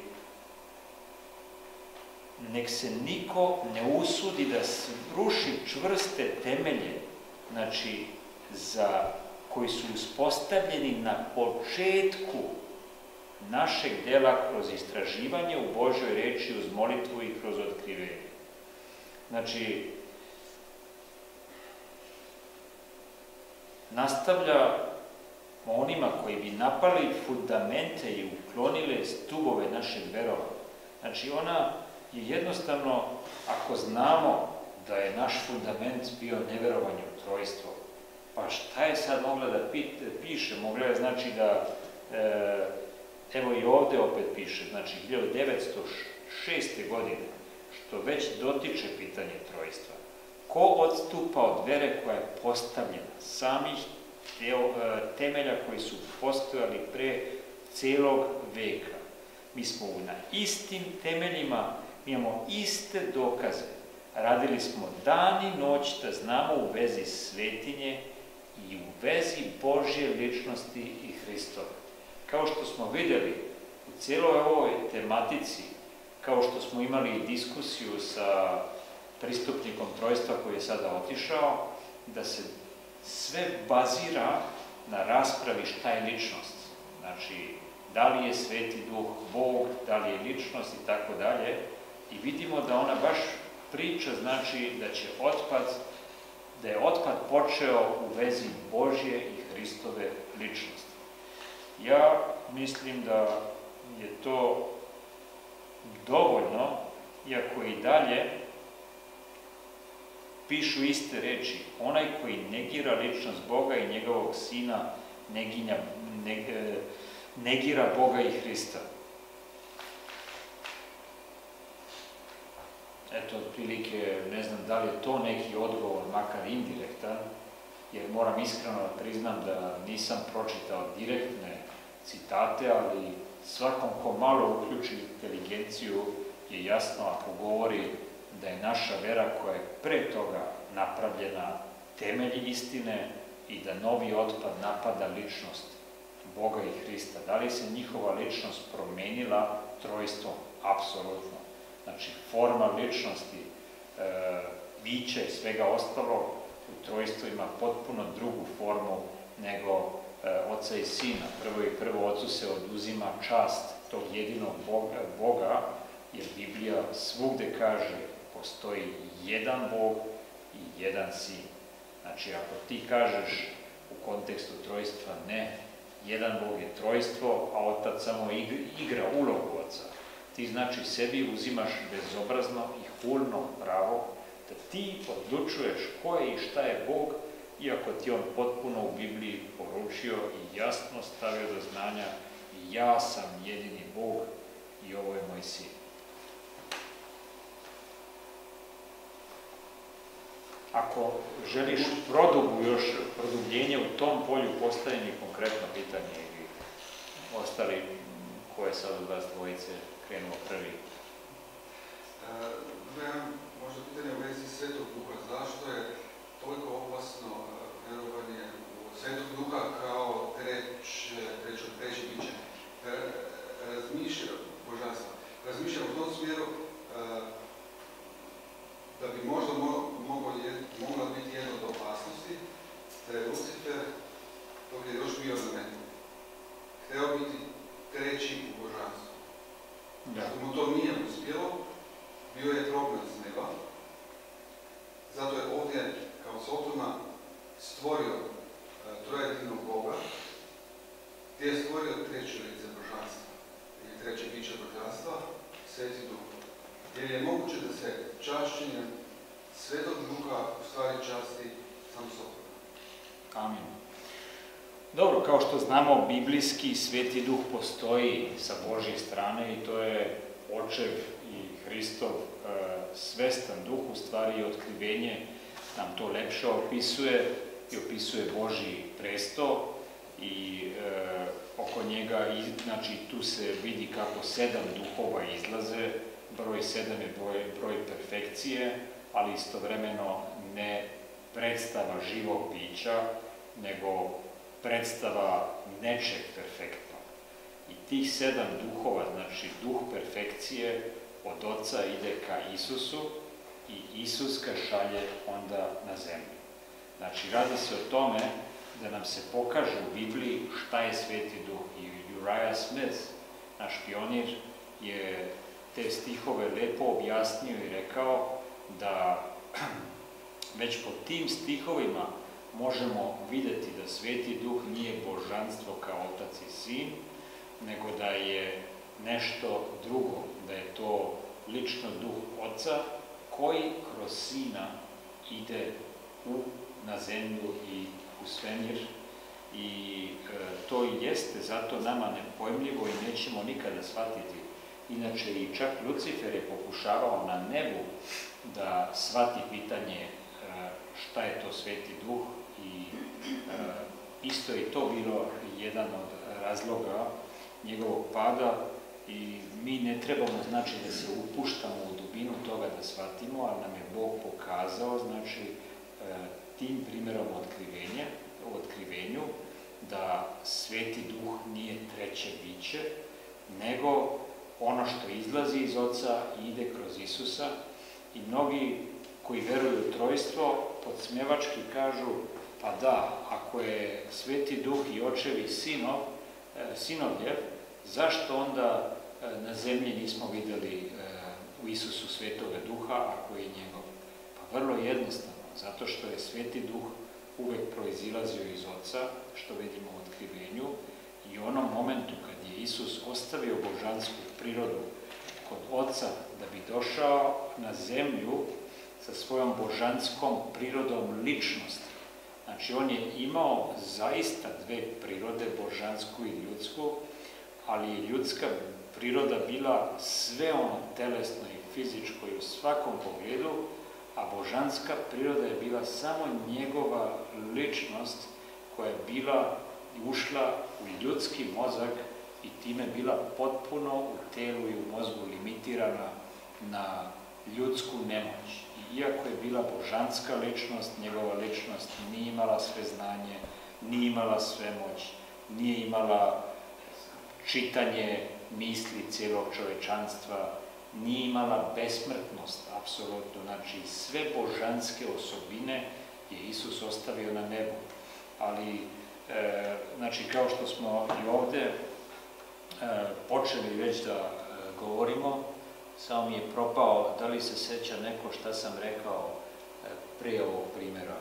Speaker 1: nek se niko ne usudi da sruši čvrste temelje, znači za koji su uspostavljeni na početku našeg dela kroz istraživanje u Božjoj reči, uz molitvu i kroz otkrivenje. Znači, nastavlja onima koji bi napali fundamente i uklonile stubove našeg verovanja. Znači, ona je jednostavno, ako znamo da je naš fundament bio neverovanje u trojstvo, pa šta je sad mogla da piše? Mogla je, znači, da, e, evo i ovde opet piše, znači, hiljadu devetsto šeste. godine, što već dotiče pitanje trojstva. Ko odstupa od vere koja je postavljena, samih temelja koji su postojali pre celog veka? Mi smo na istim temeljima, mi imamo iste dokaze. Radili smo dan i noć da znamo u vezi svetinje i u vezi Božje ličnosti i Hristove. Kao što smo videli u cijeloj ovoj tematici, kao što smo imali diskusiju sa pristupnikom trojstva koji je sada otišao, da se sve bazira na raspravi šta je ličnost. Znači, da li je Sveti Duh Bog, da li je ličnost i tako dalje. I vidimo da ona baš priča, znači da će otpad, da je otpad počeo u vezi Božje i Hristove ličnosti. Ja mislim da je to dovoljno, iako i dalje pišu iste reči. Onaj koji negira ličnost Boga i njegovog Sina neginja, neg, negira Boga i Hrista. Eto, otprilike, ne znam da li je to neki odgovor, makar indirektan, jer moram iskreno da priznam da nisam pročitao direktne citate, ali svakom ko malo uključi inteligenciju je jasno ako govori da je naša vera koja je pre toga napravljena temelj istine i da novi otpad napada ličnost Boga i Hrista. Da li se njihova ličnost promenila trojstvom? Apsolutno. Znači, forma ličnosti, e, biće i svega ostalo u trojstvu ima potpuno drugu formu nego e, Oca i Sina. Prvo i prvo Ocu se oduzima čast tog jedinog Boga, Boga, jer Biblija svugde kaže postoji jedan Bog i jedan Sin. Znači, ako ti kažeš u kontekstu trojstva ne, jedan Bog je trojstvo, a Otac samo igra ulogu Oca, ti znači sebi uzimaš bezobrazno i hulno pravo da ti odlučuješ ko je i šta je Bog, iako ti on potpuno u Bibliji poručio i jasno stavio do znanja ja sam jedini Bog i ovo je moj Sin. Ako želiš produbu, još produbljenje u tom polju, postavljeni konkretno pitanje ili ostali koje sad od vas dvojice krenuo prvi.
Speaker 4: Imam možda pitanje u vezi Svetog Duha. Zašto je toliko opasno vjerovanje u Svetog Duha kao treće, treće, treće biće? Razmišljam, božanstva, razmišljam u tom smjeru da bi možda mogla biti jedna od opasnosti, da je Lucifer, dok je još bio na meni, hteo biti treći u božanstvu. Da. Što mu to nije uspjelo, bio je progon s neba, zato je ovdje, kao Sotona, stvorio uh, trojedinog Boga, gdje je stvorio treće lice božanstva, ili treće biće božanstva, Sveti Duh. Jer je moguće da se čašćenjem Svetog Duha u stvari časti sam Sotona.
Speaker 1: Amin. Dobro, kao što znamo, biblijski Sveti Duh postoji sa Božje strane i to je Očev i Hristov e, svestan Duh, u stvari otkrivenje nam to lepše opisuje i opisuje Božji presto i e, oko njega, znači tu se vidi kako sedam duhova izlaze, broj sedam je broj, broj perfekcije, ali istovremeno ne predstava živog bića, nego predstava nečeg perfektnog. I tih sedam duhova, znači duh perfekcije, od Oca ide ka Isusu i Isus ga šalje onda na zemlju. Znači, radi se o tome da nam se pokaže u Bibliji šta je Sveti Duh. I Uriah Smith, naš pionir, je te stihove lepo objasnio i rekao da već po tim stihovima možemo vidjeti da Sveti Duh nije božanstvo kao Otac i Sin, nego da je nešto drugo, da je to lično Duh Oca koji kroz Sina ide u, na zemlju i u svemir. I e, to i jeste zato nama nepojmljivo i nećemo nikada shvatiti. Inače, i čak Lucifer je pokušavao na nebu da shvati pitanje e, šta je to Sveti Duh i e, isto je to bilo jedan od razloga njegovog pada i mi ne trebamo znači da se upuštamo u dubinu toga da shvatimo, ali nam je Bog pokazao znači e, tim primjerom otkrivenja, u otkrivenju da Sveti Duh nije treće biće, nego ono što izlazi iz Oca i ide kroz Isusa. I mnogi koji veruju u trojstvo podsmjevački kažu, pa da, ako je Sveti Duh i Očev i Sinov, e, Sinovljev, zašto onda e, na zemlji nismo vidjeli e, u Isusu Svetoga Duha, ako je njegov? Pa vrlo jednostavno, zato što je Sveti Duh uvek proizilazio iz Oca, što vidimo u otkrivenju, i u onom momentu kad je Isus ostavio božansku prirodu kod Oca da bi došao na zemlju sa svojom božanskom prirodom ličnosti. Znači, on je imao zaista dve prirode, božansku i ljudsku, ali je ljudska priroda bila sve ono telesno i fizičko i u svakom pogledu, a božanska priroda je bila samo njegova ličnost koja je bila ušla u ljudski mozak i time bila potpuno u telu i u mozgu limitirana na ljudsku nemoć. I iako je bila božanska ličnost, njegova ličnost nije imala sve znanje, nije imala svemoć, nije imala čitanje misli cijelog čovečanstva, nije imala besmrtnost, apsolutno. Znači, sve božanske osobine je Isus ostavio na nebu. Ali, e, znači, kao što smo i ovde e, počeli već da e, govorimo, samo mi je propao, da li se seća neko šta sam rekao e, prije ovog primjera?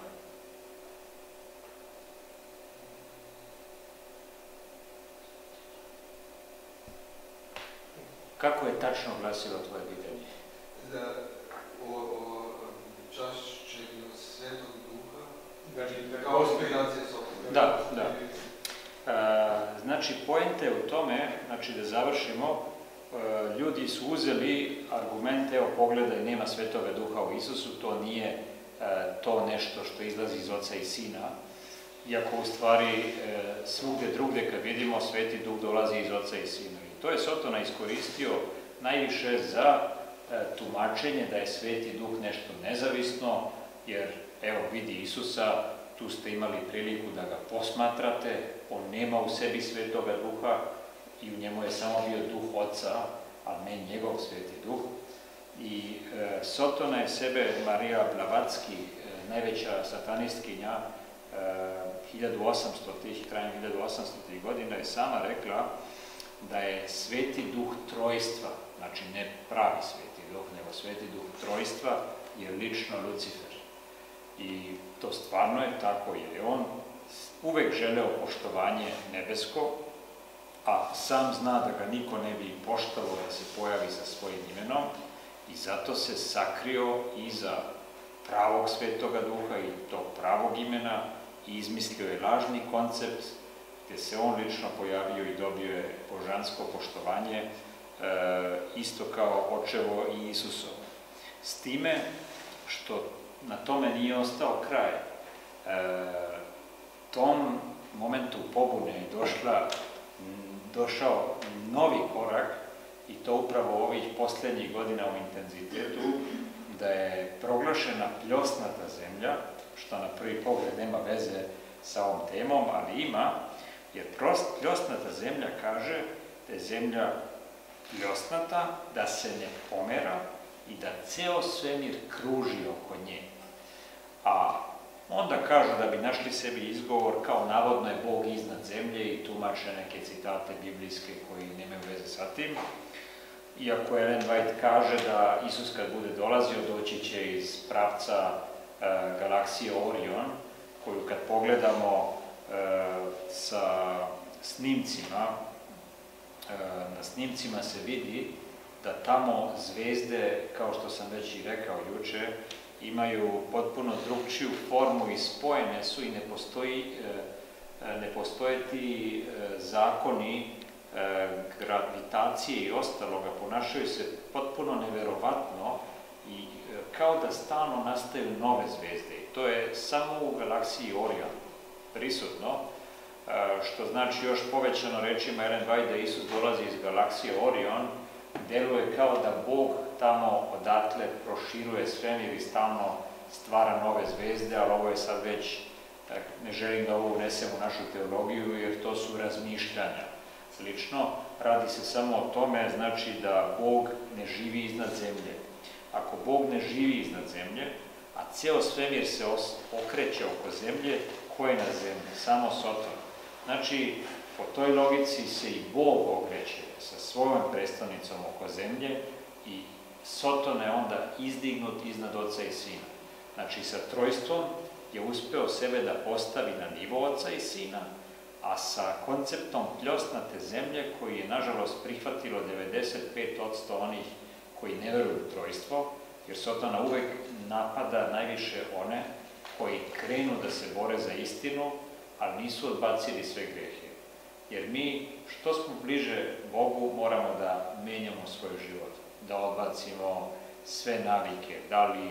Speaker 1: Kako je tačno glasilo tvoje pitanje?
Speaker 4: Da, o, o čašćenju Svetog Duha,
Speaker 3: Znači, da
Speaker 4: kao
Speaker 3: postoji...
Speaker 4: inspiracija Sokola.
Speaker 1: Da, da. E, znači, poenta je u tome, znači da završimo, e, ljudi su uzeli argumente, evo pogledaj, nema Svetoga Duha u Isusu, to nije e, to nešto što izlazi iz Oca i Sina, iako u stvari e, svugde drugde kad vidimo Sveti Duh dolazi iz Oca i Sina. I to je Sotona iskoristio najviše za e, tumačenje da je Sveti Duh nešto nezavisno, jer evo vidi Isusa, tu ste imali priliku da ga posmatrate, on nema u sebi Svetoga Duha i u njemu je samo bio Duh Oca, ali ne njegov Sveti Duh. I e, Sotona je sebe, Marija Blavatski, e, najveća satanistkinja, e, hiljadu osamstotih, krajem hiljadu osamstotih godina je sama rekla da je Sveti Duh trojstva, znači ne pravi Sveti Duh, nego Sveti Duh trojstva je lično Lucifer. I to stvarno je tako, jer je on uvek želeo poštovanje nebesko, a sam zna da ga niko ne bi poštovao da se pojavi sa svojim imenom i zato se sakrio iza pravog Svetoga Duha i tog pravog imena i izmislio je lažni koncept gdje se on lično pojavio i dobio je božansko poštovanje, e, isto kao očevo i Isusovo. S time što na tome nije ostao kraj. E, tom momentu pobune je došla, došao novi korak i to upravo ovih posljednjih godina u intenzitetu, da je proglašena pljosnata zemlja, što na prvi pogled nema veze sa ovom temom, ali ima, jer pljosnata zemlja kaže da je zemlja pljosnata, da se ne pomera i da ceo svemir kruži oko nje. A onda kažu da bi našli sebi izgovor kao navodno je Bog iznad zemlje i tumače neke citate biblijske koji nemaju veze sa tim. Iako Ellen White kaže da Isus kad bude dolazio doći će iz pravca e, galaksije Orion, koju kad pogledamo e, sa snimcima, e, na snimcima se vidi da tamo zvezde, kao što sam već i rekao juče, imaju potpuno drugčiju formu i spojene su i ne postoji, ne postoje ti zakoni gravitacije i ostaloga, ponašaju se potpuno neverovatno i kao da stalno nastaju nove zvezde. I to je samo u galaksiji Orion prisutno, što znači još povećano rečima Ellen White da Isus dolazi iz galaksije Orion, deluje kao da Bog tamo odatle proširuje svemir i stalno stvara nove zvezde, ali ovo je sad već, ne želim da ovo unesem u našu teologiju, jer to su razmišljanja. Slično, radi se samo o tome, znači da Bog ne živi iznad zemlje. Ako Bog ne živi iznad zemlje, a ceo svemir se okreće oko zemlje, ko je na zemlji? Samo Soton. Znači, po toj logici se i Bog okreće sa svojom prestonicom oko zemlje i Soton je onda izdignut iznad Oca i Sina. Znači, sa trojstvom je uspeo sebe da postavi na nivo Oca i Sina, a sa konceptom pljosnate zemlje, koji je, nažalost, prihvatilo devedeset pet posto onih koji ne veruju u trojstvo, jer Sotona uvek napada najviše one koji krenu da se bore za istinu, ali nisu odbacili sve grehe. Jer mi, što smo bliže Bogu, moramo da menjamo svoj život, da odbacimo sve navike, da li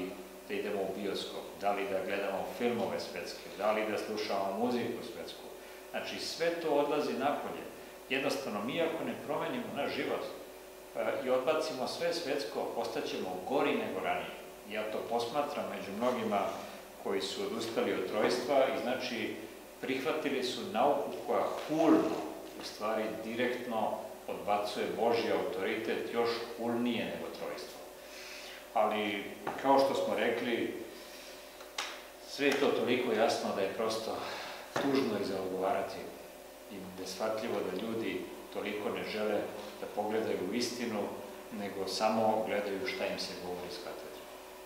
Speaker 1: da idemo u bioskop, da li da gledamo filmove svetske, da li da slušamo muziku svetsku. Znači, sve to odlazi napolje. Jednostavno, mi ako ne promenimo naš život i odbacimo sve svetsko, postaćemo gori nego ranije. Ja to posmatram među mnogima koji su odustali od trojstva i znači prihvatili su nauku koja hulno, u stvari direktno odbacuje Božji autoritet još hulnije nego trojstvo. Ali, kao što smo rekli, sve je to toliko jasno da je prosto tužno i za odgovarati i neshvatljivo da ljudi toliko ne žele da pogledaju u istinu, nego samo gledaju šta im se govori s katedre.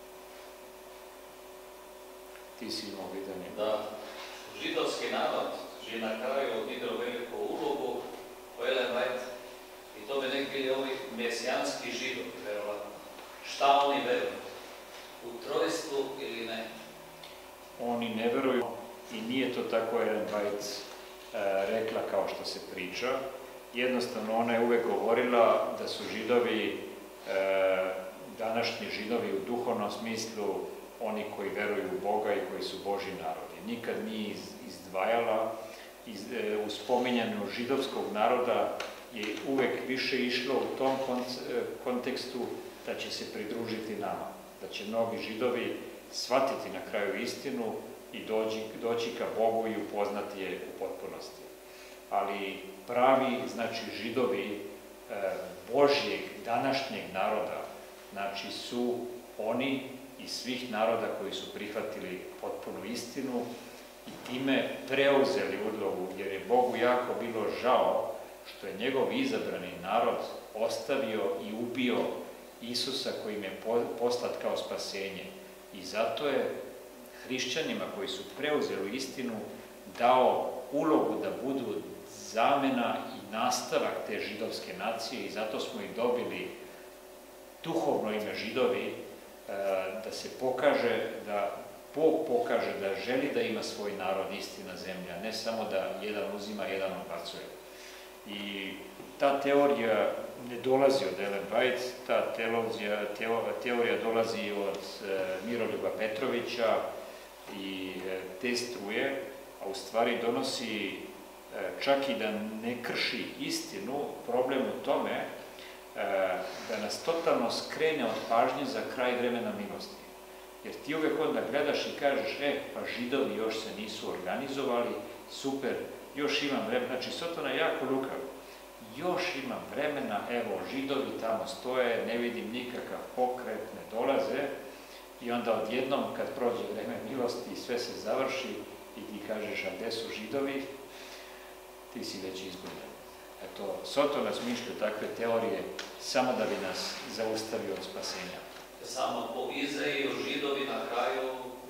Speaker 1: Ti si imao pitanje.
Speaker 5: Da, židovski narod je na kraju odigrao veliku ulogu u Ellen White i to bi nek bili ovi mesijanski židovi, verovatno. Šta oni veruju? U trojstvu ili ne?
Speaker 1: Oni ne veruju i nije to tako Ellen White e, rekla kao što se priča. Jednostavno, ona je uvek govorila da su židovi, e, današnji židovi u duhovnom smislu, oni koji veruju u Boga i koji su Božji narodi. Nikad nije izdvajala, iz, e, u spominjanju židovskog naroda je uvek više išlo u tom kontekstu da će se pridružiti nama, da će mnogi židovi shvatiti na kraju istinu i doći, doći ka Bogu i upoznati je u potpunosti. Ali pravi, znači židovi e, Božjeg današnjeg naroda, znači su oni iz svih naroda koji su prihvatili potpunu istinu i time preuzeli ulogu, jer je Bogu jako bilo žao što je njegov izabrani narod ostavio i ubio Isusa koji im je poslat kao spasenje. I zato je hrišćanima koji su preuzeli istinu dao ulogu da budu zamena i nastavak te židovske nacije i zato smo i dobili duhovno ime židovi, da se pokaže, da Bog pokaže da želi da ima svoj narod, istina zemlja, ne samo da jedan uzima, jedan odbacuje. I ta teorija ne dolazi od Ellen White, ta teorija, teorija dolazi od Miroljuba Petrovića i te struje, a u stvari donosi čak i da ne krši istinu, problem u tome da nas totalno skrene od pažnje za kraj vremena milosti. Jer ti uvek onda gledaš i kažeš, e, pa židovi još se nisu organizovali, super, još imam vremena, znači Sotona je jako lukav, još imam vremena, evo, židovi tamo stoje, ne vidim nikakav pokret, ne dolaze, i onda odjednom, kad prođe vreme milosti i sve se završi, i ti kažeš, a gde su židovi, ti si već izgubljen. Eto, Sotona smišlja takve teorije samo da bi nas zaustavio od spasenja.
Speaker 5: Samo po Izaiji židovi na kraju...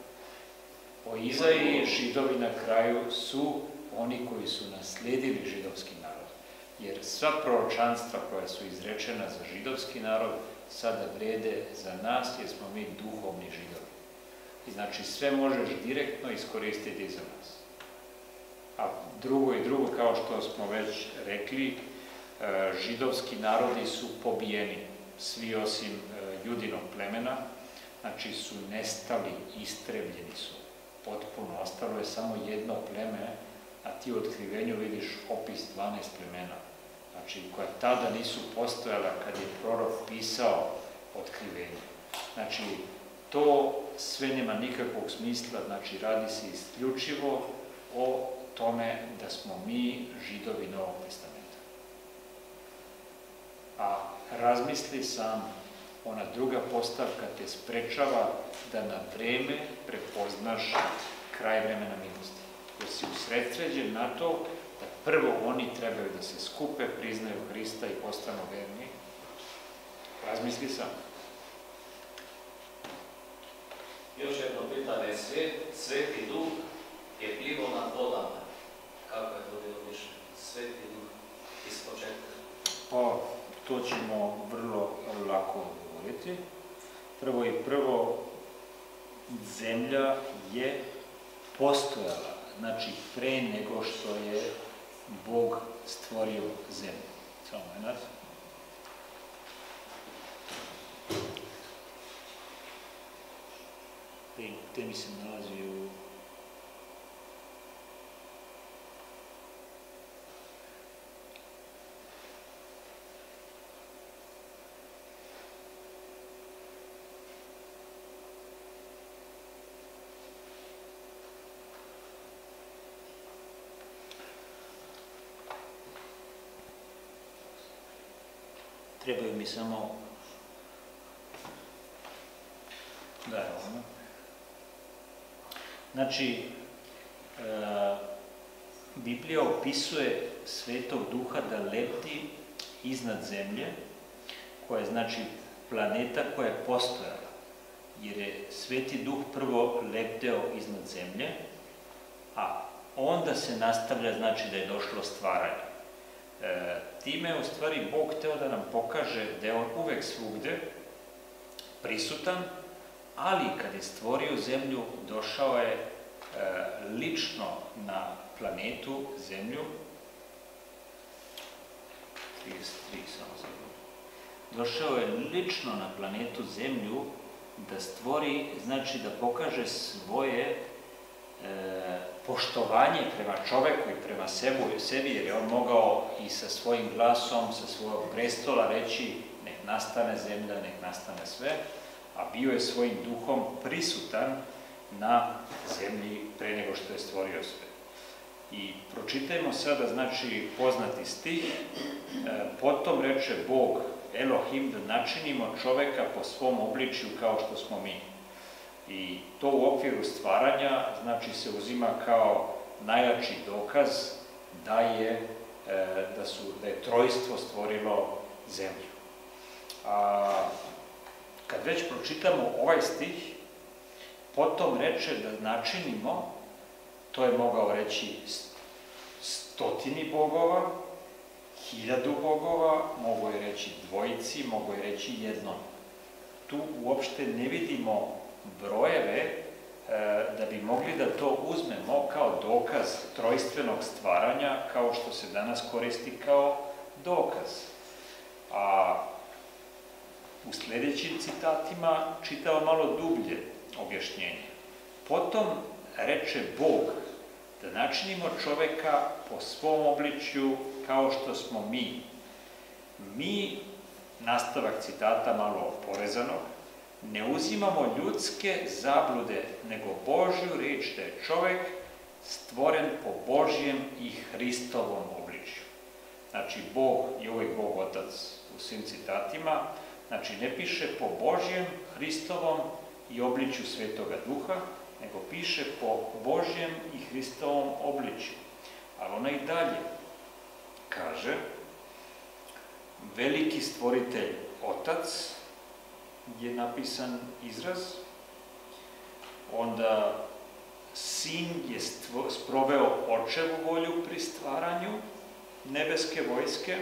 Speaker 1: Po Izaiji židovi na kraju su oni koji su naslijedili židovski narod. Jer sva proročanstva koja su izrečena za židovski narod sada vrede za nas jer smo mi duhovni židovi. I znači sve možeš direktno iskoristiti za nas. A drugo i drugo, kao što smo već rekli, židovski narodi su pobijeni, svi osim Judinog plemena, znači su nestali, istrebljeni su, potpuno, ostalo je samo jedno pleme, a ti u Otkrivenju vidiš opis dvanaest plemena, znači koja tada nisu postojala kad je prorok pisao Otkrivenje. Znači, to sve nema nikakvog smisla, znači radi se isključivo o tome da smo mi židovi Novog testamenta. A razmisli sam, ona druga postavka te sprečava da na vreme prepoznaš kraj vremena milosti. Jer si usredsređen na to da prvo oni trebaju da se skupe, priznaju Hrista i postanu verni. Razmisli sam.
Speaker 5: Još jedno pitanje, svet, Sveti Duh je plivao nad vodama. Kako je to bilo više? Sveti Duh iz početka.
Speaker 1: Pa, to ćemo vrlo lako odgovoriti. Prvo i prvo, zemlja je postojala, znači pre nego što je Bog stvorio zemlju. Samo moment. gde mi se nalazi u... Trebaju mi samo... Da, evo ono. Znači, e, Biblija opisuje Svetog Duha da leti iznad zemlje, koja je, znači, planeta koja je postojala, jer je Sveti Duh prvo leteo iznad zemlje, a onda se nastavlja, znači, da je došlo stvaranje. E, time je u stvari Bog hteo da nam pokaže da je on uvek svugde prisutan, ali kad je stvorio zemlju, došao je e, lično na planetu Zemlju, trideset tri, samo sekundu, došao je lično na planetu Zemlju da stvori, znači da pokaže svoje e, poštovanje prema čoveku i prema sebi, sebi, jer je on mogao i sa svojim glasom, sa svojog prestola reći nek nastane zemlja, nek nastane sve, a bio je svojim duhom prisutan na zemlji pre nego što je stvorio sve. I pročitajmo sada, znači, poznati stih, potom reče Bog, Elohim, da načinimo čoveka po svom obličju kao što smo mi. I to u okviru stvaranja, znači, se uzima kao najjači dokaz da je, da su, da je trojstvo stvorilo zemlju. A kad već pročitamo ovaj stih, potom reče da načinimo, to je mogao reći stotini bogova, hiljadu bogova, mogo je reći dvojici, mogo je reći jednom. Tu uopšte ne vidimo brojeve e, da bi mogli da to uzmemo kao dokaz trojstvenog stvaranja, kao što se danas koristi kao dokaz. A u sledećim citatima čitao malo dublje objašnjenje. Potom reče Bog da načinimo čoveka po svom obličju kao što smo mi. Mi, nastavak citata malo porezanog, ne uzimamo ljudske zablude, nego Božju reč da je čovek stvoren po Božjem i Hristovom obličju. Znači, Bog je uvijek Bog Otac u svim citatima, znači ne piše po Božjem, Hristovom i obličju Svetoga Duha, nego piše po Božjem i Hristovom obličju. Ali ona i dalje kaže, veliki stvoritelj Otac je napisan izraz, onda Sin je sproveo Očevu volju pri stvaranju nebeske vojske,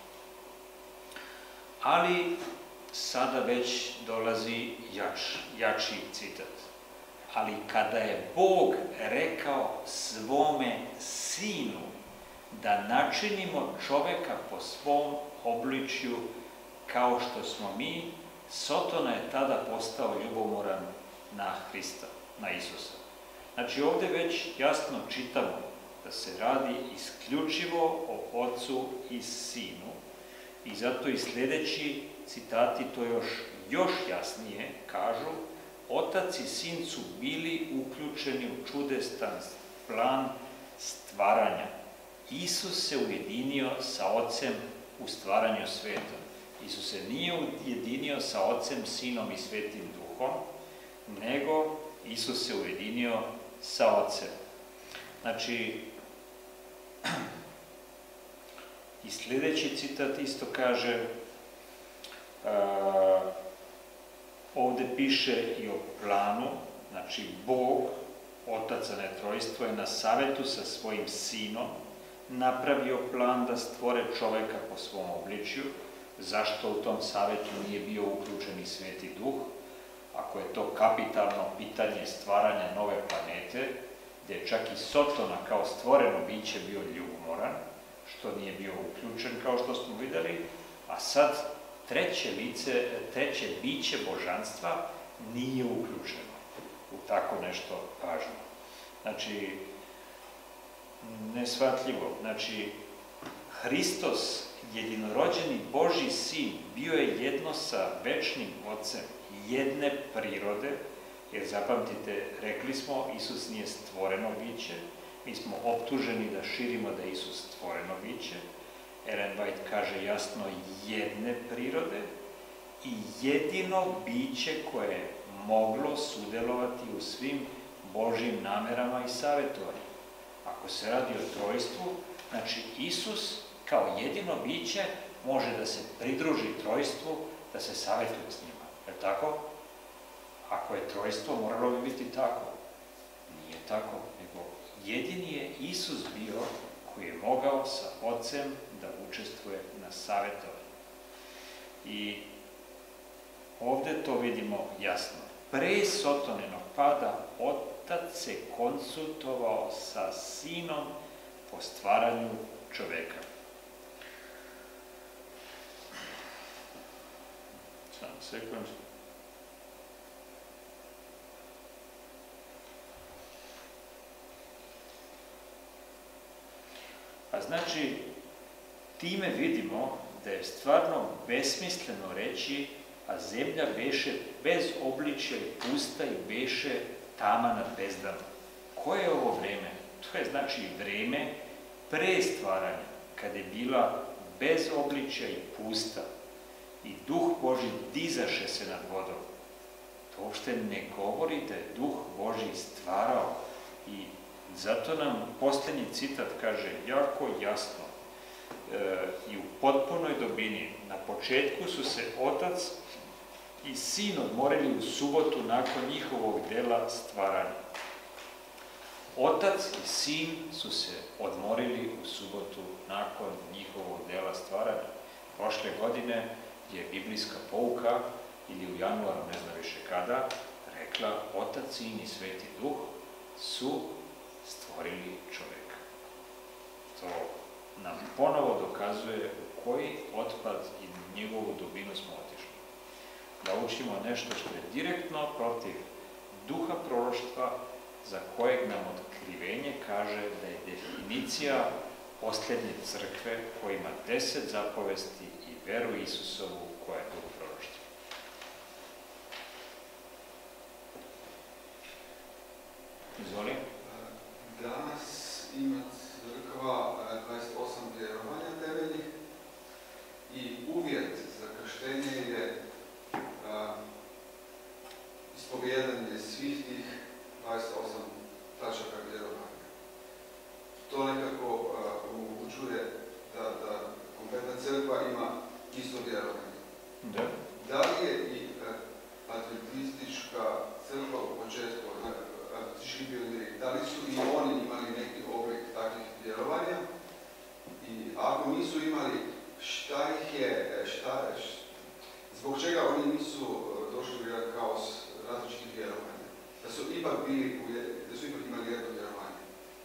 Speaker 1: ali sada već dolazi jač, jači citat. Ali kada je Bog rekao svome Sinu da načinimo čoveka po svom obličju kao što smo mi, Sotona je tada postao ljubomoran na Hrista, na Isusa. Znači ovde već jasno čitamo da se radi isključivo o Ocu i Sinu i zato i sledeći citati to još, još jasnije kažu: Otac i Sin su bili uključeni u čudestan plan stvaranja. Isus se ujedinio sa Ocem u stvaranju sveta. Isus se nije ujedinio sa Ocem, Sinom i Svetim Duhom, nego Isus se ujedinio sa Ocem. Znači, i sledeći citat isto kaže, uh, ovde piše i o planu, znači Bog, Otac a ne trojstvo, je na savetu sa svojim Sinom napravio plan da stvore čoveka po svom obličju. Zašto u tom savetu nije bio uključen i Sveti Duh? Ako je to kapitalno pitanje stvaranja nove planete, gde je čak i Sotona kao stvoreno biće bio ljubomoran, što nije bio uključen kao što smo videli, a sad treće lice, treće biće božanstva nije uključeno. u tako nešto važno. Znači, nesvatljivo. Znači, Hristos, jedinorođeni Božji sin, bio je jedno sa večnim Ocem, jedne prirode, jer zapamtite, rekli smo, Isus nije stvoreno biće, mi smo optuženi da širimo da je Isus stvoreno biće. Ellen White kaže jasno jedne prirode i jedino biće koje je moglo sudjelovati u svim Božjim namerama i savjetovanjima. Ako se radi o trojstvu, znači Isus kao jedino biće može da se pridruži trojstvu, da se savjetuje s njima. Je li tako? Ako je trojstvo, moralo bi biti tako. Nije tako, nego jedini je Isus bio koji je mogao sa Ocem da učestvuje na savjetovanju. I ovdje to vidimo jasno. Pre Sotonenog pada Otac se konsultovao sa Sinom po stvaranju čoveka. Samo sekund. A znači, time vidimo da je stvarno besmisleno reći, a zemlja beše bez obličja i pusta i beše tama nad bezdama. Koje je ovo vreme? To je znači vreme pre stvaranja, kada je bila bez obličja i pusta i Duh Božji dizaše se nad vodom. To uopšte ne govori da je Duh Božji stvarao i zato nam posljednji citat kaže jako jasno e, i u potpunoj dubini. Na početku su se Otac i Sin odmorili u subotu nakon njihovog dela stvaranja. Otac i Sin su se odmorili u subotu nakon njihovog dela stvaranja. Prošle godine je biblijska pouka, ili u januaru, ne znam više kada, rekla Otac, Sin i Sveti Duh su stvorili čoveka. To nam ponovo dokazuje u koji otpad i njegovu dubinu smo otišli. Da učimo nešto što je direktno protiv duha proroštva, za kojeg nam otkrivenje kaže da je definicija posljednje crkve koja ima deset zapovesti i veru Isusovu koja je duh proroštva. Izvoli.
Speaker 4: Danas ima crkva dvadeset osam vjerovanja temeljnih i uvjet za krštenje je a, ispovijedanje svih tih dvadeset osam tačaka vjerovanja. To nekako omogućuje da, da kompletna crkva ima isto vjerovanje.
Speaker 1: Da.
Speaker 4: Da li je i adventistička crkva u početku, adventistički pioniri, da li su i oni imali neki oblik takvih vjerovanja? I ako nisu imali, šta ih je, šta, zbog čega oni nisu došli u kaos različitih vjerovanja? Da su ipak bili, da su ipak imali jedno vjerovanje?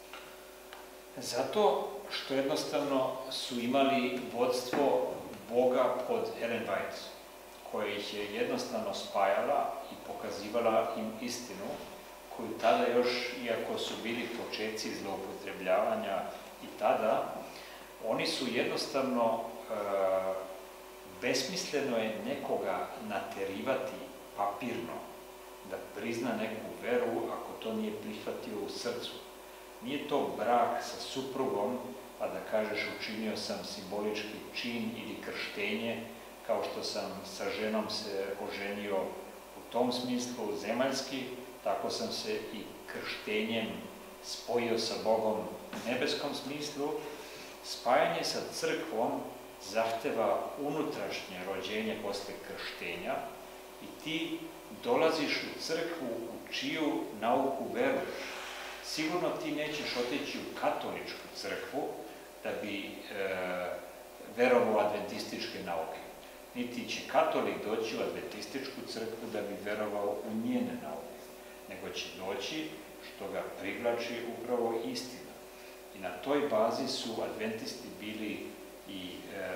Speaker 1: Zato što jednostavno su imali vodstvo Boga pod Ellen White, koja ih je jednostavno spajala i pokazivala im istinu, koju tada još, iako su bili počeci zloupotrebljavanja i tada, oni su jednostavno, e, besmisleno je nekoga naterivati papirno, da prizna neku veru ako to nije prihvatio u srcu. Nije to brak sa suprugom, pa da kažeš učinio sam simbolički čin ili krštenje, kao što sam sa ženom se oženio u tom smislu zemaljski, tako sam se i krštenjem spojio sa Bogom u nebeskom smislu. Spajanje sa crkvom zahteva unutrašnje rođenje posle krštenja i ti dolaziš u crkvu u čiju nauku veruješ. Sigurno ti nećeš otići u katoličku crkvu da bi e, verovao adventističke nauke. Niti će katolik doći u adventističku crkvu da bi verovao u njene nauke, nego će doći što ga privlači upravo istina. I na toj bazi su adventisti bili i e,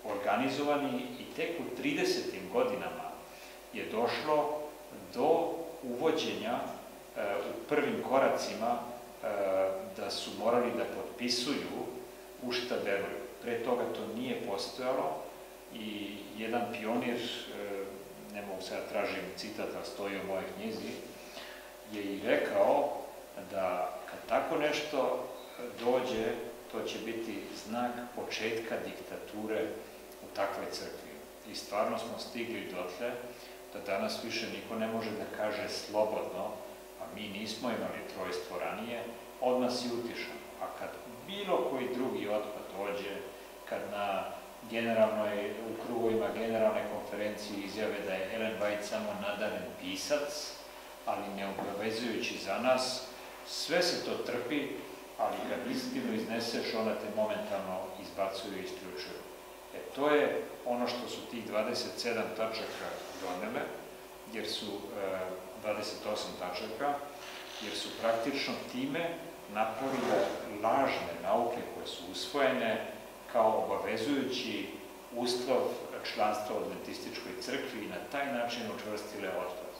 Speaker 1: organizovani i tek u tridesetim godinama je došlo do uvođenja e, u prvim koracima e, da su morali da potpisuju u šta veruju. Pre toga to nije postojalo i jedan pionir, e, ne mogu sad tražim citat, ali stoji u mojoj knjizi, je i rekao da kad tako nešto dođe, to će biti znak početka diktature u takvoj crkvi. I stvarno smo stigli dotle da danas više niko ne može da kaže slobodno, a mi nismo imali trojstvo ranije, odmah si utišano. A kad bilo koji drugi otpad dođe, kad na generalnoj, u krugovima generalne konferencije izjave da je Ellen White samo nadaren pisac, ali neobavezujući za nas, sve se to trpi, ali kad istinu izneseš, ona te momentalno izbacuju i isključuju. E, to je ono što su tih dvadeset sedam tačaka donele, jer su e, dvadeset osam tačaka, jer su praktično time napravile lažne nauke koje su usvojene kao obavezujući uslov članstva u adventističkoj crkvi i na taj način učvrstile otpad.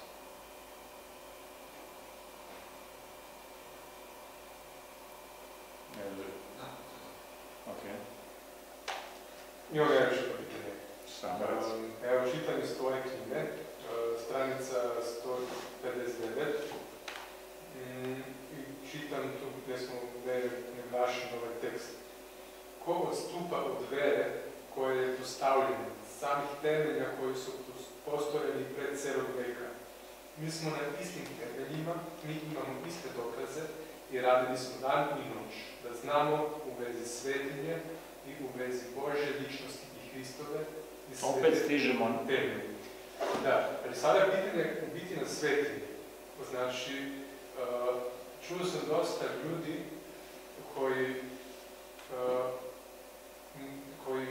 Speaker 1: Okay.
Speaker 3: Imam ja još jedno pitanje.
Speaker 1: Samarac.
Speaker 3: Evo, čitam iz tvoje knjige, stranica sto pedeset devet, i čitam tu gdje smo naglašeni ovaj tekst. Ko odstupa od vere koje je postavljena, samih temelja koji su postojeni pred celog veka. Mi smo na istim temeljima, mi imamo iste dokaze i radili smo dan i noć, da znamo u vezi svetinje i u vezi Božje ličnosti i Hristove i svete.
Speaker 1: Opet stižemo
Speaker 3: temelje. Da, ali sada je pitanje u biti na svetinje. Znači, čuo sam dosta ljudi koji koji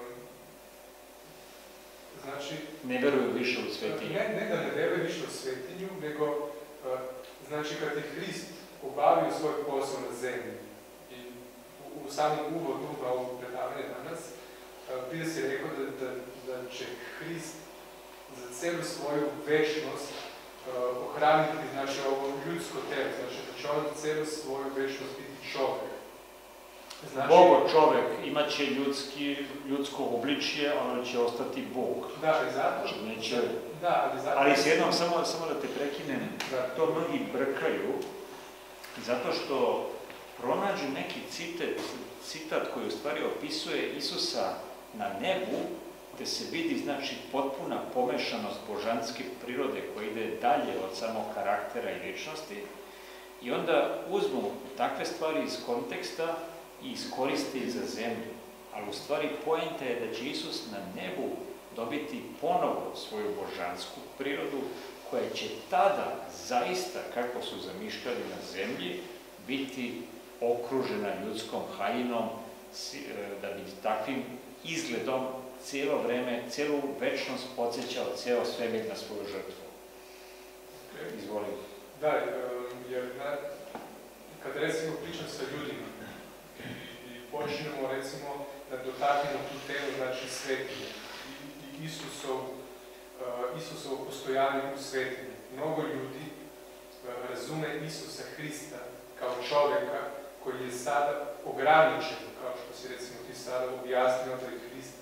Speaker 3: znači...
Speaker 1: Ne veruju više u svetinju.
Speaker 3: Ne, ne da ne veruju više u svetinju, nego znači kad je Hrist obavio svoj posao na zemlji i u, u samom uvodu na ovog predavanja danas, prije si rekao da, da, da će Hrist za celu svoju večnost uh, ohraniti znači, ovo ljudsko telo, znači da će on za celu svoju večnost biti čovjek. Znači,
Speaker 1: Bogo čovjek imat će ljudski, ljudsko obličje, ono će ostati Bog.
Speaker 3: Da, i zato...
Speaker 1: Znači, neće...
Speaker 3: Da, ali zato...
Speaker 1: Ali s jednom, samo, samo da te prekinem,
Speaker 3: da.
Speaker 1: To mnogi brkaju, zato što pronađu neki citat, citat koji u stvari opisuje Isusa na nebu, gde se vidi znači potpuna pomešanost božanske prirode koja ide dalje od samog karaktera i ličnosti i onda uzmu takve stvari iz konteksta i iskoriste ih za zemlju. Ali u stvari poenta je da će Isus na nebu dobiti ponovo svoju božansku prirodu koja će tada zaista, kako su zamišljali na zemlji, biti okružena ljudskom hajnom, da bi takvim izgledom cijelo vreme, celu večnost podsjećao ceo svemir na svoju žrtvu. Okay. Izvolim.
Speaker 3: Da, jer na, kad recimo pričam sa ljudima i, i počnemo recimo da dotaknemo tu temu, znači svetinje i, i Isusov, uh, Isusovo postojanje u svetinje. Mnogo ljudi uh, razume Isusa Hrista kao čovjeka koji je sada ograničen, kao što si recimo ti sada objasnio da je Hrist,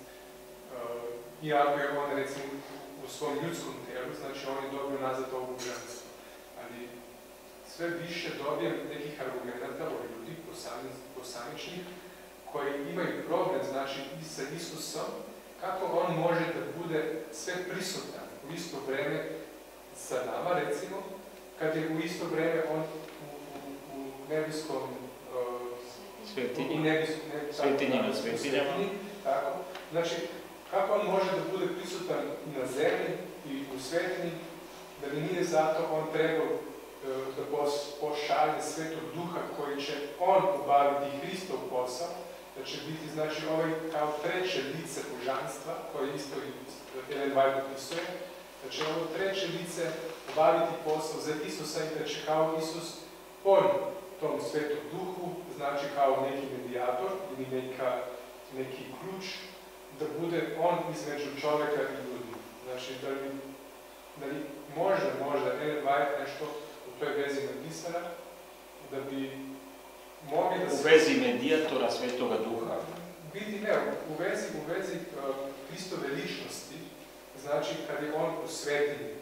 Speaker 3: uh, iako je on recimo u svom ljudskom telu, znači on je dobio nazad ovo božanstvo. Ali sve više dobijem nekih argumenta o ljudi, posamičnih, koji imaju problem, znači i sa Isusom, kako on može da bude sve prisutan u isto vreme sa nama, recimo, kad je u isto vreme on u, u, u nebeskom uh,
Speaker 1: svetinji,
Speaker 3: u nebeskom, ne,
Speaker 1: svetinji na svetinjama.
Speaker 3: Tako. Znači, kako on može da bude prisutan i na zemlji i u svetinji, da li nije zato on trebao uh, da pošalje Svetog Duha koji će on obaviti Hristov posao, da će biti, znači, ovaj kao treće lice božanstva, koje isto i Ellen White opisuje, da će ovo treće lice obaviti posao za Isusa i da će kao Isus on tom Svetom Duhu, znači kao neki medijator ili neka, neki ključ, da bude on između čovjeka i ljudi. Znači, da bi da li možda, možda Ellen White nešto u toj vezi napisala, da bi mogli da se...
Speaker 1: U vezi medijatora Svetoga Duha.
Speaker 3: Vidi, ne, u vezi, u vezi uh, Kristove ličnosti, znači kad je on u svetinji.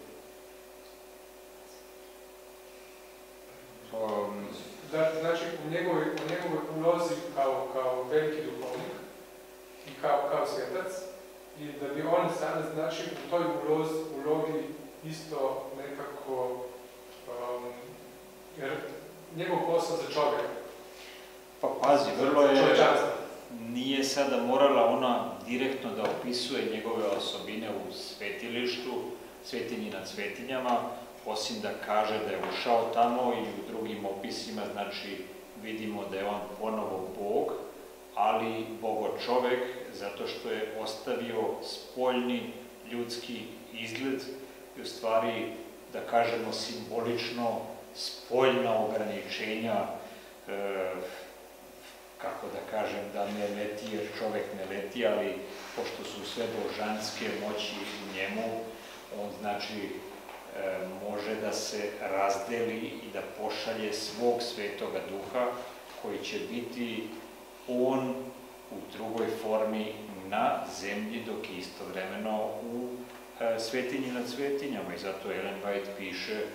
Speaker 1: Um,
Speaker 3: Da, znači, u njegovoj, u njegovoj ulozi kao, kao veliki duhovnik i kao, kao svetac, i da bi on sada, znači, u toj ulozi, ulogi isto nekako, um, jer njegov posao za čovjeka.
Speaker 1: pa pazi, vrlo je...
Speaker 3: Čovječanstvo.
Speaker 1: Nije sada morala ona direktno da opisuje njegove osobine u svetilištu, svetinji nad svetinjama, osim da kaže da je ušao tamo i u drugim opisima, znači vidimo da je on ponovo Bog, ali Bogo čovek, zato što je ostavio spoljni ljudski izgled i u stvari, da kažemo simbolično, spoljna ograničenja, e, kako da kažem, da ne leti, jer čovek ne leti, ali pošto su sve božanske moći u njemu, on znači e, može da se razdeli i da pošalje svog Svetoga Duha, koji će biti on u drugoj formi na zemlji, dok je istovremeno u e, svetinji nad svetinjama. I zato Ellen White piše, e,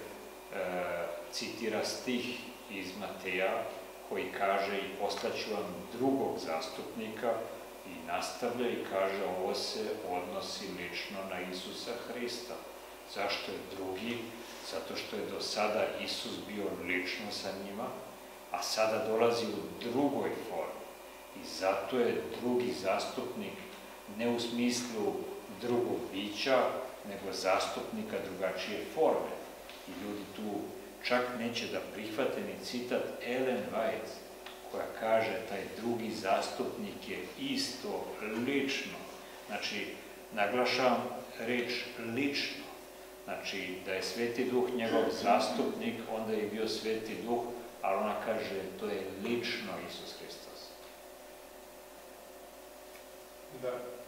Speaker 1: citira stih iz Mateja, koji kaže i poslaću vam drugog zastupnika, i nastavlja i kaže ovo se odnosi lično na Isusa Hrista. Zašto je drugi? Zato što je do sada Isus bio lično sa njima, a sada dolazi u drugoj formi. I zato je drugi zastupnik ne u smislu drugog bića, nego zastupnika drugačije forme. I ljudi tu čak neće da prihvate ni citat Ellen White, koja kaže taj drugi zastupnik je isto lično. Znači, naglašavam reč lično. Znači, da je Sveti Duh njegov zastupnik, onda je bio Sveti Duh, ali ona kaže, to je lično Isus Hristos.
Speaker 3: Da.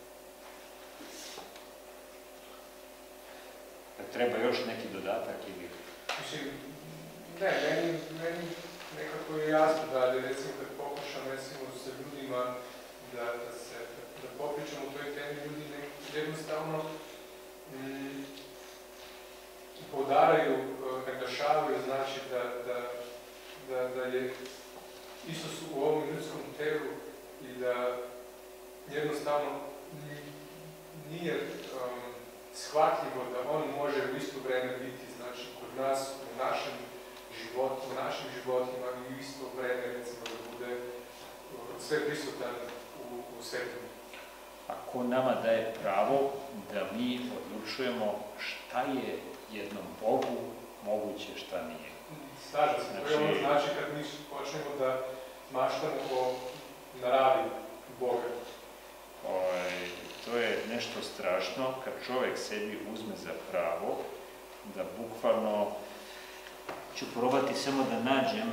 Speaker 1: Treba još neki dodatak ili...
Speaker 3: Mislim, ne, meni, meni nekako je jasno da, recimo, kad pokušam, recimo, sa ljudima da, da se, da popričam o toj temi, ljudi ne, jednostavno mm, podaraju, naglašavaju, znači da, da, da, da je Isus u ovom ljudskom telu i da jednostavno nije um, shvatljivo da on može u isto vreme biti, znači, kod nas, u našem životu, u našim životima i u isto vreme, recimo, da bude sve prisutan u, u svetinji.
Speaker 1: A ko nama daje pravo da mi odlučujemo šta je jednom Bogu moguće, šta nije?
Speaker 3: Slažem se, znači, to je ono znači kad mi počnemo da maštamo o naravi Boga.
Speaker 1: Ovaj, to je nešto strašno kad čovjek sebi uzme za pravo da bukvalno, ću probati samo da nađem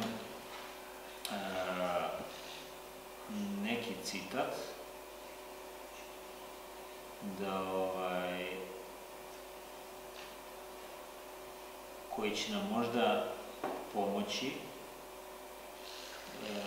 Speaker 1: a, neki citat, da ovaj, koji će nam možda pomoći. E,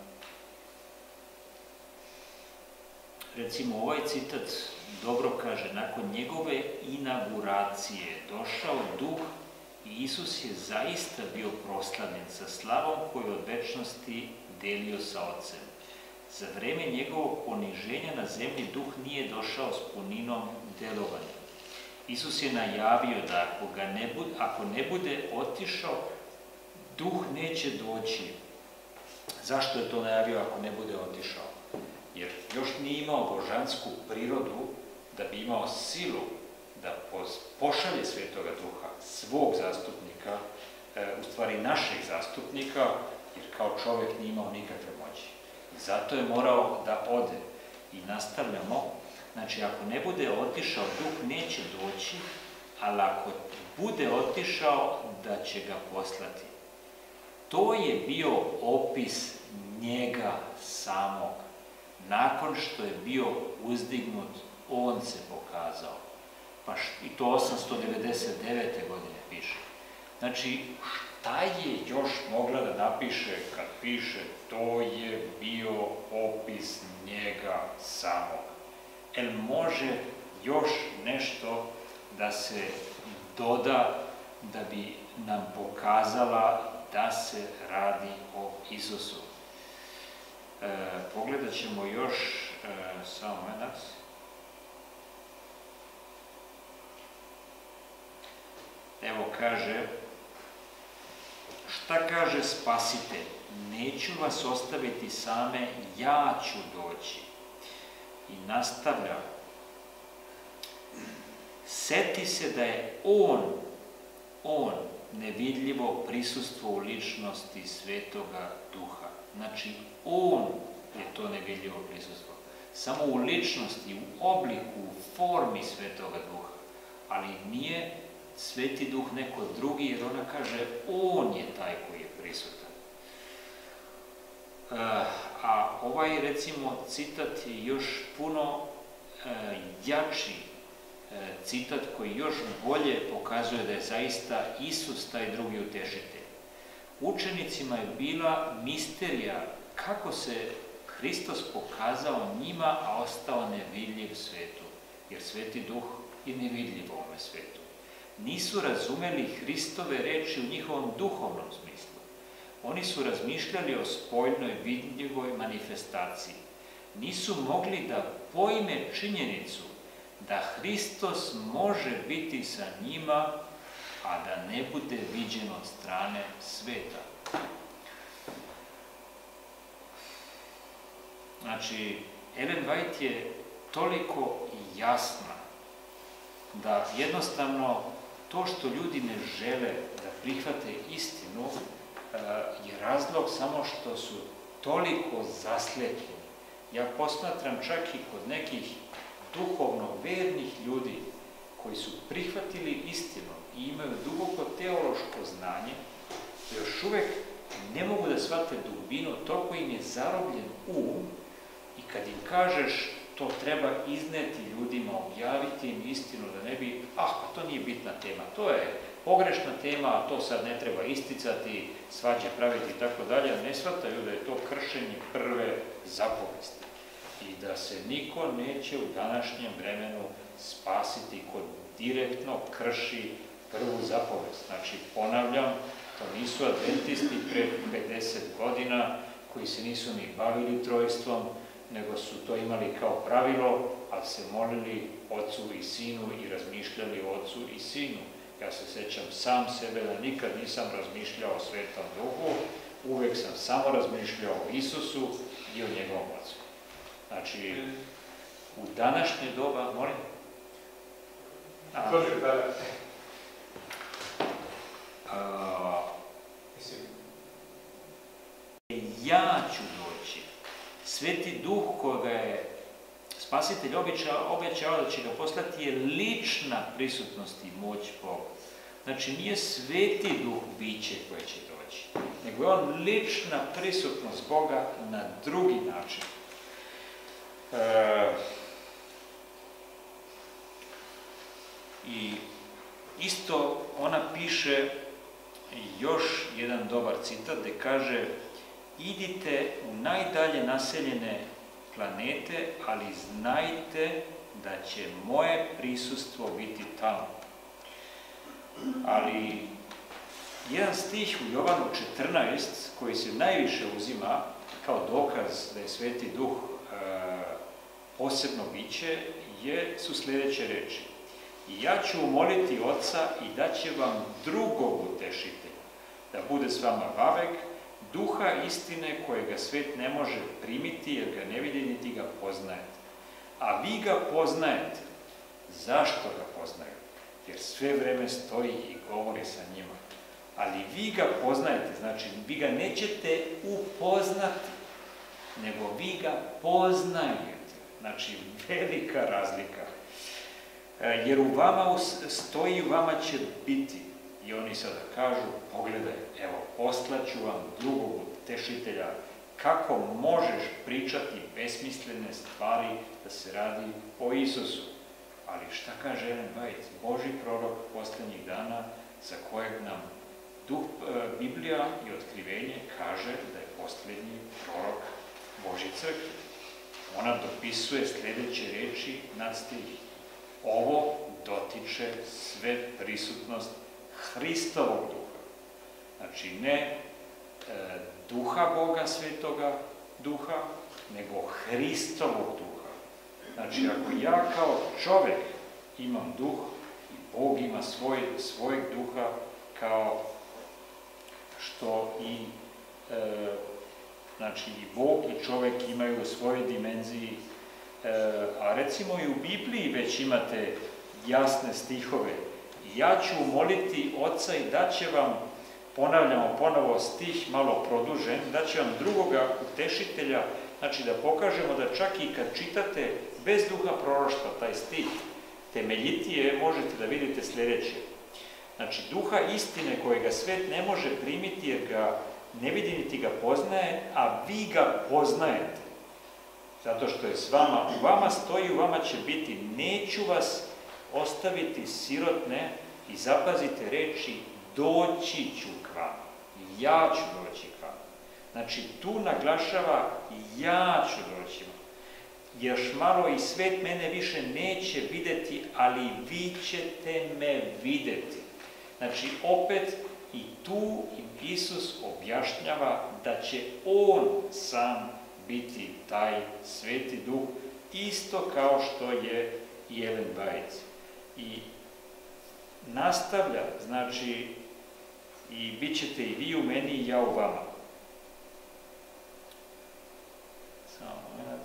Speaker 1: recimo, ovaj citat dobro kaže, nakon njegove inauguracije došao Duh i Isus je zaista bio proslavljen sa slavom koju od večnosti delio sa Ocem. Za vreme njegovog poniženja na zemlji Duh nije došao s puninom delovanja. Isus je najavio da ako, ga ne bude, ako ne bude otišao, Duh neće doći. Zašto je to najavio ako ne bude otišao? Jer još nije imao božansku prirodu da bi imao silu da pošalje Svetoga Duha, svog zastupnika, u stvari našeg zastupnika, jer kao čovjek nije imao nikakve moći. I zato je morao da ode. I nastavljamo, znači ako ne bude otišao, Duh neće doći, ali ako bude otišao, da će ga poslati. To je bio opis njega samog. Nakon što je bio uzdignut, on se pokazao. Pa i to osamsto devedeset devete godine piše. Znači, šta je još mogla da napiše kad piše to je bio opis njega samog? El može još nešto da se doda da bi nam pokazala da se radi o Isusu. E, pogledat ćemo još e, samo moment. Evo kaže, šta kaže Spasitelj? Neću vas ostaviti same, ja ću doći. I nastavlja, seti se da je On, On nevidljivo prisustvo u ličnosti Svetoga Duha. Znači, On je to nevidljivo prisustvo. Samo u ličnosti, u obliku, u formi Svetoga Duha. Ali nije Sveti Duh neko drugi, jer ona kaže, On je taj koji je prisutan. A ovaj, recimo, citat je još puno jači citat koji još bolje pokazuje da je zaista Isus taj drugi utešitelj. Učenicima je bila misterija kako se Hristos pokazao njima, a ostao nevidljiv svetu, jer Sveti Duh je nevidljiv u ovome svetu. Nisu razumeli Hristove reči u njihovom duhovnom smislu. Oni su razmišljali o spoljnoj vidljivoj manifestaciji. Nisu mogli da pojme činjenicu da Hristos može biti sa njima, a da ne bude viđen od strane sveta. Znači, Ellen White je toliko jasna da jednostavno to što ljudi ne žele da prihvate istinu je razlog samo što su toliko zaslepljeni. Ja posmatram čak i kod nekih duhovno vernih ljudi koji su prihvatili istinu i imaju duboko teološko znanje, da još uvek ne mogu da shvate dubinu, toliko im je zarobljen um i kad im kažeš to treba izneti ljudima, objaviti im istinu, da ne bi, ah, pa to nije bitna tema, to je pogrešna tema, a to sad ne treba isticati, svađe praviti i tako dalje, ne shvataju da je to kršenje prve zapovesti i da se niko neće u današnjem vremenu spasiti ko direktno krši prvu zapovest. Znači, ponavljam, to nisu adventisti pre pedeset godina koji se nisu ni bavili trojstvom, nego su to imali kao pravilo, ali se molili Ocu i Sinu i razmišljali o Ocu i Sinu. Ja se sećam sam sebe da nikad nisam razmišljao o Svetom Duhu, uvek sam samo razmišljao o Isusu i o njegovom Ocu. Znači, u današnje doba, molim?
Speaker 3: Dođe, da, da.
Speaker 1: Ja ću doći. Sveti Duh koga je Spasitelj obećao da će ga poslati je lična prisutnost i moć Boga. Znači, nije Sveti Duh biće koje će doći, nego je on lična prisutnost Boga na drugi način. E, I isto ona piše još jedan dobar citat gde kaže: idite u najdalje naseljene planete, ali znajte da će moje prisustvo biti tamo. Ali jedan stih u Jovanu četrnaest, koji se najviše uzima kao dokaz da je Sveti Duh e, posebno biće, je, su sljedeće reči: i ja ću umoliti Oca i daće vam drugog utešitelja, da bude s vama vavek, Duha istine kojega svet ne može primiti jer ga ne vidi niti ga poznajete. A vi ga poznajete. Zašto ga poznaju? Jer sve vreme stoji i govori sa njima. Ali vi ga poznajete, znači vi ga nećete upoznati, nego vi ga poznajete. Znači velika razlika. Jer u vama stoji, u vama će biti. I oni sada kažu: pogledaj, evo, poslaću vam drugog utešitelja, kako možeš pričati besmislene stvari da se radi o Isusu. Ali šta kaže Ellen White, Božji prorok posljednjih dana, za kojeg nam duh, Biblija i otkrivenje kaže da je posljednji prorok Božje crkve. Ona dopisuje sljedeće reči nad stih. Ovo dotiče sve prisutnost Hristovog duha. Znači ne e, duha Boga svetoga duha, nego Hristovog duha. Znači ako ja kao čovjek imam duh, i Bog ima svoj, svojeg duha, kao što i e, znači i Bog i čovjek imaju u svojoj dimenziji, e, a recimo i u Bibliji već imate jasne stihove. Ja ću moliti Oca i da će vam, ponavljamo ponovo stih malo produžen, da će vam drugoga utešitelja, znači da pokažemo da čak i kad čitate bez duha proroštva taj stih, temeljitije možete da vidite sljedeće. Znači, duha istine kojega svet ne može primiti jer ga ne vidi niti ga poznaje, a vi ga poznajete. Zato što je s vama, u vama stoji, u vama će biti, neću vas ostaviti sirotne i zapazite reči, doći ću k vam. Ja ću doći k vam. Znači, tu naglašava, ja ću doći vam. Još malo i svet mene više neće videti, ali vi ćete me videti. Znači, opet i tu Isus objašnjava da će On sam biti taj sveti duh, isto kao što je i Ellen White. I nastavlja, znači, i bit ćete i vi u meni i ja u vama. Samo moment.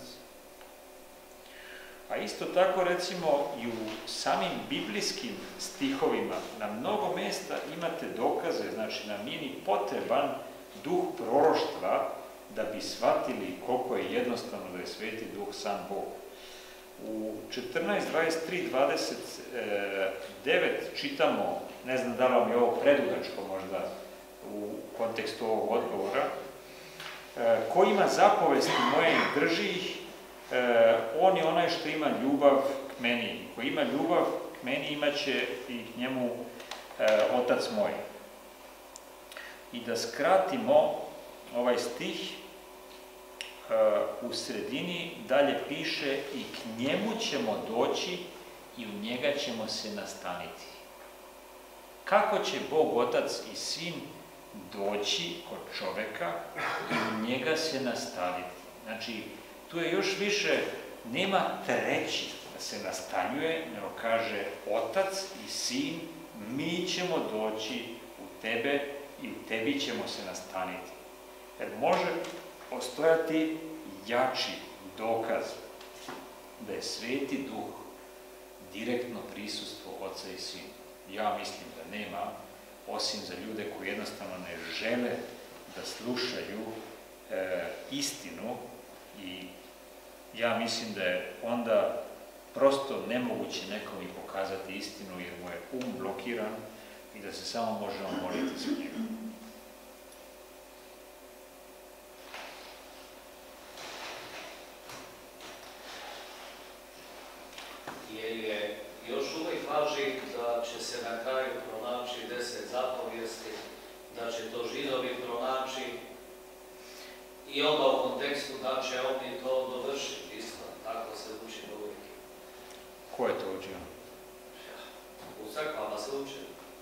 Speaker 1: A isto tako, recimo, i u samim biblijskim stihovima na mnogo mjesta imate dokaze, znači nam nije ni potreban duh proroštva da bi shvatili koliko je jednostavno da je sveti duh sam Bog. U četrnaest, dvadeset tri, dvadeset devet čitamo, ne znam da li vam je ovo predugačko možda u kontekstu ovog odgovora, ko ima zapovesti moje i drži ih, on je onaj što ima ljubav k meni. Ko ima ljubav k meni, imat će i k njemu Otac moj. I da skratimo ovaj stih, u sredini dalje piše i k njemu ćemo doći i u njega ćemo se nastaniti. Kako će Bog Otac i Sin doći kod čoveka i u njega se nastaniti? Znači, tu je još više, nema treći da se nastanjuje, nego kaže Otac i Sin, mi ćemo doći u tebe i u tebi ćemo se nastaniti. Jer može postojati jači dokaz da je sveti duh direktno prisustvo Oca i Sina. Ja mislim da nema, osim za ljude koji jednostavno ne žele da slušaju e, istinu, i ja mislim da je onda prosto nemoguće nekom i pokazati istinu jer mu je um blokiran i da se samo možemo moliti za njega.
Speaker 5: Jer je još uvijek važi da će se na kraju pronaći deset zapovijesti, da će to Židovi pronaći i onda u kontekstu da će oni to dovršiti isto. Tako se uči uvijek.
Speaker 1: Ko je to učio?
Speaker 5: U crkvama se uči.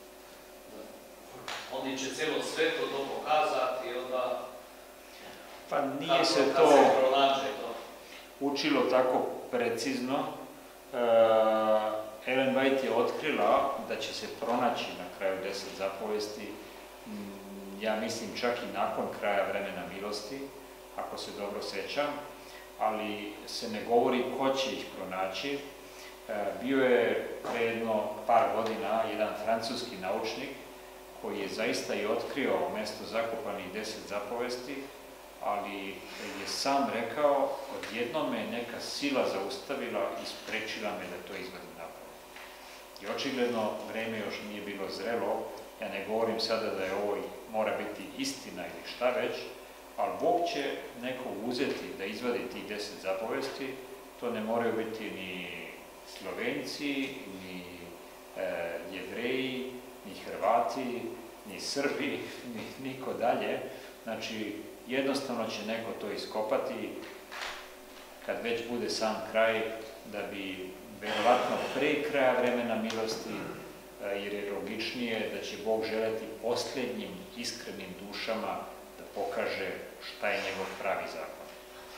Speaker 5: Oni će cijelo svetu to pokazati i onda...
Speaker 1: Pa nije
Speaker 5: kako,
Speaker 1: se
Speaker 5: kad
Speaker 1: to
Speaker 5: se pronađe to
Speaker 1: učilo tako precizno. Uh, Ellen White je otkrila da će se pronaći na kraju deset zapovesti, mm, ja mislim čak i nakon kraja vremena milosti, ako se dobro sećam, ali se ne govori ko će ih pronaći. Uh, bio je pre jedno par godina jedan francuski naučnik koji je zaista i otkrio mesto zakopanih deset zapovesti, ali je sam rekao, odjednom me neka sila zaustavila i sprečila me da to izvadim napolje. I očigledno vreme još nije bilo zrelo, ja ne govorim sada da je ovo mora biti istina ili šta već, ali Bog će neko uzeti da izvadi tih deset zapovesti, to ne moraju biti ni Slovenci, ni e, Jevreji, ni Hrvati, ni Srbi, ni niko dalje. Znači, jednostavno će neko to iskopati kad već bude sam kraj, da bi verovatno pre kraja vremena milosti, jer je logičnije da će Bog želeti posljednjim iskrenim dušama da pokaže šta je njegov pravi zakon.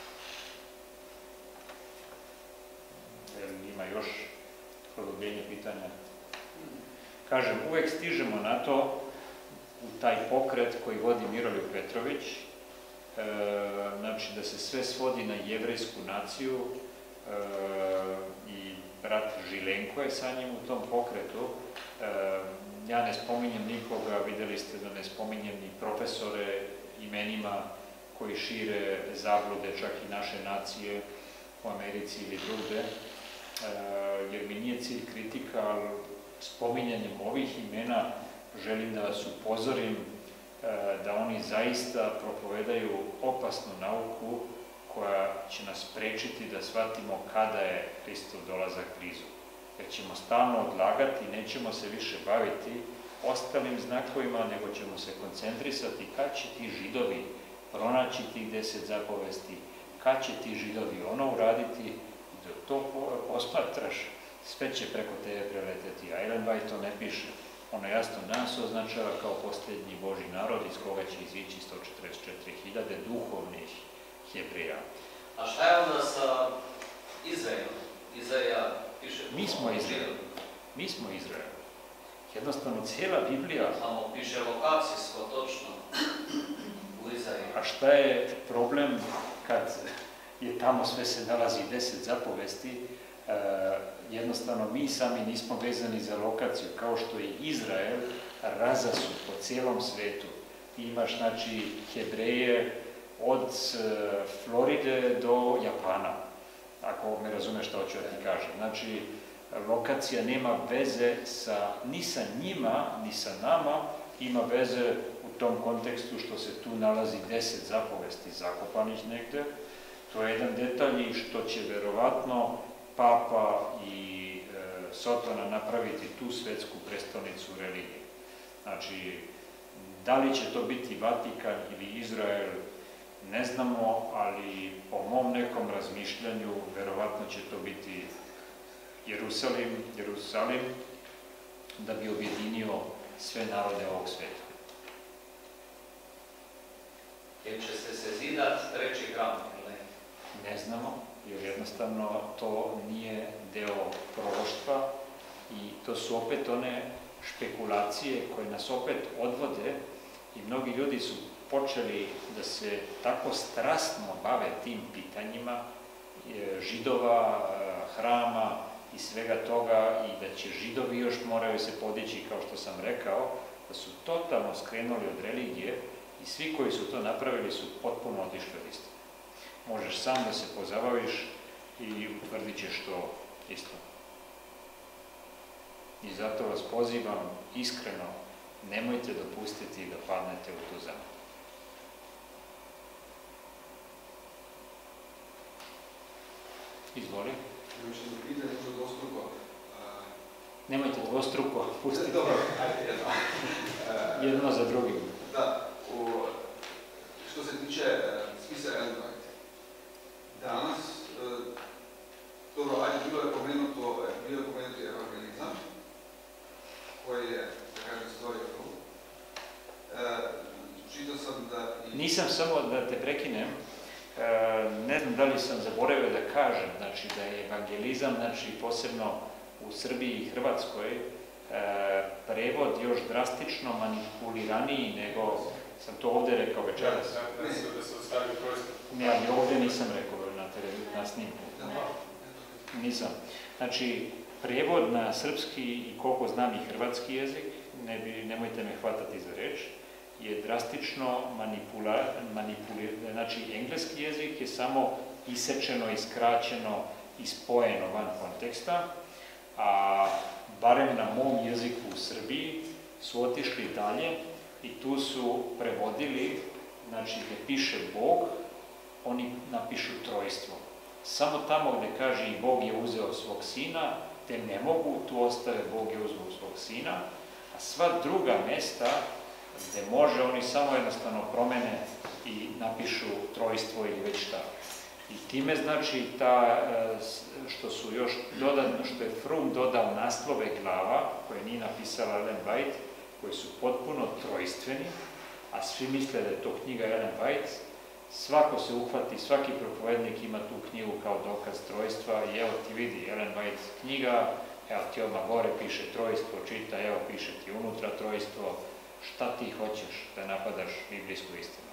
Speaker 1: Ima još produbljenje pitanja? Kažem, uvek stižemo na to, u taj pokret koji vodi Miroljub Petrović, e, znači da se sve svodi na jevrejsku naciju, e, i brat Žilenko je sa njim u tom pokretu. E, ja ne spominjem nikoga, videli ste da ne spominjem ni profesore imenima koji šire zablude čak i naše nacije u Americi ili drugde, e, jer mi nije cilj kritika, ali spominjanjem ovih imena želim da vas upozorim e, da oni zaista propovedaju opasnu nauku koja će nas sprečiti da shvatimo kada je Hristov dolazak blizu. Jer ćemo stalno odlagati i nećemo se više baviti ostalim znakovima, nego ćemo se koncentrisati kad će ti Židovi pronaći tih deset zapovesti, kad će ti Židovi ono uraditi, i da to posmatraš, sve će preko tebe preleteti. A Ellen White to ne piše. Ono jasno nas označava kao posljednji Božji narod iz koga će izići sto četrdeset četiri hiljade duhovnih Hebreja.
Speaker 5: A šta je onda sa Izraelom? Izaja piše...
Speaker 1: Mi smo Izrael. Mi smo Izrael. Jednostavno, cijela Biblija...
Speaker 5: Samo piše lokacijsko, točno, u Izaji.
Speaker 1: A šta je problem kad je tamo sve se nalazi deset zapovesti? E, jednostavno, mi sami nismo vezani za lokaciju, kao što je Izrael razasut po cijelom svetu. Ti imaš, znači, Hebreje od Floride do Japana, ako me razumeš što hoću da ti kažem. Znači, lokacija nema veze sa, ni sa njima, ni sa nama, ima veze u tom kontekstu što se tu nalazi deset zapovesti zakopanih negde. To je jedan detalj što će verovatno Papa i e, Sotona napraviti tu svetsku prestolnicu religije. Znači, da li će to biti Vatikan ili Izrael, ne znamo, ali po mom nekom razmišljanju verovatno će to biti Jerusalim, Jerusalim, da bi objedinio sve narode ovog sveta.
Speaker 5: Jer će se sezidat treći hram, ili ne?
Speaker 1: Ne znamo, jer jednostavno to nije deo proroštva i to su opet one špekulacije koje nas opet odvode i mnogi ljudi su počeli da se tako strasno bave tim pitanjima Židova, hrama i svega toga i da će Židovi još moraju se podići, kao što sam rekao, da su totalno skrenuli od religije i svi koji su to napravili su potpuno otišli od istine. Možeš sam da se pozabaviš i utvrdit ćeš to isto. I zato vas pozivam iskreno, nemojte dopustiti da padnete u tu zamku. Izvoli.
Speaker 4: Još jedno pitanje, možda dvostruko.
Speaker 1: Nemojte dvostruko, pustite.
Speaker 4: Dobro, ajde jedno.
Speaker 1: Jedno za drugim.
Speaker 4: Da, u, što se tiče spisa Ellen White, danas, dobro, ajde, bilo je pomenuto, bilo je pomenuti evangelizam, koji je, da kažem, stvorio tu. Čitao sam da... I...
Speaker 1: Nisam, samo da te prekinem, ne znam da li sam zaboravio da kažem, znači da je evangelizam, znači posebno u Srbiji i Hrvatskoj, prevod još drastično manipuliraniji nego, sam to ovde rekao večeras.
Speaker 3: Da se, da se ostavio prostor.
Speaker 1: Ne, ali ovde nisam rekao na, na snimku. Nisam. Znači, prevod na srpski i koliko znam i hrvatski jezik, ne bi, nemojte me hvatati za reč, je drastično manipula, manipulirano. Znači, engleski jezik je samo isečeno, iskraćeno i spojeno van konteksta, a barem na mom jeziku u Srbiji su otišli dalje i tu su prevodili, znači gde piše Bog, oni napišu trojstvo. Samo tamo gde kaže i Bog je uzeo svog sina, te ne mogu, tu ostave Bog je uzeo svog sina, a sva druga mesta gde može, oni samo jednostavno promene i napišu trojstvo ili već šta. I time znači ta, što su još dodatno, što je Fromm dodao naslove glava, koje nije napisala Ellen White, koji su potpuno trojstveni, a svi misle da je to knjiga Ellen White, svako se uhvati, svaki propovednik ima tu knjigu kao dokaz trojstva i evo ti vidi Ellen White knjiga, evo ti odmah gore piše trojstvo, čita, evo piše ti unutra trojstvo, šta ti hoćeš da napadaš biblijsku istinu?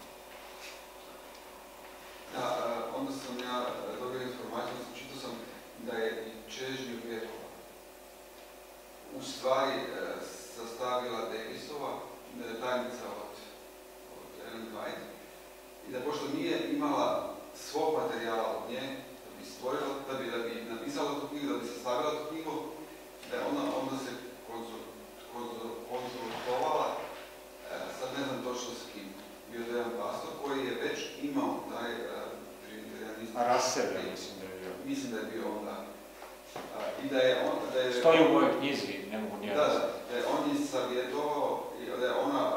Speaker 4: Da, onda sam ja dobio informaciju, čitao sam da je i Čežnju vjekova u stvari sastavila Davisova, tajnica od, od Ellen White, i da pošto nije imala svog materijala od nje, da bi stvorila, da bi, da bi napisala tu knjigu, da bi sastavila tu knjigu, da je ona onda se konzultovala, sad ne znam točno s kim, bio to jedan pastor koji je već imao taj trinitarianistički...
Speaker 1: A Russell, mislim da je bio.
Speaker 4: Mislim da je bio onda. I da je on... Da je,
Speaker 1: stoji u mojoj knjizi, ne mogu nijedno.
Speaker 4: Da, da, da je on je savjetovao, da je ona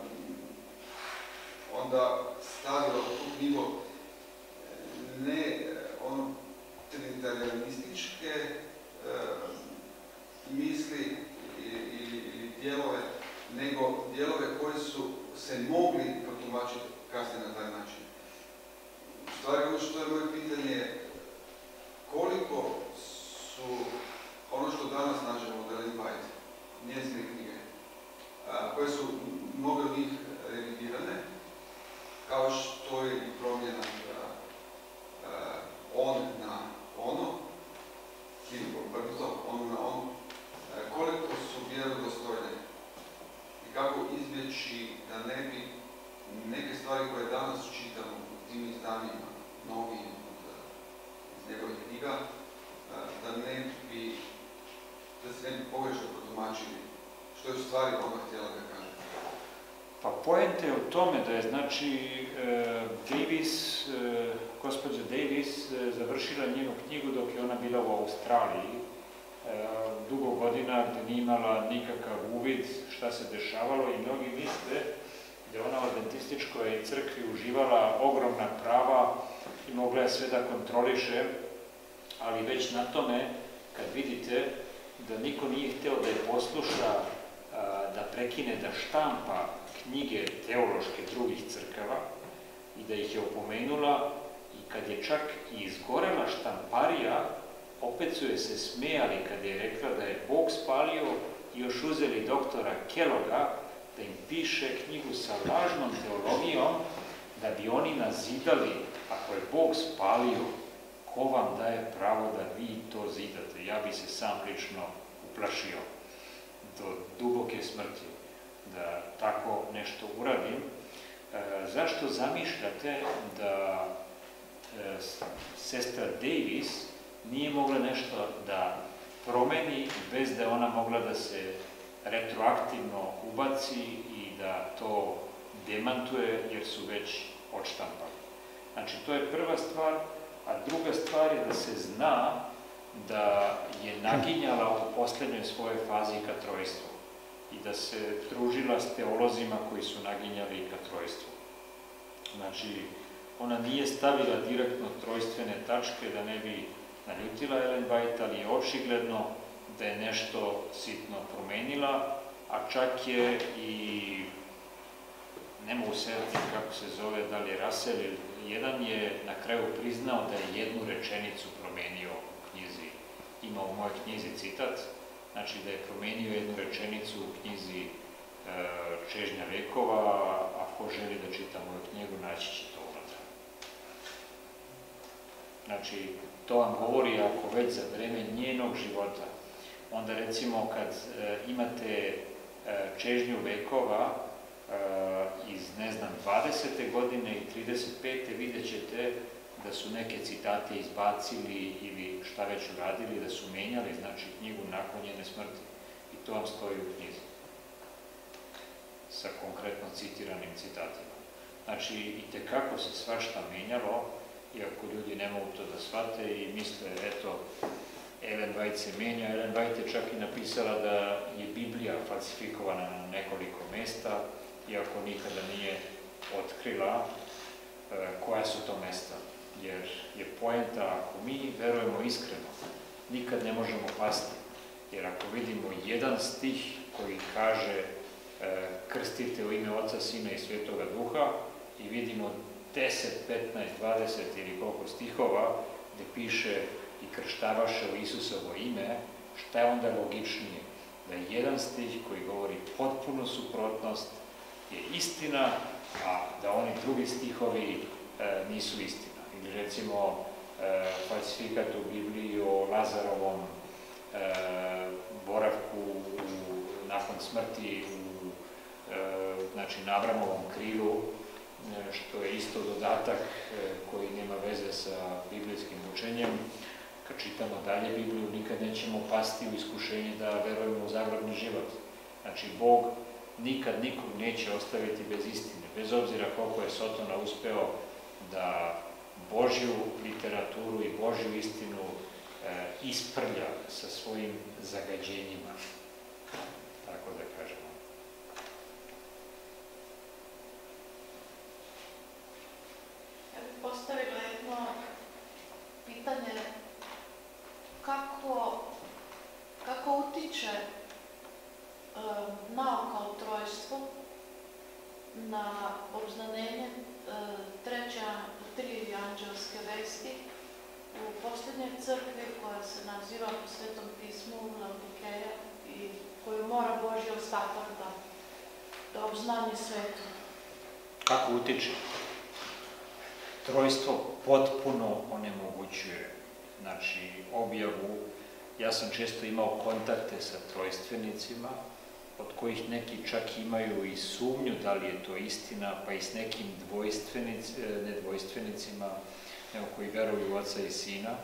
Speaker 4: onda stavila u tu knjigu ne ono trinitarianističke misli ili dijelove, nego dijelove koji su se mogli protumačiti kasnije na taj način. U stvari, ono što je moje pitanje je koliko su ono što danas nađemo od Ellen White, njezine knjige, koje su mnogo od njih revidirane, kao što je i promjena on na ono, ili obrnuto, ono na ono, koliko su vjerodostojne i kako izbjeći da ne bi neke stvari koje danas čitamo u tim izdanjima, novim iz njegovih knjiga, da ne bi, da se ne bi pogrešno protumačili, što je u stvari ona htjela da kaže.
Speaker 1: Pa poenta je u tome da je, znači, Davis, gospođa Davis završila njenu knjigu dok je ona bila u Australiji, dugo godina gde nije imala nikakav uvid šta se dešavalo i mnogi misle da je ona u adventističkoj crkvi uživala ogromna prava i mogla je sve da kontroliše, ali već na tome, kad vidite da niko nije hteo da je posluša, da prekine da štampa knjige teološke drugih crkava i da ih je opomenula, i kad je čak i izgorela štamparija, opet su je se smejali kad je rekla da je Bog spalio i još uzeli doktora Kelloga da im piše knjigu sa lažnom teologijom da bi oni nazidali, ako je Bog spalio, ko vam daje pravo da vi to zidate? Ja bi se sam lično uplašio do duboke smrti da tako nešto uradim. E, zašto zamišljate da e, sestra Davis nije mogla nešto da promeni bez da je ona mogla da se retroaktivno ubaci i da to demantuje jer su već odštampali? Znači, to je prva stvar, a druga stvar je da se zna da je naginjala u poslednjoj svojoj fazi ka trojstvu i da se družila s teolozima koji su naginjali ka trojstvu. Znači, ona nije stavila direktno trojstvene tačke da ne bi naljutila Ellen White, ali je očigledno da je nešto sitno promenila, a čak je i, ne mogu se setiti kako se zove, da li je Russell, jedan je na kraju priznao da je jednu rečenicu promenio u knjizi. Ima u mojoj knjizi citat, znači da je promenio jednu rečenicu u knjizi e, Čežnja vekova, a ko želi da čita moju knjigu, naći će to unutra. Znači, to vam govori ako već za vreme njenog života, onda recimo kad e, imate e, Čežnju vekova e, iz, ne znam, dvadesete godine i trideset pete vidjet ćete da su neke citate izbacili ili šta već uradili, da su menjali, znači, knjigu nakon njene smrti. I to vam stoji u knjizi. Sa konkretno citiranim citatima. Znači, itekako se svašta menjalo iako ljudi ne mogu to da shvate i misle, eto, Ellen White se menja. Ellen White je čak i napisala da je Biblija falsifikovana na nekoliko mesta, iako nikada nije otkrila e, koja su to mesta. Jer je poenta, ako mi verujemo iskreno, nikad ne možemo pasti. Jer ako vidimo jedan stih koji kaže e, krstite u ime Oca, Sina i Svetoga Duha i vidimo deset, petnaest, dvadeset ili koliko stihova gde piše i krštavaše u Isusovo ime, šta je onda logičnije? Da je jedan stih koji govori potpuno suprotnost je istina, a da oni drugi stihovi e, nisu istina. Ili recimo e, falsifikat u Bibliji o Lazarovom e, boravku u, nakon smrti u e, znači, na Abramovom krilu, e, što je isto dodatak e, koji nema veze sa biblijskim učenjem. Kad čitamo dalje Bibliju, nikad nećemo pasti u iskušenje da verujemo u zagrobni život. Znači, Bog nikad nikog neće ostaviti bez istine, bez obzira koliko je Sotona uspeo da Božju literaturu i Božju istinu e, isprlja sa svojim zagađenjima, tako da kažemo.
Speaker 2: Ja bih postavila jedno pitanje kako, kako utiče e, nauka o trojstvu na obznanjenje e, treće, tri anđelske vesti u posljednjoj crkvi koja se naziva po Svetom pismu Laodikeja i koju mora Božji ostatak da, da obznani svetu.
Speaker 1: Kako utiče? Trojstvo potpuno onemogućuje, znači, objavu. Ja sam često imao kontakte sa trojstvenicima, od kojih neki čak imaju i sumnju da li je to istina, pa i s nekim dvojstvenic, ne dvojstvenicima, nego koji veruju u Oca i Sina.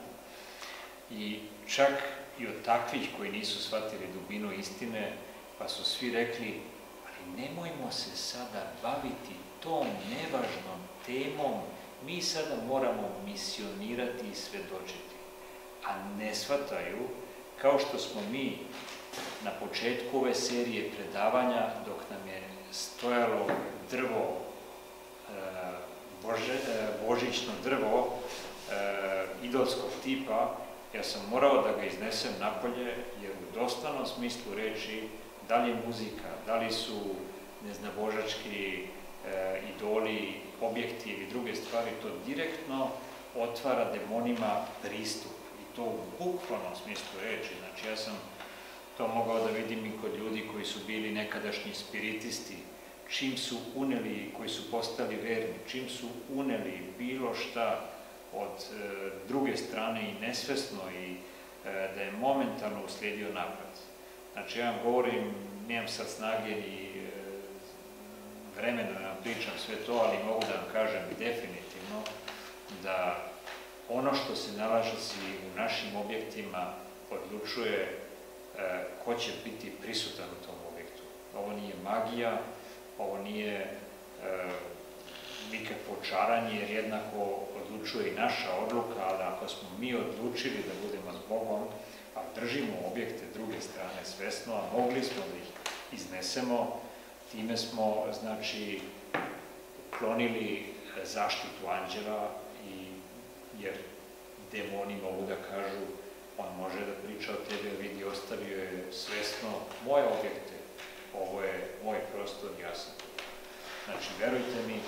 Speaker 1: I čak i od takvih koji nisu shvatili dubinu istine, pa su svi rekli, ali nemojmo se sada baviti tom nevažnom temom, mi sada moramo misionirati i svedočiti. A ne shvataju, kao što smo mi na početku ove serije predavanja, dok nam je stojalo drvo, bože, božićno drvo, idolskog tipa, ja sam morao da ga iznesem napolje, jer u doslovnom smislu reči, da li je muzika, da li su neznabožački idoli, objekti ili druge stvari, to direktno otvara demonima pristup. I to u bukvalnom smislu reči. Znači, ja sam to mogao da vidim i kod ljudi koji su bili nekadašnji spiritisti, čim su uneli, koji su postali verni, čim su uneli bilo šta od e, druge strane i nesvesno i e, da je momentalno uslijedio napad. Znači, ja vam govorim, nemam sad snage ni e, vremena da vam pričam sve to, ali mogu da vam kažem definitivno da ono što se nalazi u našim objektima odlučuje e, ko će biti prisutan u tom objektu. Ovo nije magija, ovo nije e, nikakvo čaranje, jer jednako odlučuje i naša odluka, ali ako smo mi odlučili da budemo s Bogom, a držimo objekte druge strane svesno, a mogli smo da ih iznesemo, time smo, znači, klonili zaštitu anđela, i, jer demoni mogu da kažu, on može da priča o tebe, vidi, ostavio je svesno moje objekte, ovo je moj prostor, ja sam tu. Znači, verujte mi,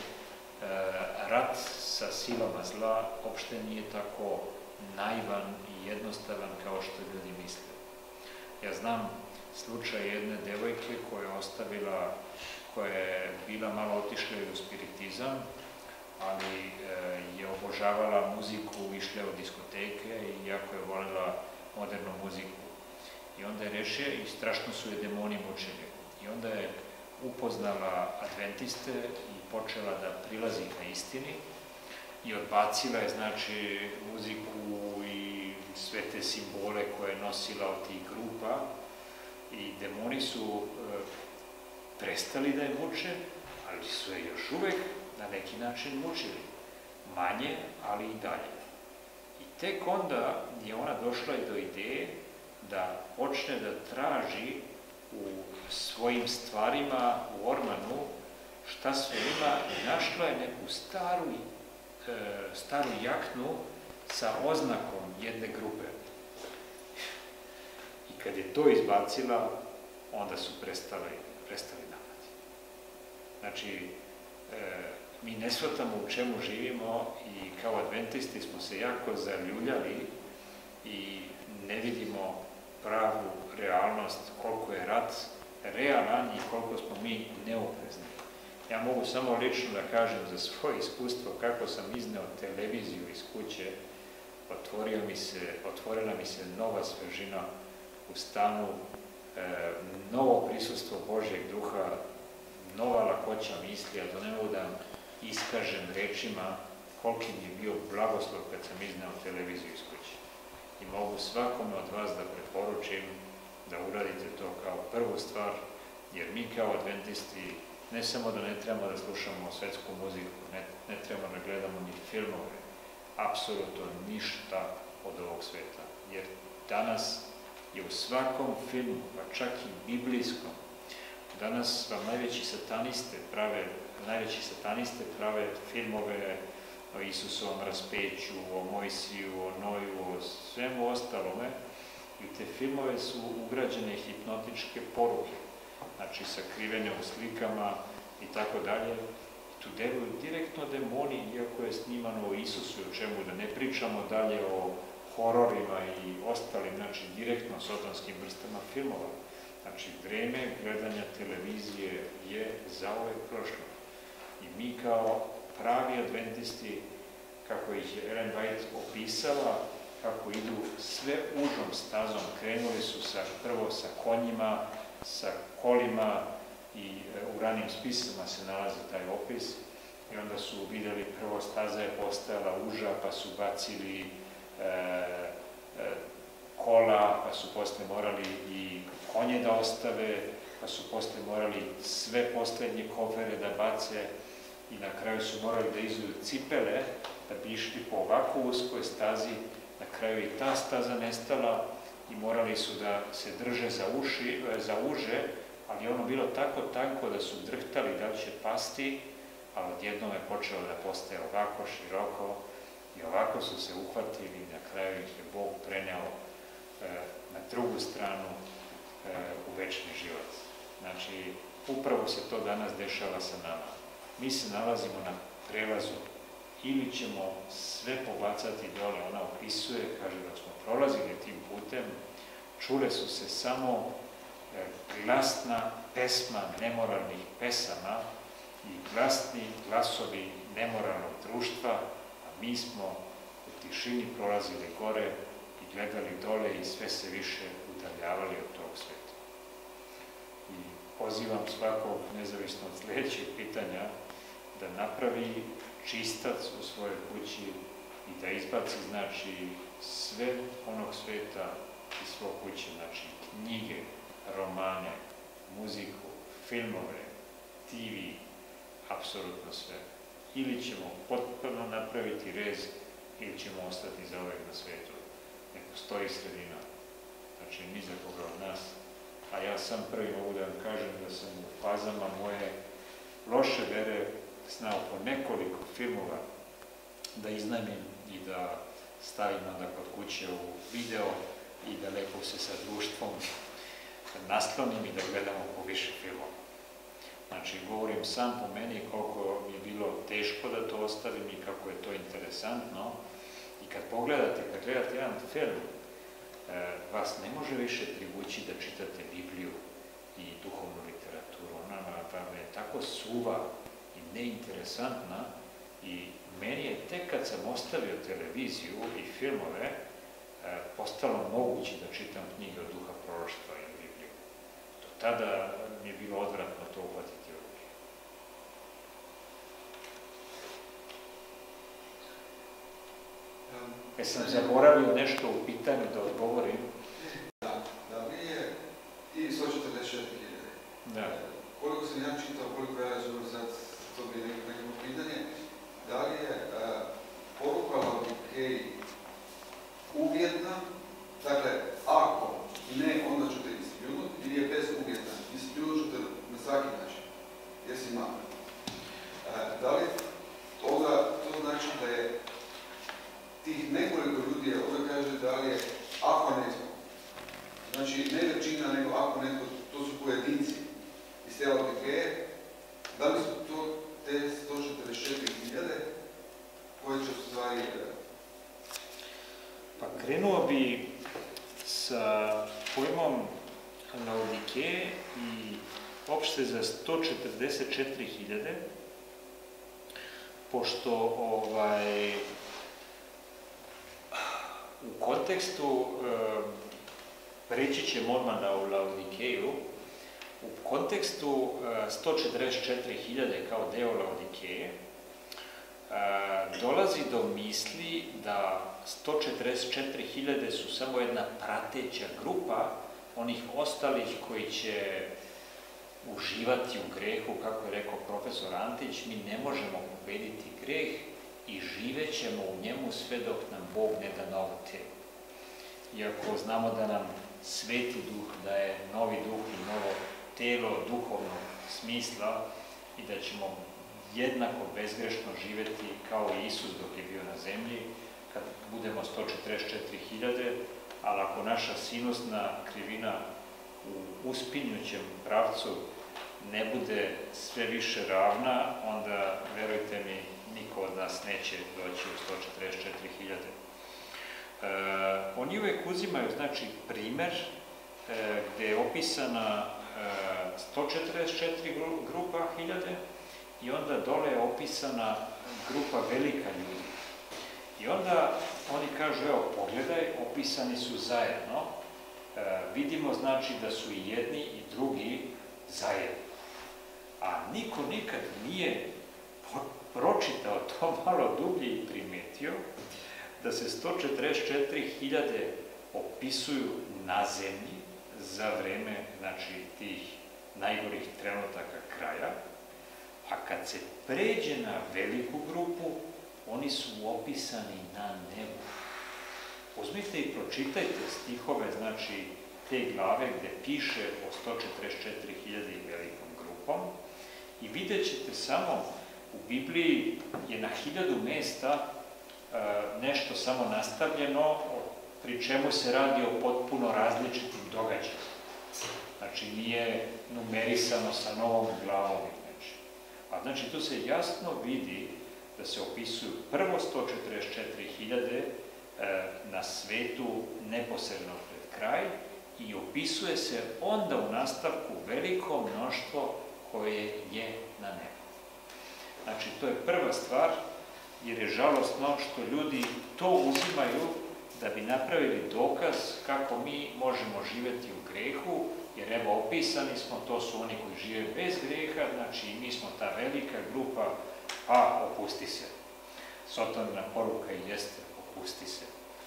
Speaker 1: rat sa silama zla uopšte nije tako naivan i jednostavan kao što ljudi misle. Ja znam slučaj jedne devojke koja je ostavila, koja je bila malo otišla u spiritizam, ali je obožavala muziku, išla u diskoteke i jako je voljela modernu muziku. I onda je rešila i strašno su je demoni mučili. I onda je upoznala adventiste i počela da prilazi ka istini i odbacila je, znači, muziku i sve te simbole koje je nosila od tih grupa i demoni su e, prestali da je muče, ali su je još uvek na neki način mučili. manje, ali i dalje. I tek onda je ona došla i do ideje da počne da traži u svojim stvarima, u ormanu, šta sve ima, i našla je neku staru, e, staru jaknu sa oznakom jedne grupe. I kad je to izbacila, onda su prestali, prestali napad. Znači, e, mi ne shvatamo u čemu živimo i kao adventisti smo se jako zaljuljali i ne vidimo pravu realnost, koliko je rat realan i koliko smo mi neoprezni. Ja mogu samo lično da kažem za svoje iskustvo kako sam izneo televiziju iz kuće, otvorio mi se, otvorila mi se nova svežina u stanu, e, novo prisustvo Božjeg duha, nova lakoća misli, a da ne mogu da iskažem rečima koliki mi je bio blagoslov kad sam izneo televiziju iz kuće. I mogu svakome od vas da preporučim da uradite to kao prvu stvar, jer mi kao adventisti ne samo da ne trebamo da slušamo svetsku muziku, ne, ne trebamo da gledamo ni filmove, apsolutno ništa od ovog sveta. Jer danas je u svakom filmu, pa čak i biblijskom, danas vam najveći sataniste prave, najveći sataniste prave filmove o Isusovom raspeću, o Mojsiju, o Noju, o svemu ostalome. I u te filmove su ugrađene hipnotičke poruke, znači sakrivene u slikama i tako dalje. Tu deluju direktno demoni, iako je snimano o Isusu, o čemu da ne pričamo dalje o hororima i ostalim, znači direktno sotanskim vrstama filmova. Znači, vreme gledanja televizije je zauvek prošlo. I mi kao pravi adventisti, kako ih je Ellen White opisala, kako idu sve užom stazom, krenuli su sa, prvo sa konjima, sa kolima, i u ranim spisama se nalazi taj opis, i onda su vidjeli, prvo staza je postajala uža, pa su bacili e, e, kola, pa su posle morali i konje da ostave, pa su posle morali sve poslednje kofere da bace i na kraju su morali da izuju cipele da bi išli po ovako uskoj stazi. Na kraju i ta staza nestala i morali su da se drže za, uši, za uže, ali ono bilo tako tanko da su drhtali da li će pasti, ali odjednom je počelo da postaje ovako široko i ovako su se uhvatili i na kraju ih je Bog preneo e, na drugu stranu e, u večni život. Znači, upravo se to danas dešava sa nama. Mi se nalazimo na prelazu. Ili ćemo sve pobacati dole. Ona opisuje, kaže da smo prolazili tim putem, čule su se samo glasna pesma nemoralnih pesama i glasni glasovi nemoralnog društva, a mi smo u tišini prolazili gore i gledali dole i sve se više udaljavali od tog sveta. I pozivam svakog, nezavisno od sljedećeg pitanja, da napravi čistac u svojoj kući i da izbaci, znači, sve onog sveta iz svog kuće, znači knjige, romane, muziku, filmove, te ve, apsolutno sve. Ili ćemo potpuno napraviti rez, ili ćemo ostati zauvek na svetu. Ne postoji sredina. Znači, ni za koga od nas. A ja sam prvi mogu da vam kažem da sam u fazama moje loše vere znao po nekoliko filmova da iznajmim i da stavim onda kod kuće u video i da lepo se sa društvom naslonim i da gledamo po više filmova. Znači, govorim sam po meni koliko mi je bilo teško da to ostavim i kako je to interesantno. I kad pogledate, kad gledate jedan film, vas ne može više privući da čitate Bibliju i duhovnu literaturu. Ona vam je tako suva i neinteresantna i meni je tek kad sam ostavio televiziju i filmove postalo moguće da čitam knjige od duha proroštva i Bibliju. Do tada mi je bilo odvratno to uhvatiti u ruke. E sam zaboravio nešto u pitanju da odgovorim.
Speaker 4: Da, da li je i sto četrdeset četiri hiljade?
Speaker 1: Da.
Speaker 4: Koliko sam ja čitao, koliko ja razumio, sad to bi je neko pitanje, da li je poruka Laodikeji uvjetna, dakle, ako ne, onda ću te ispljunuti, ili je bezuvjetna, ispljunut ću te na svaki način, jer si malo. E, da li toga, to znači da je tih nekoliko ljudi, ovdje kaže da li je, ako netko, znači ne većina, nego ako netko, to su pojedinci iz te Laodikeje, da li su to te sto četrdeset četiri hiljade koje će u stvari...
Speaker 1: Pa krenuo bi sa pojmom Laodikeje i opšte za sto četrdeset četiri hiljade, pošto ovaj, u kontekstu, preći ćemo odmah na Laodikeju, u kontekstu sto četrdeset četiri hiljade kao deo Laodikeje, dolazi do misli da sto četrdeset četiri hiljade su samo jedna prateća grupa onih ostalih koji će uživati u grehu, kako je rekao profesor Antić, mi ne možemo pobediti greh i živećemo u njemu sve dok nam Bog ne da novo telo. Iako znamo da nam Sveti Duh daje novi duh i novo telo duhovnog smisla i da ćemo jednako bezgrešno živeti kao i Isus dok je bio na zemlji, kad budemo sto četrdeset četiri hiljade, ali ako naša sinusna krivina u uspinjućem pravcu ne bude sve više ravna, onda, verujte mi, niko od nas neće doći u sto četrdeset četiri hiljade. E, oni uvek uzimaju, znači, primer e, gde je opisana e, sto četrdeset četiri grupa hiljade i onda dole je opisana grupa velika ljudi. I onda oni kažu, evo, pogledaj, opisani su zajedno, e, vidimo, znači, da su i jedni i drugi zajedno. A niko nikad nije pročitao to malo dublje i primetio da se sto četrdeset četiri hiljade opisuju na zemlji za vreme, znači, tih najgorih trenutaka kraja, a kad se pređe na veliku grupu, oni su opisani na nebu. Uzmite i pročitajte stihove, znači, te glave gde piše o sto četrdeset četiri hiljade i velikom grupom i vidjet ćete samo, u Bibliji je na hiljadu mesta nešto samo nastavljeno, pri čemu se radi o potpuno različitim događajima. Znači, nije numerisano sa novom glavom ili nečim. A znači, tu se jasno vidi da se opisuju prvo sto četrdeset četiri hiljade na svetu neposredno pred kraj i opisuje se onda u nastavku veliko mnoštvo koje je na nebu. Znači, to je prva stvar, jer je žalostno što ljudi to uzimaju da bi napravili dokaz kako mi možemo živeti u grehu, jer evo, opisani smo, to su oni koji žive bez greha, znači i mi smo ta velika grupa, a opusti se. Sotonina poruka i jeste, opusti se.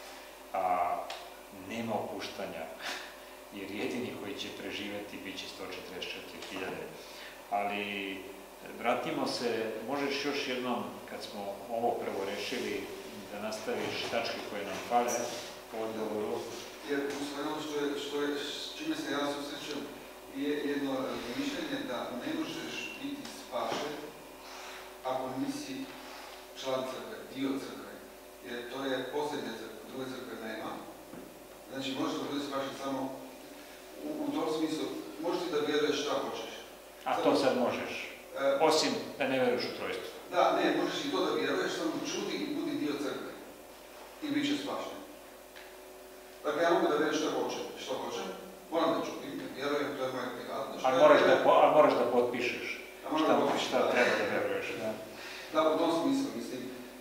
Speaker 1: A nema opuštanja, jer jedini koji će preživeti bit će sto četrdeset četiri hiljade. Ali vratimo se, možeš još jednom, kad smo ovo prvo rešili, da nastaviš tačke koje nam fale po odgovoru.
Speaker 4: Jer u stvari ono što je, što je, s čime se ja susrećem, je jedno razmišljanje da ne možeš biti spašen ako nisi član crkve, dio crkve. Jer to je posljednja crkva, druge crkve nema. Znači, možeš da bude spašen samo u, u tom smislu, možeš ti da vjeruješ šta hoćeš.
Speaker 1: A to sad možeš, osim da ne veruješ u trojstvo.
Speaker 4: Da, ne, možeš i to da vjeruješ, samo čuti i budi dio crkve. I bit će spašen. Dakle, ja mogu da vjerujem šta hoćem, što hoćem, moram da čutim, vjerujem, to je moja privatnost.
Speaker 1: Ali moraš da, a moraš da potpišeš šta, šta treba da veruješ. Da.
Speaker 4: Da, u tom smislu, mislim,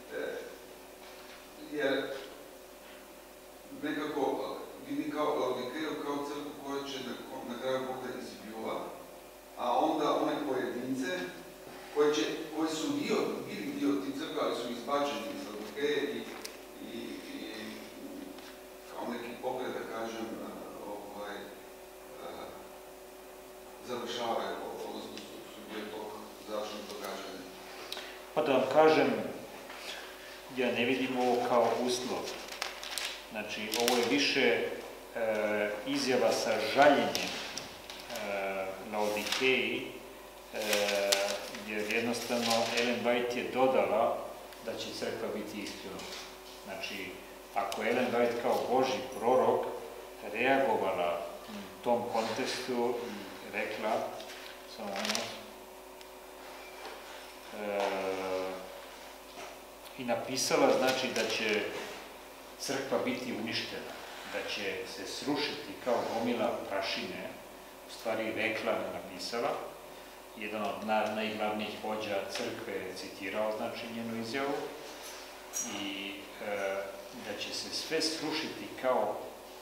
Speaker 4: jer nekako vidi kao Laodikeju kao crkvu koja će na kraju Bog da izbljува, a onda one pojedince koji, će, koji su dio, bili dio tih crkva, ali su izbačeni iz Laodikeje i, i, i kao neki pokret, da kažem, ovaj, završavaju, odnosno su, su dio tog završenog događanja.
Speaker 1: Pa da vam kažem, ja ne vidim ovo kao uslov. Znači, ovo je više e, izjava sa žaljenjem e, Laodikeji, e, jer jednostavno Ellen White je dodala da će crkva biti iskrena. Znači, ako je Ellen White kao Božji prorok reagovala u tom kontekstu i rekla, samo ono, e, i napisala, znači, da će crkva biti uništena, da će se srušiti kao gomila prašine, u stvari rekla, ne napisala. Jedan od najglavnijih vođa crkve je citirao, znači, njenu izjavu, i e, da će se sve srušiti kao,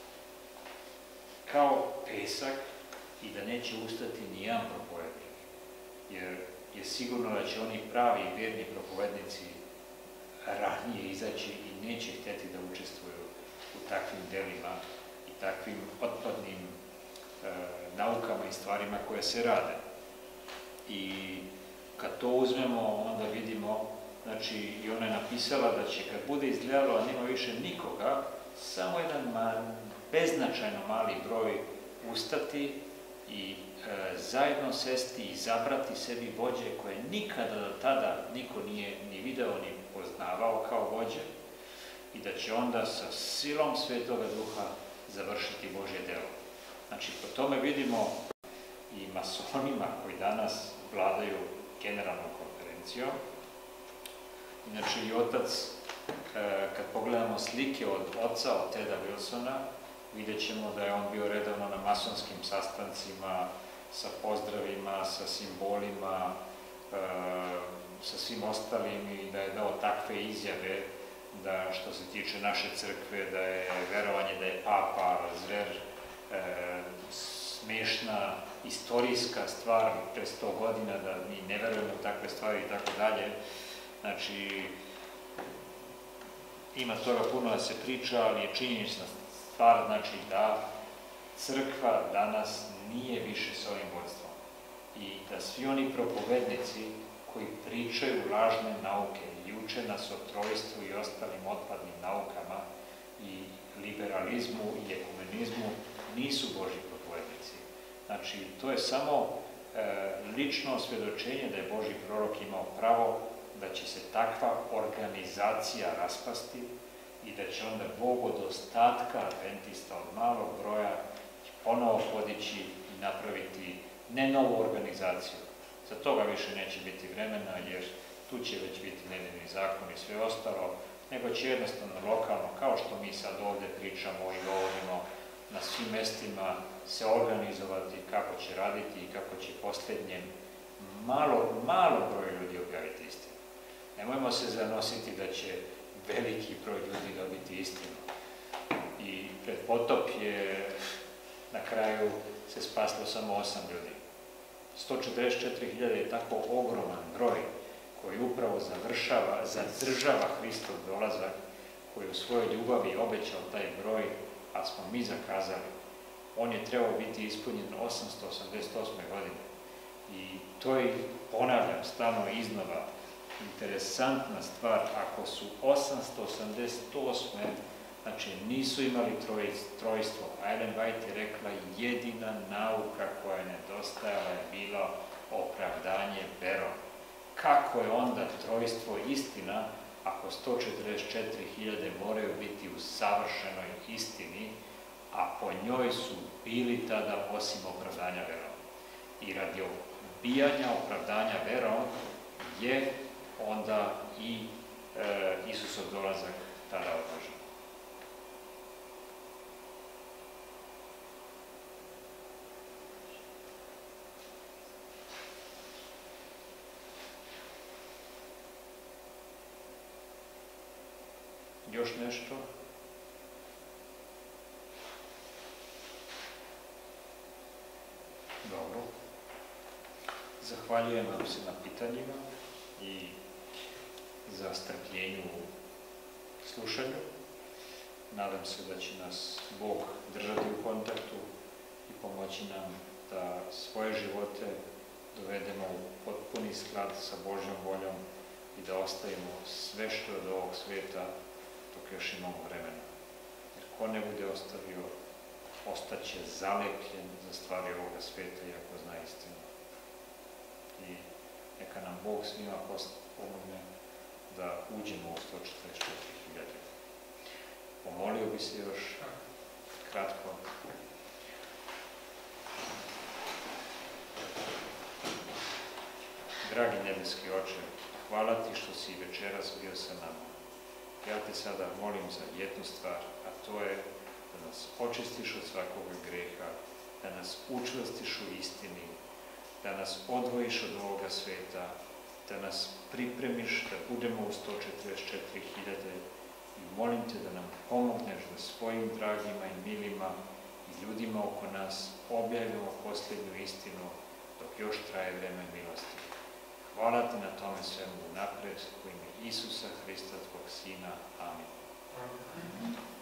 Speaker 1: kao pesak i da neće ustati ni jedan propovednik, jer je sigurno da će oni pravi i vjerni propovednici ranije izaći i neće htjeti da učestvuju u takvim delima i takvim otpadnim e, naukama i stvarima koje se rade. I kad to uzmemo, onda vidimo, znači, i ona je napisala da će kad bude izgledalo, a nema više nikoga, samo jedan ma, beznačajno mali broj ustati i e, zajedno sesti i zabrati sebi vođe koje nikada do tada niko nije ni video ni poznavao kao vođe, i da će onda sa silom Svetoga Duha završiti Božje delo. Znači, po tome vidimo i masonima koji danas vladaju generalnom konferencijom. Inače, i otac, kad pogledamo slike od oca, od Teda Wilsona, vidjet ćemo da je on bio redovno na masonskim sastancima, sa pozdravima, sa simbolima, sa svim ostalim, i da je dao takve izjave da, što se tiče naše crkve, da je verovanje da je papa zver, e, smešna istorijska stvar pre sto godina, da mi ne verujemo u takve stvari i tako dalje. Znači, ima toga puno da se priča, ali je činjenična stvar, znači da crkva danas nije više s ovim vodstvom i da svi oni propovednici koji pričaju lažne nauke i uče nas o trojstvu i ostalim otpadnim naukama i liberalizmu i ekumenizmu nisu Božji propovednici. Znači, to je samo e, lično osvjedočenje da je Božji prorok imao pravo da će se takva organizacija raspasti i da će onda Bog od ostatka adventista, od malog broja, ponovo podići i napraviti ne novu organizaciju. Za toga više neće biti vremena, jer tu će već biti nedeljni zakon i sve ostalo, nego će jednostavno lokalno, kao što mi sad ovde pričamo i govorimo, na svim mestima se organizovati kako će raditi i kako će posljednjem malo, malo broj ljudi objaviti istinu. Nemojmo se zanositi da će veliki broj ljudi dobiti istinu. I pred potop je na kraju se spaslo samo osam ljudi. sto četrdeset četiri hiljade je tako ogroman broj koji upravo završava, zadržava Hristov dolazak, koji u svojoj ljubavi obećao taj broj, a smo mi zakazali. On je trebao biti ispunjen osamsto osamdeset osme godine. I to je, ponavljam, stalno iznova, interesantna stvar, ako su osamsto osamdeset osme znači nisu imali troj, trojstvo. Ellen White je rekla, jedina nauka koja je nedostajala je bilo opravdanje verom. Kako je onda trojstvo istina, ako sto četrdeset četiri hiljade moraju biti u savršenoj istini, a po njoj su bili tada osim opravdanja verom. I radi odbijanja opravdanja verom je onda i e, Isusov dolazak tada odložen. Još nešto? Dobro. Zahvaljujem vam se na pitanjima i za strpljenju u slušanju. Nadam se da će nas Bog držati u kontaktu i pomoći nam da svoje živote dovedemo u potpuni sklad sa Božjom voljom, i da ostavimo sve što je od ovog sveta dok još imamo vremena. Jer ko ne bude ostavio, ostaće zalepljen za stvari ovoga sveta iako zna istinu. I neka nam Bog svima pomogne da uđemo u sto četrdeset četiri hiljade. Pomolio bi se još kratko. Dragi nebeski Oče, hvala ti što si večeras bio sa nama. Ja te sada molim za jednu stvar, a to je da nas očistiš od svakog greha, da nas učvrstiš u istini, da nas odvojiš od ovoga sveta, da nas pripremiš da budemo u sto četrdeset četiri hiljade i molim te da nam pomogneš da svojim dragima i milima i ljudima oko nas objavimo posljednju istinu dok još traje vreme milosti. Hvala ti na tome svemu napred u ime Isusa Hrista, tvog Sina. Amin.